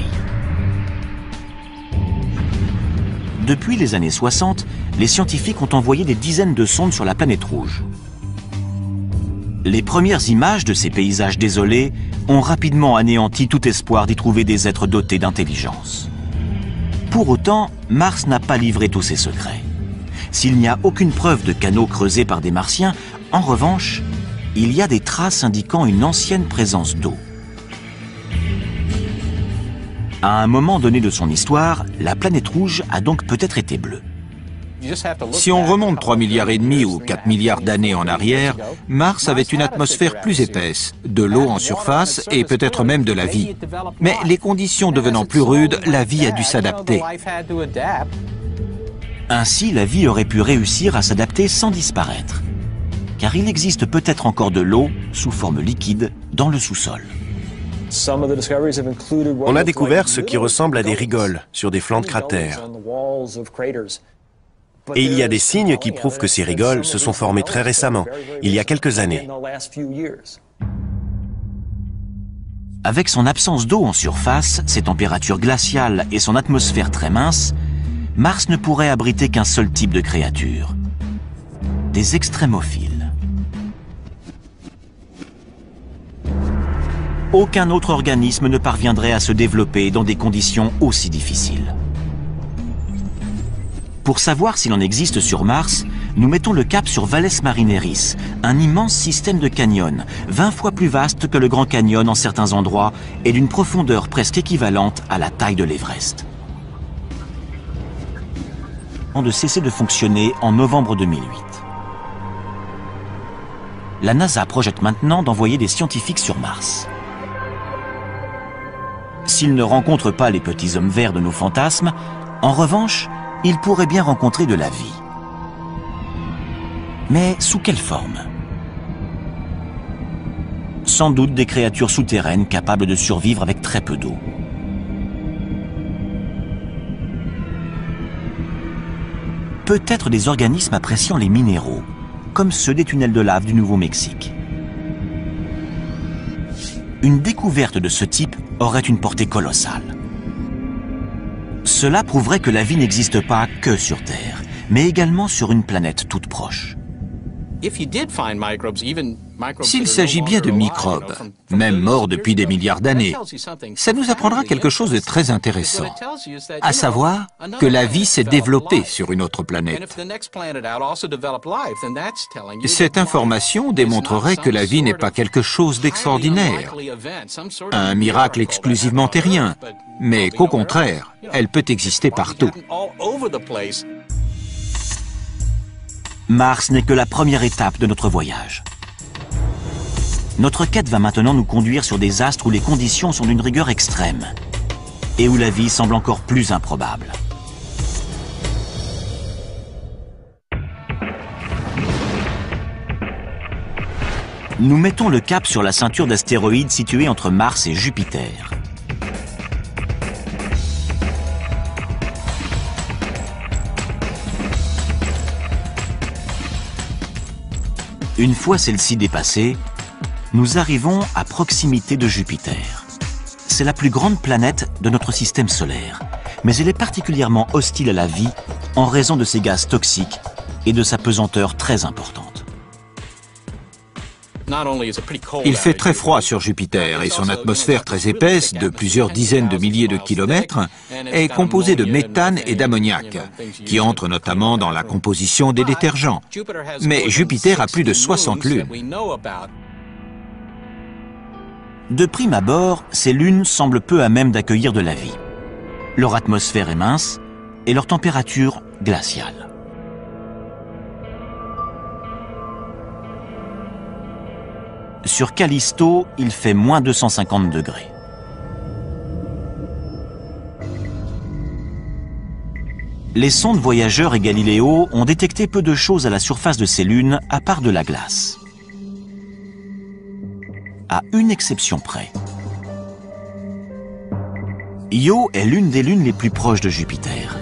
Depuis les années 60, les scientifiques ont envoyé des dizaines de sondes sur la planète rouge. Les premières images de ces paysages désolés ont rapidement anéanti tout espoir d'y trouver des êtres dotés d'intelligence. Pour autant, Mars n'a pas livré tous ses secrets. S'il n'y a aucune preuve de canaux creusés par des Martiens, en revanche, il y a des traces indiquant une ancienne présence d'eau. À un moment donné de son histoire, la planète rouge a donc peut-être été bleue. Si on remonte 3,5 milliards ou 4 milliards d'années en arrière, Mars avait une atmosphère plus épaisse, de l'eau en surface et peut-être même de la vie. Mais les conditions devenant plus rudes, la vie a dû s'adapter. Ainsi, la vie aurait pu réussir à s'adapter sans disparaître. Car il existe peut-être encore de l'eau, sous forme liquide, dans le sous-sol. On a découvert ce qui ressemble à des rigoles sur des flancs de cratères. Et il y a des signes qui prouvent que ces rigoles se sont formées très récemment, il y a quelques années. Avec son absence d'eau en surface, ses températures glaciales et son atmosphère très mince, Mars ne pourrait abriter qu'un seul type de créature, des extrémophiles. Aucun autre organisme ne parviendrait à se développer dans des conditions aussi difficiles. Pour savoir s'il en existe sur Mars, nous mettons le cap sur Valles Marineris, un immense système de canyons, 20 fois plus vaste que le Grand Canyon en certains endroits et d'une profondeur presque équivalente à la taille de l'Everest. De cesser de fonctionner en novembre 2008. La NASA projette maintenant d'envoyer des scientifiques sur Mars. S'ils ne rencontrent pas les petits hommes verts de nos fantasmes, en revanche, ils pourraient bien rencontrer de la vie. Mais sous quelle forme? Sans doute des créatures souterraines capables de survivre avec très peu d'eau. Peut-être des organismes appréciant les minéraux, comme ceux des tunnels de lave du Nouveau-Mexique. Une découverte de ce type aurait une portée colossale. Cela prouverait que la vie n'existe pas que sur Terre, mais également sur une planète toute proche. S'il s'agit bien de microbes, même morts depuis des milliards d'années, ça nous apprendra quelque chose de très intéressant, à savoir que la vie s'est développée sur une autre planète. Cette information démontrerait que la vie n'est pas quelque chose d'extraordinaire, un miracle exclusivement terrien, mais qu'au contraire, elle peut exister partout. Mars n'est que la première étape de notre voyage. Notre quête va maintenant nous conduire sur des astres où les conditions sont d'une rigueur extrême et où la vie semble encore plus improbable. Nous mettons le cap sur la ceinture d'astéroïdes située entre Mars et Jupiter. Une fois celle-ci dépassée, nous arrivons à proximité de Jupiter. C'est la plus grande planète de notre système solaire, mais elle est particulièrement hostile à la vie en raison de ses gaz toxiques et de sa pesanteur très importante. Il fait très froid sur Jupiter et son atmosphère très épaisse, de plusieurs dizaines de milliers de kilomètres, est composée de méthane et d'ammoniac, qui entrent notamment dans la composition des détergents. Mais Jupiter a plus de 60 lunes. De prime abord, ces lunes semblent peu à même d'accueillir de la vie. Leur atmosphère est mince et leur température glaciale. Sur Callisto, il fait moins 250 degrés. Les sondes voyageurs et Galileo ont détecté peu de choses à la surface de ces lunes, à part de la glace. À une exception près. Io est l'une des lunes les plus proches de Jupiter.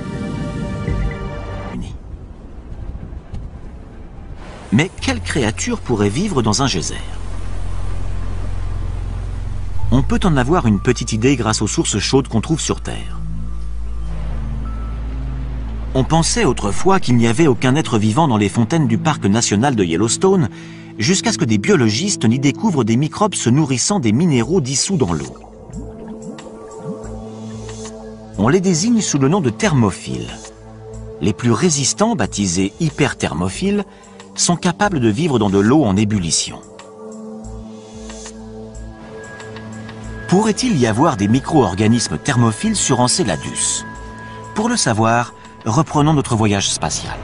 Mais quelle créature pourrait vivre dans un geyser? On peut en avoir une petite idée grâce aux sources chaudes qu'on trouve sur Terre. On pensait autrefois qu'il n'y avait aucun être vivant dans les fontaines du parc national de Yellowstone, jusqu'à ce que des biologistes n'y découvrent des microbes se nourrissant des minéraux dissous dans l'eau. On les désigne sous le nom de thermophiles. Les plus résistants, baptisés hyperthermophiles, sont capables de vivre dans de l'eau en ébullition. Pourrait-il y avoir des micro-organismes thermophiles sur Enceladus? Pour le savoir, reprenons notre voyage spatial.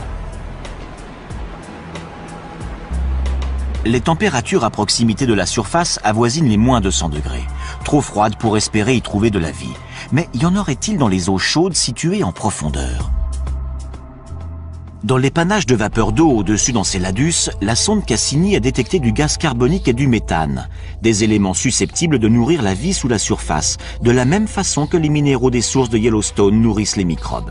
Les températures à proximité de la surface avoisinent les moins 200 degrés, trop froides pour espérer y trouver de la vie. Mais y en aurait-il dans les eaux chaudes situées en profondeur? Dans les panaches de vapeur d'eau au-dessus d'Enceladus, la sonde Cassini a détecté du gaz carbonique et du méthane, des éléments susceptibles de nourrir la vie sous la surface, de la même façon que les minéraux des sources de Yellowstone nourrissent les microbes.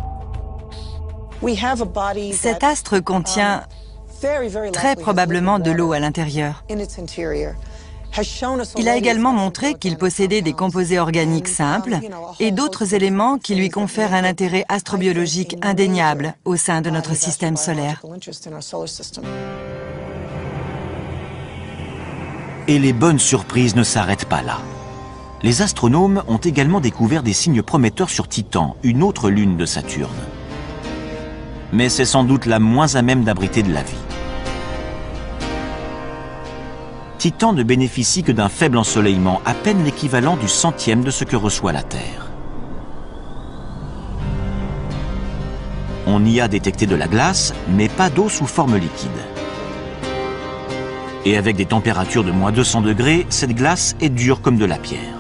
Cet astre contient très probablement de l'eau à l'intérieur. Il a également montré qu'il possédait des composés organiques simples et d'autres éléments qui lui confèrent un intérêt astrobiologique indéniable au sein de notre système solaire. Et les bonnes surprises ne s'arrêtent pas là. Les astronomes ont également découvert des signes prometteurs sur Titan, une autre lune de Saturne. Mais c'est sans doute la moins à même d'abriter de la vie. Titan ne bénéficie que d'un faible ensoleillement, à peine l'équivalent du centième de ce que reçoit la Terre. On y a détecté de la glace, mais pas d'eau sous forme liquide. Et avec des températures de moins 200 degrés, cette glace est dure comme de la pierre.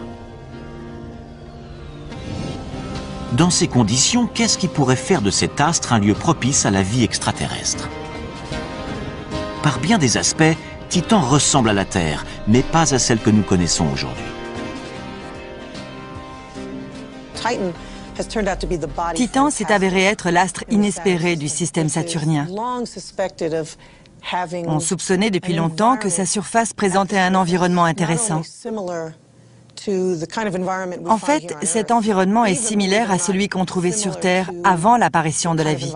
Dans ces conditions, qu'est-ce qui pourrait faire de cet astre un lieu propice à la vie extraterrestre? Par bien des aspects, Titan ressemble à la Terre, mais pas à celle que nous connaissons aujourd'hui. Titan s'est avéré être l'astre inespéré du système saturnien. On soupçonnait depuis longtemps que sa surface présentait un environnement intéressant. En fait, cet environnement est similaire à celui qu'on trouvait sur Terre avant l'apparition de la vie.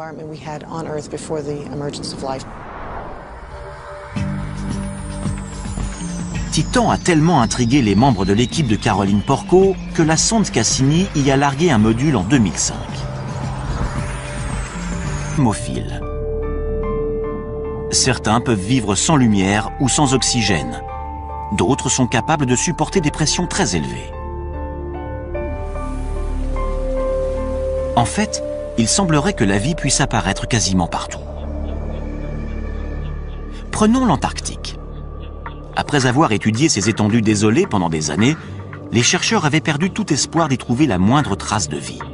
Titan a tellement intrigué les membres de l'équipe de Caroline Porco que la sonde Cassini y a largué un module en 2005. Thermophile. Certains peuvent vivre sans lumière ou sans oxygène. D'autres sont capables de supporter des pressions très élevées. En fait, il semblerait que la vie puisse apparaître quasiment partout. Prenons l'Antarctique. Après avoir étudié ces étendues désolées pendant des années, les chercheurs avaient perdu tout espoir d'y trouver la moindre trace de vie.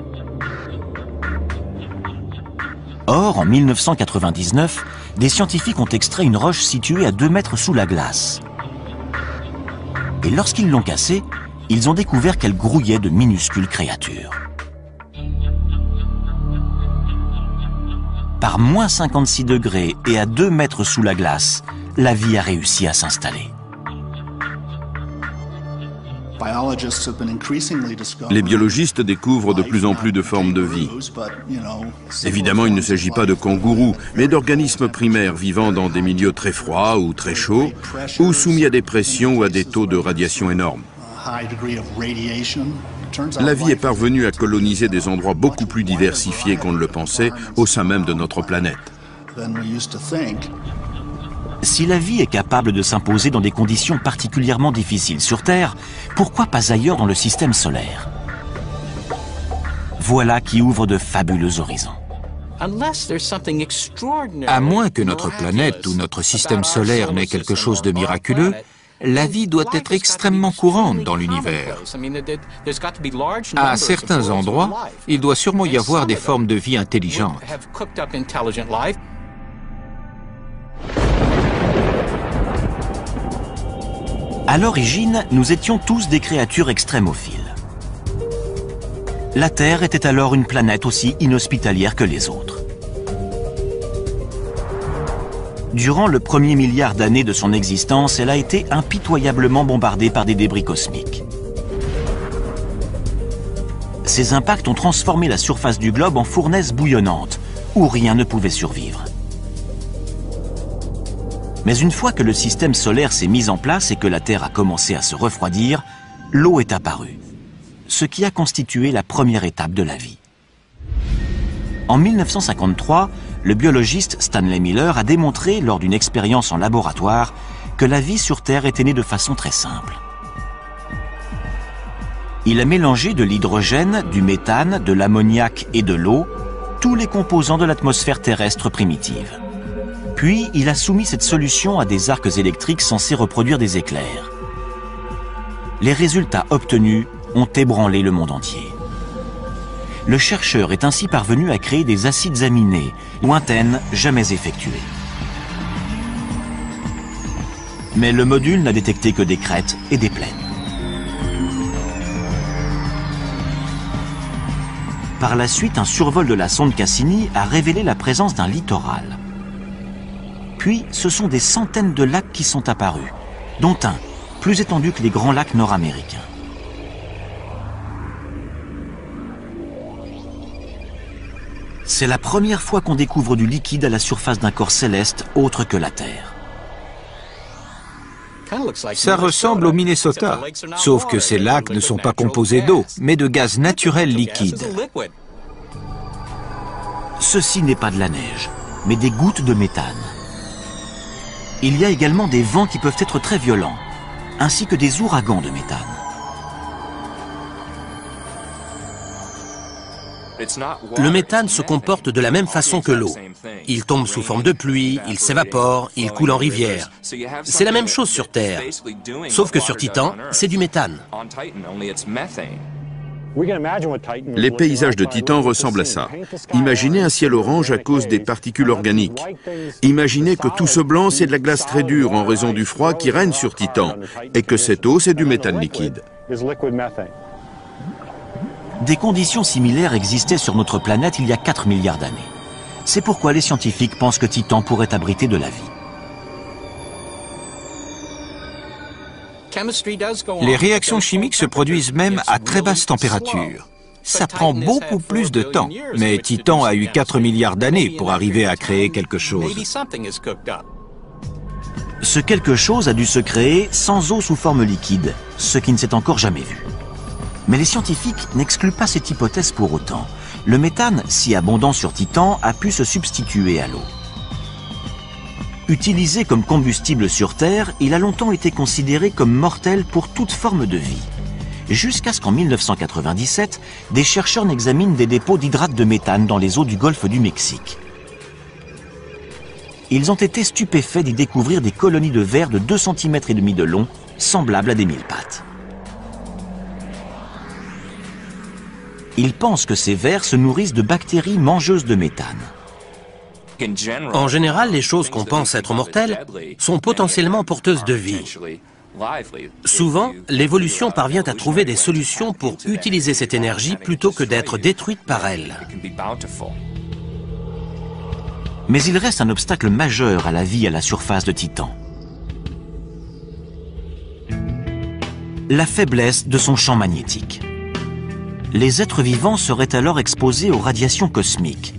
Or, en 1999, des scientifiques ont extrait une roche située à 2 mètres sous la glace. Et lorsqu'ils l'ont cassée, ils ont découvert qu'elle grouillait de minuscules créatures. Par moins 56 degrés et à 2 mètres sous la glace, la vie a réussi à s'installer. Les biologistes découvrent de plus en plus de formes de vie. Évidemment, il ne s'agit pas de kangourous, mais d'organismes primaires vivant dans des milieux très froids ou très chauds, ou soumis à des pressions ou à des taux de radiation énormes. La vie est parvenue à coloniser des endroits beaucoup plus diversifiés qu'on ne le pensait au sein même de notre planète. Si la vie est capable de s'imposer dans des conditions particulièrement difficiles sur Terre, pourquoi pas ailleurs dans le système solaire? Voilà qui ouvre de fabuleux horizons. À moins que notre planète ou notre système solaire n'ait quelque chose de miraculeux, la vie doit être extrêmement courante dans l'univers. À certains endroits, il doit sûrement y avoir des formes de vie intelligentes. À l'origine, nous étions tous des créatures extrémophiles. La Terre était alors une planète aussi inhospitalière que les autres. Durant le premier milliard d'années de son existence, elle a été impitoyablement bombardée par des débris cosmiques. Ces impacts ont transformé la surface du globe en fournaise bouillonnante, où rien ne pouvait survivre. Mais une fois que le système solaire s'est mis en place et que la Terre a commencé à se refroidir, l'eau est apparue, ce qui a constitué la première étape de la vie. En 1953, le biologiste Stanley Miller a démontré, lors d'une expérience en laboratoire, que la vie sur Terre était née de façon très simple. Il a mélangé de l'hydrogène, du méthane, de l'ammoniac et de l'eau, tous les composants de l'atmosphère terrestre primitive. Puis, il a soumis cette solution à des arcs électriques censés reproduire des éclairs. Les résultats obtenus ont ébranlé le monde entier. Le chercheur est ainsi parvenu à créer des acides aminés, lointaines, jamais effectuées. Mais le module n'a détecté que des crêtes et des plaines. Par la suite, un survol de la sonde Cassini a révélé la présence d'un littoral. Puis, ce sont des centaines de lacs qui sont apparus, dont un, plus étendu que les grands lacs nord-américains. C'est la première fois qu'on découvre du liquide à la surface d'un corps céleste autre que la Terre. Ça ressemble au Minnesota, sauf que ces lacs ne sont pas composés d'eau, mais de gaz naturel liquide. Ceci n'est pas de la neige, mais des gouttes de méthane. Il y a également des vents qui peuvent être très violents, ainsi que des ouragans de méthane. Le méthane se comporte de la même façon que l'eau. Il tombe sous forme de pluie, il s'évapore, il coule en rivière. C'est la même chose sur Terre, sauf que sur Titan, c'est du méthane. Les paysages de Titan ressemblent à ça. Imaginez un ciel orange à cause des particules organiques. Imaginez que tout ce blanc, c'est de la glace très dure en raison du froid qui règne sur Titan, et que cette eau, c'est du méthane liquide. Des conditions similaires existaient sur notre planète il y a 4 milliards d'années. C'est pourquoi les scientifiques pensent que Titan pourrait abriter de la vie. Les réactions chimiques se produisent même à très basse température. Ça prend beaucoup plus de temps, mais Titan a eu 4 milliards d'années pour arriver à créer quelque chose. Ce quelque chose a dû se créer sans eau sous forme liquide, ce qui ne s'est encore jamais vu. Mais les scientifiques n'excluent pas cette hypothèse pour autant. Le méthane, si abondant sur Titan, a pu se substituer à l'eau. Utilisé comme combustible sur Terre, il a longtemps été considéré comme mortel pour toute forme de vie. Jusqu'à ce qu'en 1997, des chercheurs n'examinent des dépôts d'hydrate de méthane dans les eaux du golfe du Mexique. Ils ont été stupéfaits d'y découvrir des colonies de vers de 2,5 cm de long, semblables à des mille-pattes. Ils pensent que ces vers se nourrissent de bactéries mangeuses de méthane. En général, les choses qu'on pense être mortelles sont potentiellement porteuses de vie. Souvent, l'évolution parvient à trouver des solutions pour utiliser cette énergie plutôt que d'être détruite par elle. Mais il reste un obstacle majeur à la vie à la surface de Titan. La faiblesse de son champ magnétique. Les êtres vivants seraient alors exposés aux radiations cosmiques.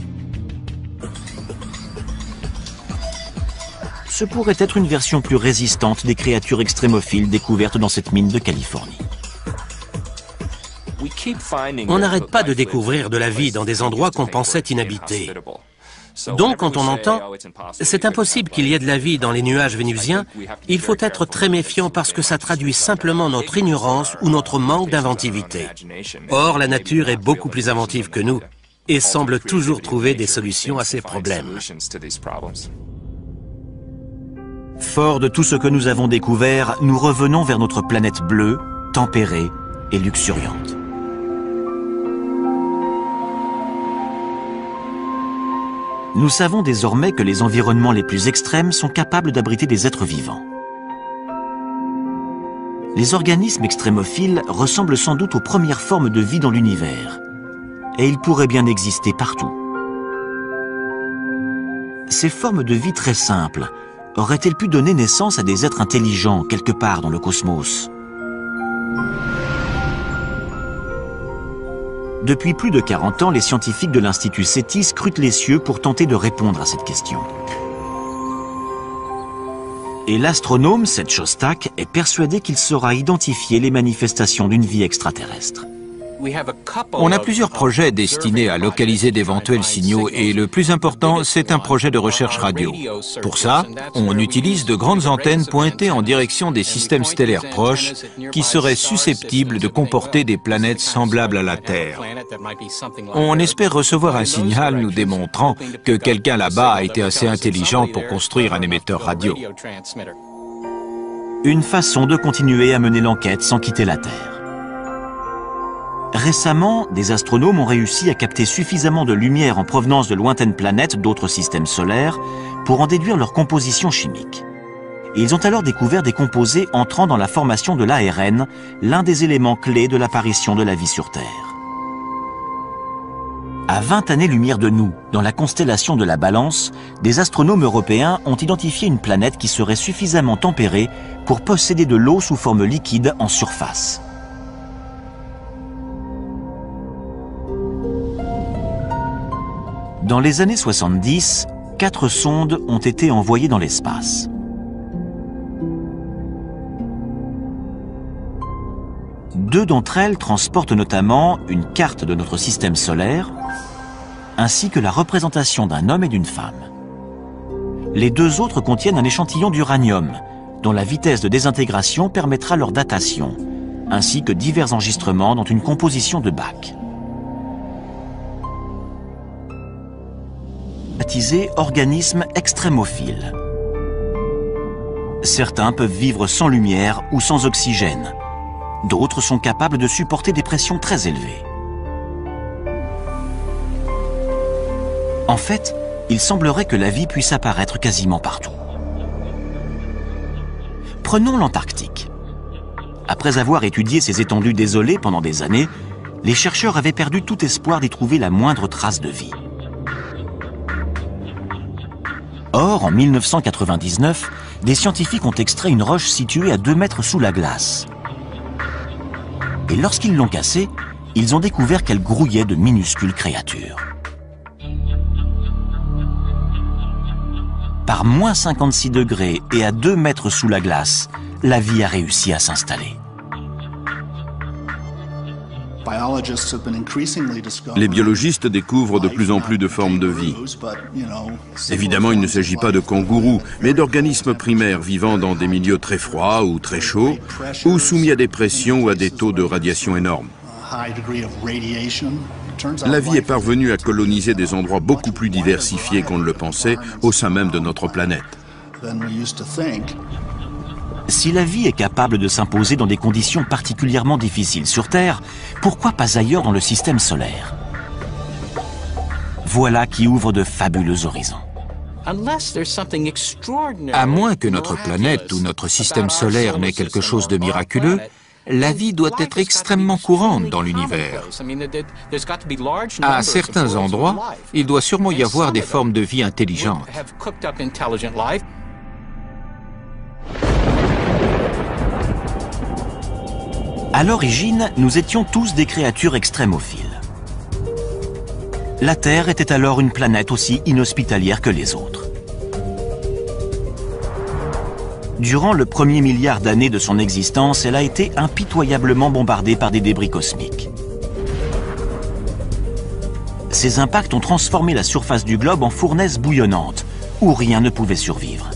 Ce pourrait être une version plus résistante des créatures extrémophiles découvertes dans cette mine de Californie. On n'arrête pas de découvrir de la vie dans des endroits qu'on pensait inhabités. Donc, quand on entend « c'est impossible qu'il y ait de la vie dans les nuages vénusiens », il faut être très méfiant parce que ça traduit simplement notre ignorance ou notre manque d'inventivité. Or, la nature est beaucoup plus inventive que nous et semble toujours trouver des solutions à ces problèmes. Fort de tout ce que nous avons découvert, nous revenons vers notre planète bleue, tempérée et luxuriante. Nous savons désormais que les environnements les plus extrêmes sont capables d'abriter des êtres vivants. Les organismes extrémophiles ressemblent sans doute aux premières formes de vie dans l'univers, et ils pourraient bien exister partout. Ces formes de vie très simples auraient-elles pu donner naissance à des êtres intelligents quelque part dans le cosmos? Depuis plus de 40 ans, les scientifiques de l'Institut SETI scrutent les cieux pour tenter de répondre à cette question. Et l'astronome Seth Shostak est persuadé qu'il saura identifier les manifestations d'une vie extraterrestre. On a plusieurs projets destinés à localiser d'éventuels signaux et le plus important, c'est un projet de recherche radio. Pour ça, on utilise de grandes antennes pointées en direction des systèmes stellaires proches qui seraient susceptibles de comporter des planètes semblables à la Terre. On espère recevoir un signal nous démontrant que quelqu'un là-bas a été assez intelligent pour construire un émetteur radio. Une façon de continuer à mener l'enquête sans quitter la Terre. Récemment, des astronomes ont réussi à capter suffisamment de lumière en provenance de lointaines planètes d'autres systèmes solaires pour en déduire leur composition chimique. Ils ont alors découvert des composés entrant dans la formation de l'ARN, l'un des éléments clés de l'apparition de la vie sur Terre. À 20 années-lumière de nous, dans la constellation de la Balance, des astronomes européens ont identifié une planète qui serait suffisamment tempérée pour posséder de l'eau sous forme liquide en surface. Dans les années 70, 4 sondes ont été envoyées dans l'espace. Deux d'entre elles transportent notamment une carte de notre système solaire, ainsi que la représentation d'un homme et d'une femme. Les deux autres contiennent un échantillon d'uranium, dont la vitesse de désintégration permettra leur datation, ainsi que divers enregistrements dont une composition de Bach. Baptisés organismes extrémophiles. Certains peuvent vivre sans lumière ou sans oxygène. D'autres sont capables de supporter des pressions très élevées. En fait, il semblerait que la vie puisse apparaître quasiment partout. Prenons l'Antarctique. Après avoir étudié ces étendues désolées pendant des années, les chercheurs avaient perdu tout espoir d'y trouver la moindre trace de vie. Or, en 1999, des scientifiques ont extrait une roche située à 2 mètres sous la glace. Et lorsqu'ils l'ont cassée, ils ont découvert qu'elle grouillait de minuscules créatures. par moins 56 degrés et à 2 mètres sous la glace, la vie a réussi à s'installer. Les biologistes découvrent de plus en plus de formes de vie. Évidemment, il ne s'agit pas de kangourous, mais d'organismes primaires vivant dans des milieux très froids ou très chauds, ou soumis à des pressions ou à des taux de radiation énormes. La vie est parvenue à coloniser des endroits beaucoup plus diversifiés qu'on ne le pensait au sein même de notre planète. Si la vie est capable de s'imposer dans des conditions particulièrement difficiles sur Terre, pourquoi pas ailleurs dans le système solaire? Voilà qui ouvre de fabuleux horizons. À moins que notre planète ou notre système solaire n'ait quelque chose de miraculeux, la vie doit être extrêmement courante dans l'univers. À certains endroits, il doit sûrement y avoir des formes de vie intelligentes. À l'origine, nous étions tous des créatures extrémophiles. La Terre était alors une planète aussi inhospitalière que les autres. Durant le premier milliard d'années de son existence, elle a été impitoyablement bombardée par des débris cosmiques. Ces impacts ont transformé la surface du globe en fournaise bouillonnante, où rien ne pouvait survivre.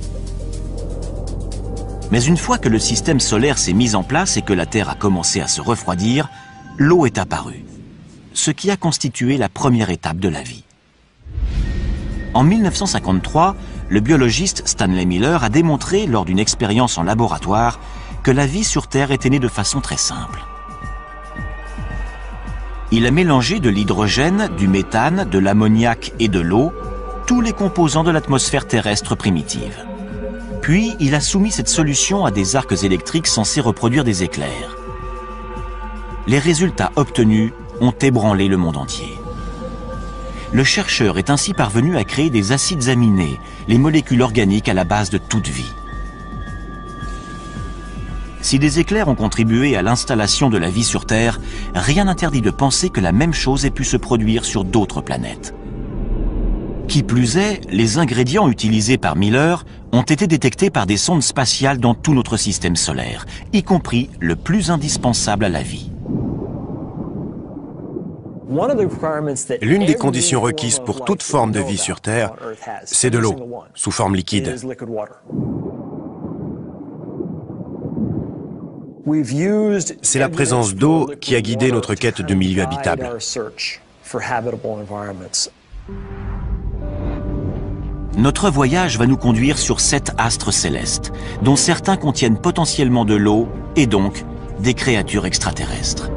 Mais une fois que le système solaire s'est mis en place et que la Terre a commencé à se refroidir, l'eau est apparue, ce qui a constitué la première étape de la vie. En 1953, le biologiste Stanley Miller a démontré lors d'une expérience en laboratoire que la vie sur Terre était née de façon très simple. Il a mélangé de l'hydrogène, du méthane, de l'ammoniac et de l'eau, tous les composants de l'atmosphère terrestre primitive. Puis, il a soumis cette solution à des arcs électriques censés reproduire des éclairs. Les résultats obtenus ont ébranlé le monde entier. Le chercheur est ainsi parvenu à créer des acides aminés, les molécules organiques à la base de toute vie. Si des éclairs ont contribué à l'installation de la vie sur Terre, rien n'interdit de penser que la même chose ait pu se produire sur d'autres planètes. Qui plus est, les ingrédients utilisés par Miller ont été détectés par des sondes spatiales dans tout notre système solaire, y compris le plus indispensable à la vie. L'une des conditions requises pour toute forme de vie sur Terre, c'est de l'eau, sous forme liquide. C'est la présence d'eau qui a guidé notre quête de milieux habitables. Notre voyage va nous conduire sur 7 astres célestes, dont certains contiennent potentiellement de l'eau et donc des créatures extraterrestres.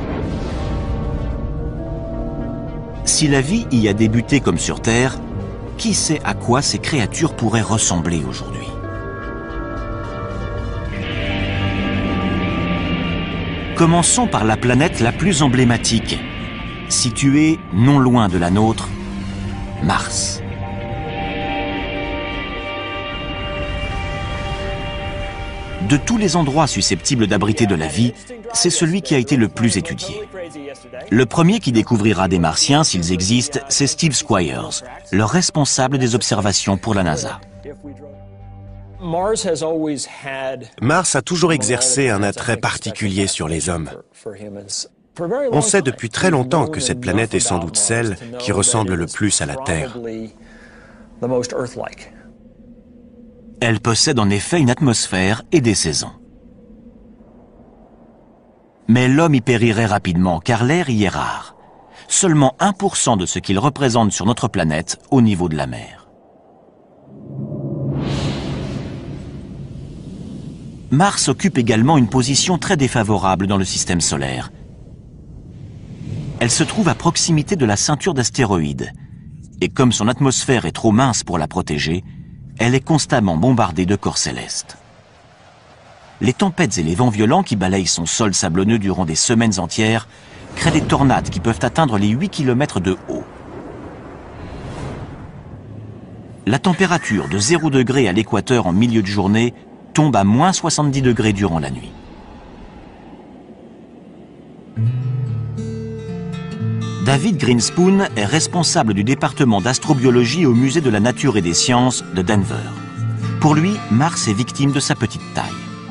Si la vie y a débuté comme sur Terre, qui sait à quoi ces créatures pourraient ressembler aujourd'hui? Commençons par la planète la plus emblématique, située non loin de la nôtre, Mars. De tous les endroits susceptibles d'abriter de la vie, c'est celui qui a été le plus étudié. Le premier qui découvrira des Martiens, s'ils existent, c'est Steve Squyres, le responsable des observations pour la NASA. Mars a toujours exercé un attrait particulier sur les hommes. On sait depuis très longtemps que cette planète est sans doute celle qui ressemble le plus à la Terre. Elle possède en effet une atmosphère et des saisons. Mais l'homme y périrait rapidement car l'air y est rare. Seulement 1% de ce qu'il représente sur notre planète au niveau de la mer. Mars occupe également une position très défavorable dans le système solaire. Elle se trouve à proximité de la ceinture d'astéroïdes. Et comme son atmosphère est trop mince pour la protéger, elle est constamment bombardée de corps célestes. Les tempêtes et les vents violents qui balayent son sol sablonneux durant des semaines entières créent des tornades qui peuvent atteindre les 8 km de haut. La température de 0 degré à l'équateur en milieu de journée tombe à moins 70 degrés durant la nuit. David Greenspoon est responsable du département d'astrobiologie au Musée de la Nature et des Sciences de Denver. Pour lui, Mars est victime de sa petite taille.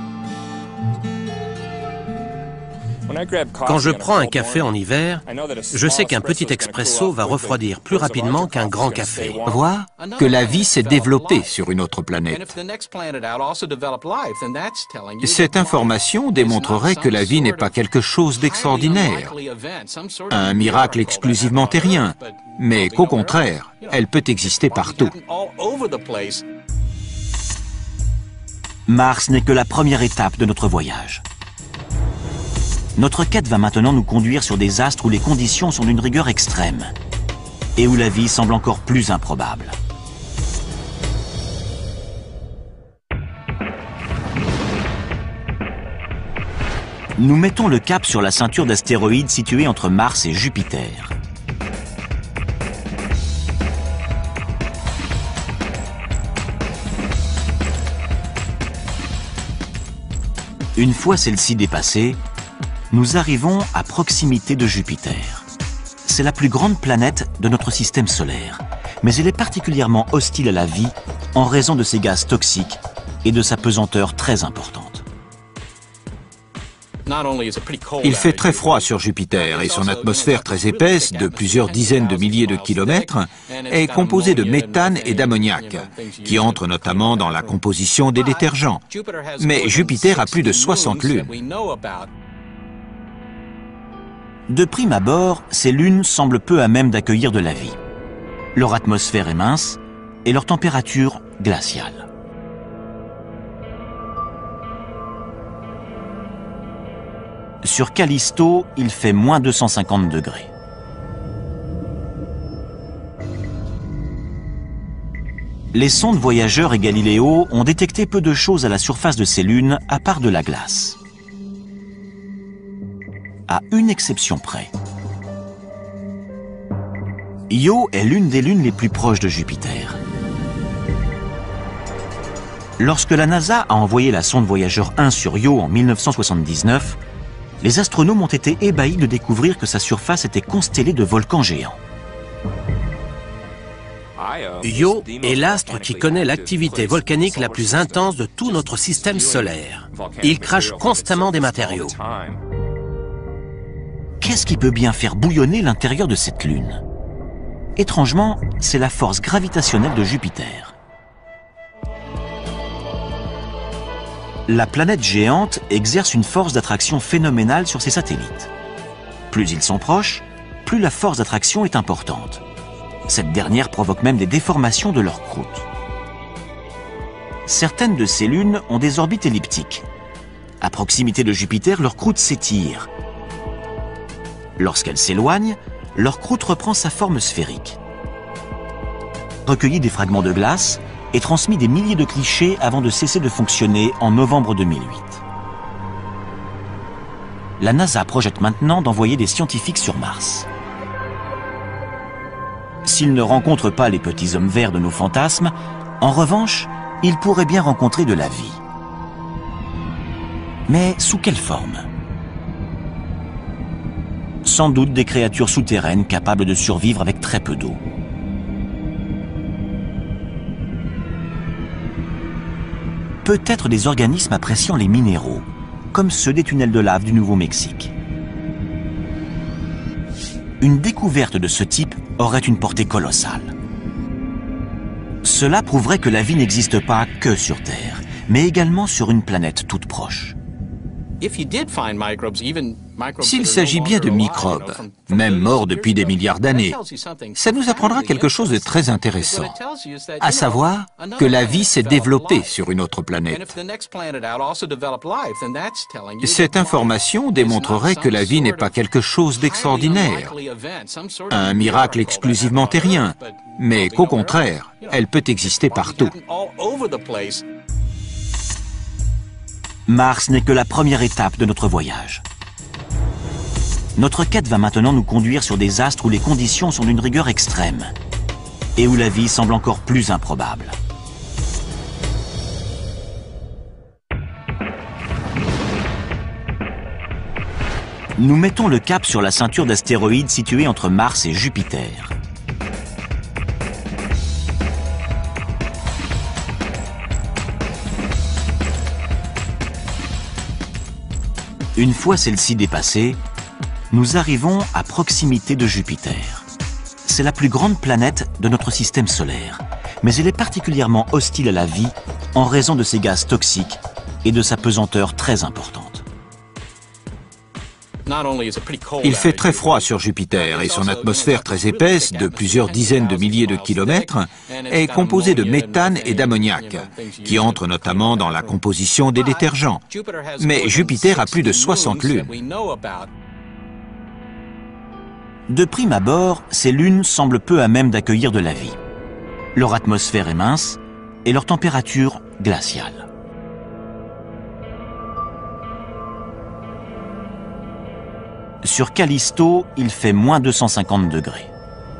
Quand je prends un café en hiver, je sais qu'un petit expresso va refroidir plus rapidement qu'un grand café. Voir que la vie s'est développée sur une autre planète. Cette information démontrerait que la vie n'est pas quelque chose d'extraordinaire, un miracle exclusivement terrien, mais qu'au contraire, elle peut exister partout. Mars n'est que la première étape de notre voyage. Notre quête va maintenant nous conduire sur des astres où les conditions sont d'une rigueur extrême et où la vie semble encore plus improbable. Nous mettons le cap sur la ceinture d'astéroïdes située entre Mars et Jupiter. Une fois celle-ci dépassée, nous arrivons à proximité de Jupiter. C'est la plus grande planète de notre système solaire, mais elle est particulièrement hostile à la vie en raison de ses gaz toxiques et de sa pesanteur très importante. Il fait très froid sur Jupiter et son atmosphère très épaisse, de plusieurs dizaines de milliers de kilomètres, est composée de méthane et d'ammoniac, qui entrent notamment dans la composition des détergents. Mais Jupiter a plus de 60 lunes. De prime abord, ces lunes semblent peu à même d'accueillir de la vie. Leur atmosphère est mince et leur température glaciale. Sur Callisto, il fait moins 250 degrés. Les sondes Voyageur et Galileo ont détecté peu de choses à la surface de ces lunes à part de la glace. À une exception près. Io est l'une des lunes les plus proches de Jupiter. Lorsque la NASA a envoyé la sonde Voyageur 1 sur Io en 1979, les astronomes ont été ébahis de découvrir que sa surface était constellée de volcans géants. Io est l'astre qui connaît l'activité volcanique la plus intense de tout notre système solaire. Il crache constamment des matériaux. Qu'est-ce qui peut bien faire bouillonner l'intérieur de cette lune? Étrangement, c'est la force gravitationnelle de Jupiter. La planète géante exerce une force d'attraction phénoménale sur ses satellites. Plus ils sont proches, plus la force d'attraction est importante. Cette dernière provoque même des déformations de leur croûte. Certaines de ces lunes ont des orbites elliptiques. À proximité de Jupiter, leur croûte s'étire. Lorsqu'elle s'éloigne, leur croûte reprend sa forme sphérique. Recueillit des fragments de glace et transmis des milliers de clichés avant de cesser de fonctionner en novembre 2008. La NASA projette maintenant d'envoyer des scientifiques sur Mars. S'ils ne rencontrent pas les petits hommes verts de nos fantasmes, en revanche, ils pourraient bien rencontrer de la vie. Mais sous quelle forme ? Sans doute des créatures souterraines capables de survivre avec très peu d'eau. Peut-être des organismes appréciant les minéraux, comme ceux des tunnels de lave du Nouveau-Mexique. Une découverte de ce type aurait une portée colossale. Cela prouverait que la vie n'existe pas que sur Terre, mais également sur une planète toute proche. S'il s'agit bien de microbes, même morts depuis des milliards d'années, ça nous apprendra quelque chose de très intéressant, à savoir que la vie s'est développée sur une autre planète. Cette information démontrerait que la vie n'est pas quelque chose d'extraordinaire, un miracle exclusivement terrien, mais qu'au contraire, elle peut exister partout. Mars n'est que la première étape de notre voyage. Notre quête va maintenant nous conduire sur des astres où les conditions sont d'une rigueur extrême et où la vie semble encore plus improbable. Nous mettons le cap sur la ceinture d'astéroïdes située entre Mars et Jupiter. Une fois celle-ci dépassée, nous arrivons à proximité de Jupiter. C'est la plus grande planète de notre système solaire, mais elle est particulièrement hostile à la vie en raison de ses gaz toxiques et de sa pesanteur très importante. Il fait très froid sur Jupiter et son atmosphère très épaisse, de plusieurs dizaines de milliers de kilomètres, est composée de méthane et d'ammoniac, qui entrent notamment dans la composition des détergents. Mais Jupiter a plus de 60 lunes. De prime abord, ces lunes semblent peu à même d'accueillir de la vie. Leur atmosphère est mince et leur température glaciale. Sur Callisto, il fait moins 250 degrés.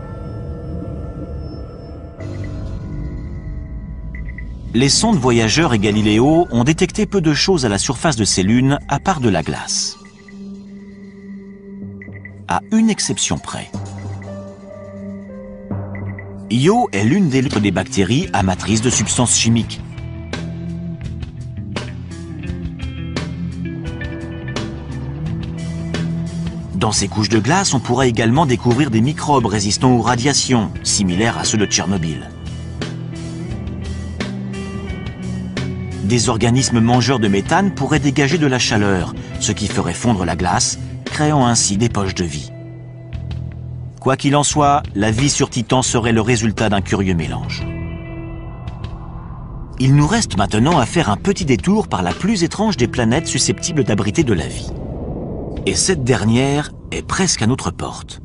Les sondes Voyageur et Galileo ont détecté peu de choses à la surface de ces lunes, à part de la glace. À une exception près. Io est l'une des bactéries amatrices de substances chimiques. Dans ces couches de glace, on pourra également découvrir des microbes résistants aux radiations, similaires à ceux de Tchernobyl. Des organismes mangeurs de méthane pourraient dégager de la chaleur, ce qui ferait fondre la glace, créant ainsi des poches de vie. Quoi qu'il en soit, la vie sur Titan serait le résultat d'un curieux mélange. Il nous reste maintenant à faire un petit détour par la plus étrange des planètes susceptibles d'abriter de la vie. Et cette dernière est presque à notre porte.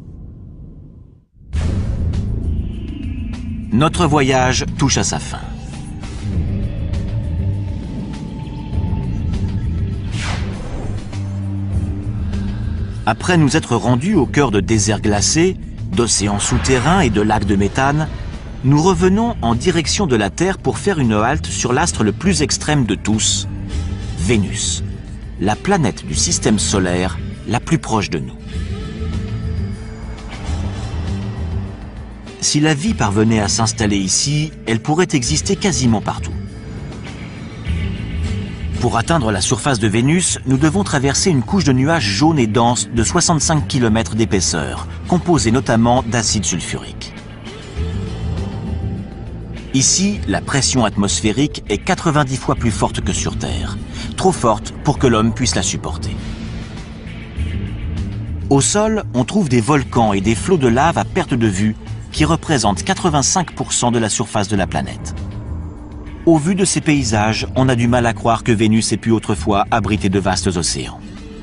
Notre voyage touche à sa fin. Après nous être rendus au cœur de déserts glacés, d'océans souterrains et de lacs de méthane, nous revenons en direction de la Terre pour faire une halte sur l'astre le plus extrême de tous, Vénus, la planète du système solaire la plus proche de nous. Si la vie parvenait à s'installer ici, elle pourrait exister quasiment partout. Pour atteindre la surface de Vénus, nous devons traverser une couche de nuages jaunes et denses de 65 km d'épaisseur, composée notamment d'acide sulfurique. Ici, la pression atmosphérique est 90 fois plus forte que sur Terre, trop forte pour que l'homme puisse la supporter. Au sol, on trouve des volcans et des flots de lave à perte de vue qui représentent 85% de la surface de la planète. Au vu de ces paysages, on a du mal à croire que Vénus ait pu autrefois abriter de vastes océans.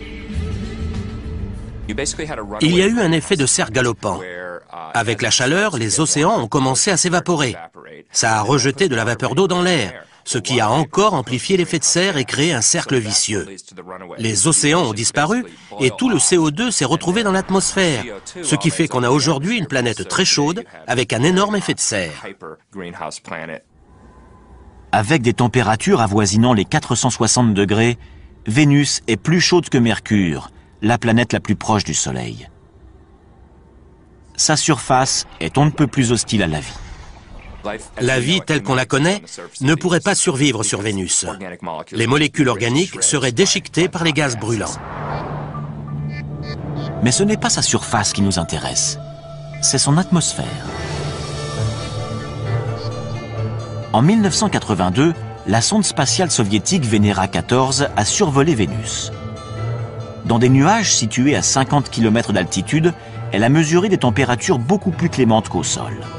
Il y a eu un effet de serre galopant. Avec la chaleur, les océans ont commencé à s'évaporer. Ça a rejeté de la vapeur d'eau dans l'air, ce qui a encore amplifié l'effet de serre et créé un cercle vicieux. Les océans ont disparu et tout le CO2 s'est retrouvé dans l'atmosphère, ce qui fait qu'on a aujourd'hui une planète très chaude avec un énorme effet de serre. Avec des températures avoisinant les 460 degrés, Vénus est plus chaude que Mercure, la planète la plus proche du Soleil. Sa surface est on ne peut plus hostile à la vie. La vie telle qu'on la connaît ne pourrait pas survivre sur Vénus. Les molécules organiques seraient déchiquetées par les gaz brûlants. Mais ce n'est pas sa surface qui nous intéresse, c'est son atmosphère. En 1982, la sonde spatiale soviétique Venera 14 a survolé Vénus. Dans des nuages situés à 50 km d'altitude, elle a mesuré des températures beaucoup plus clémentes qu'au sol.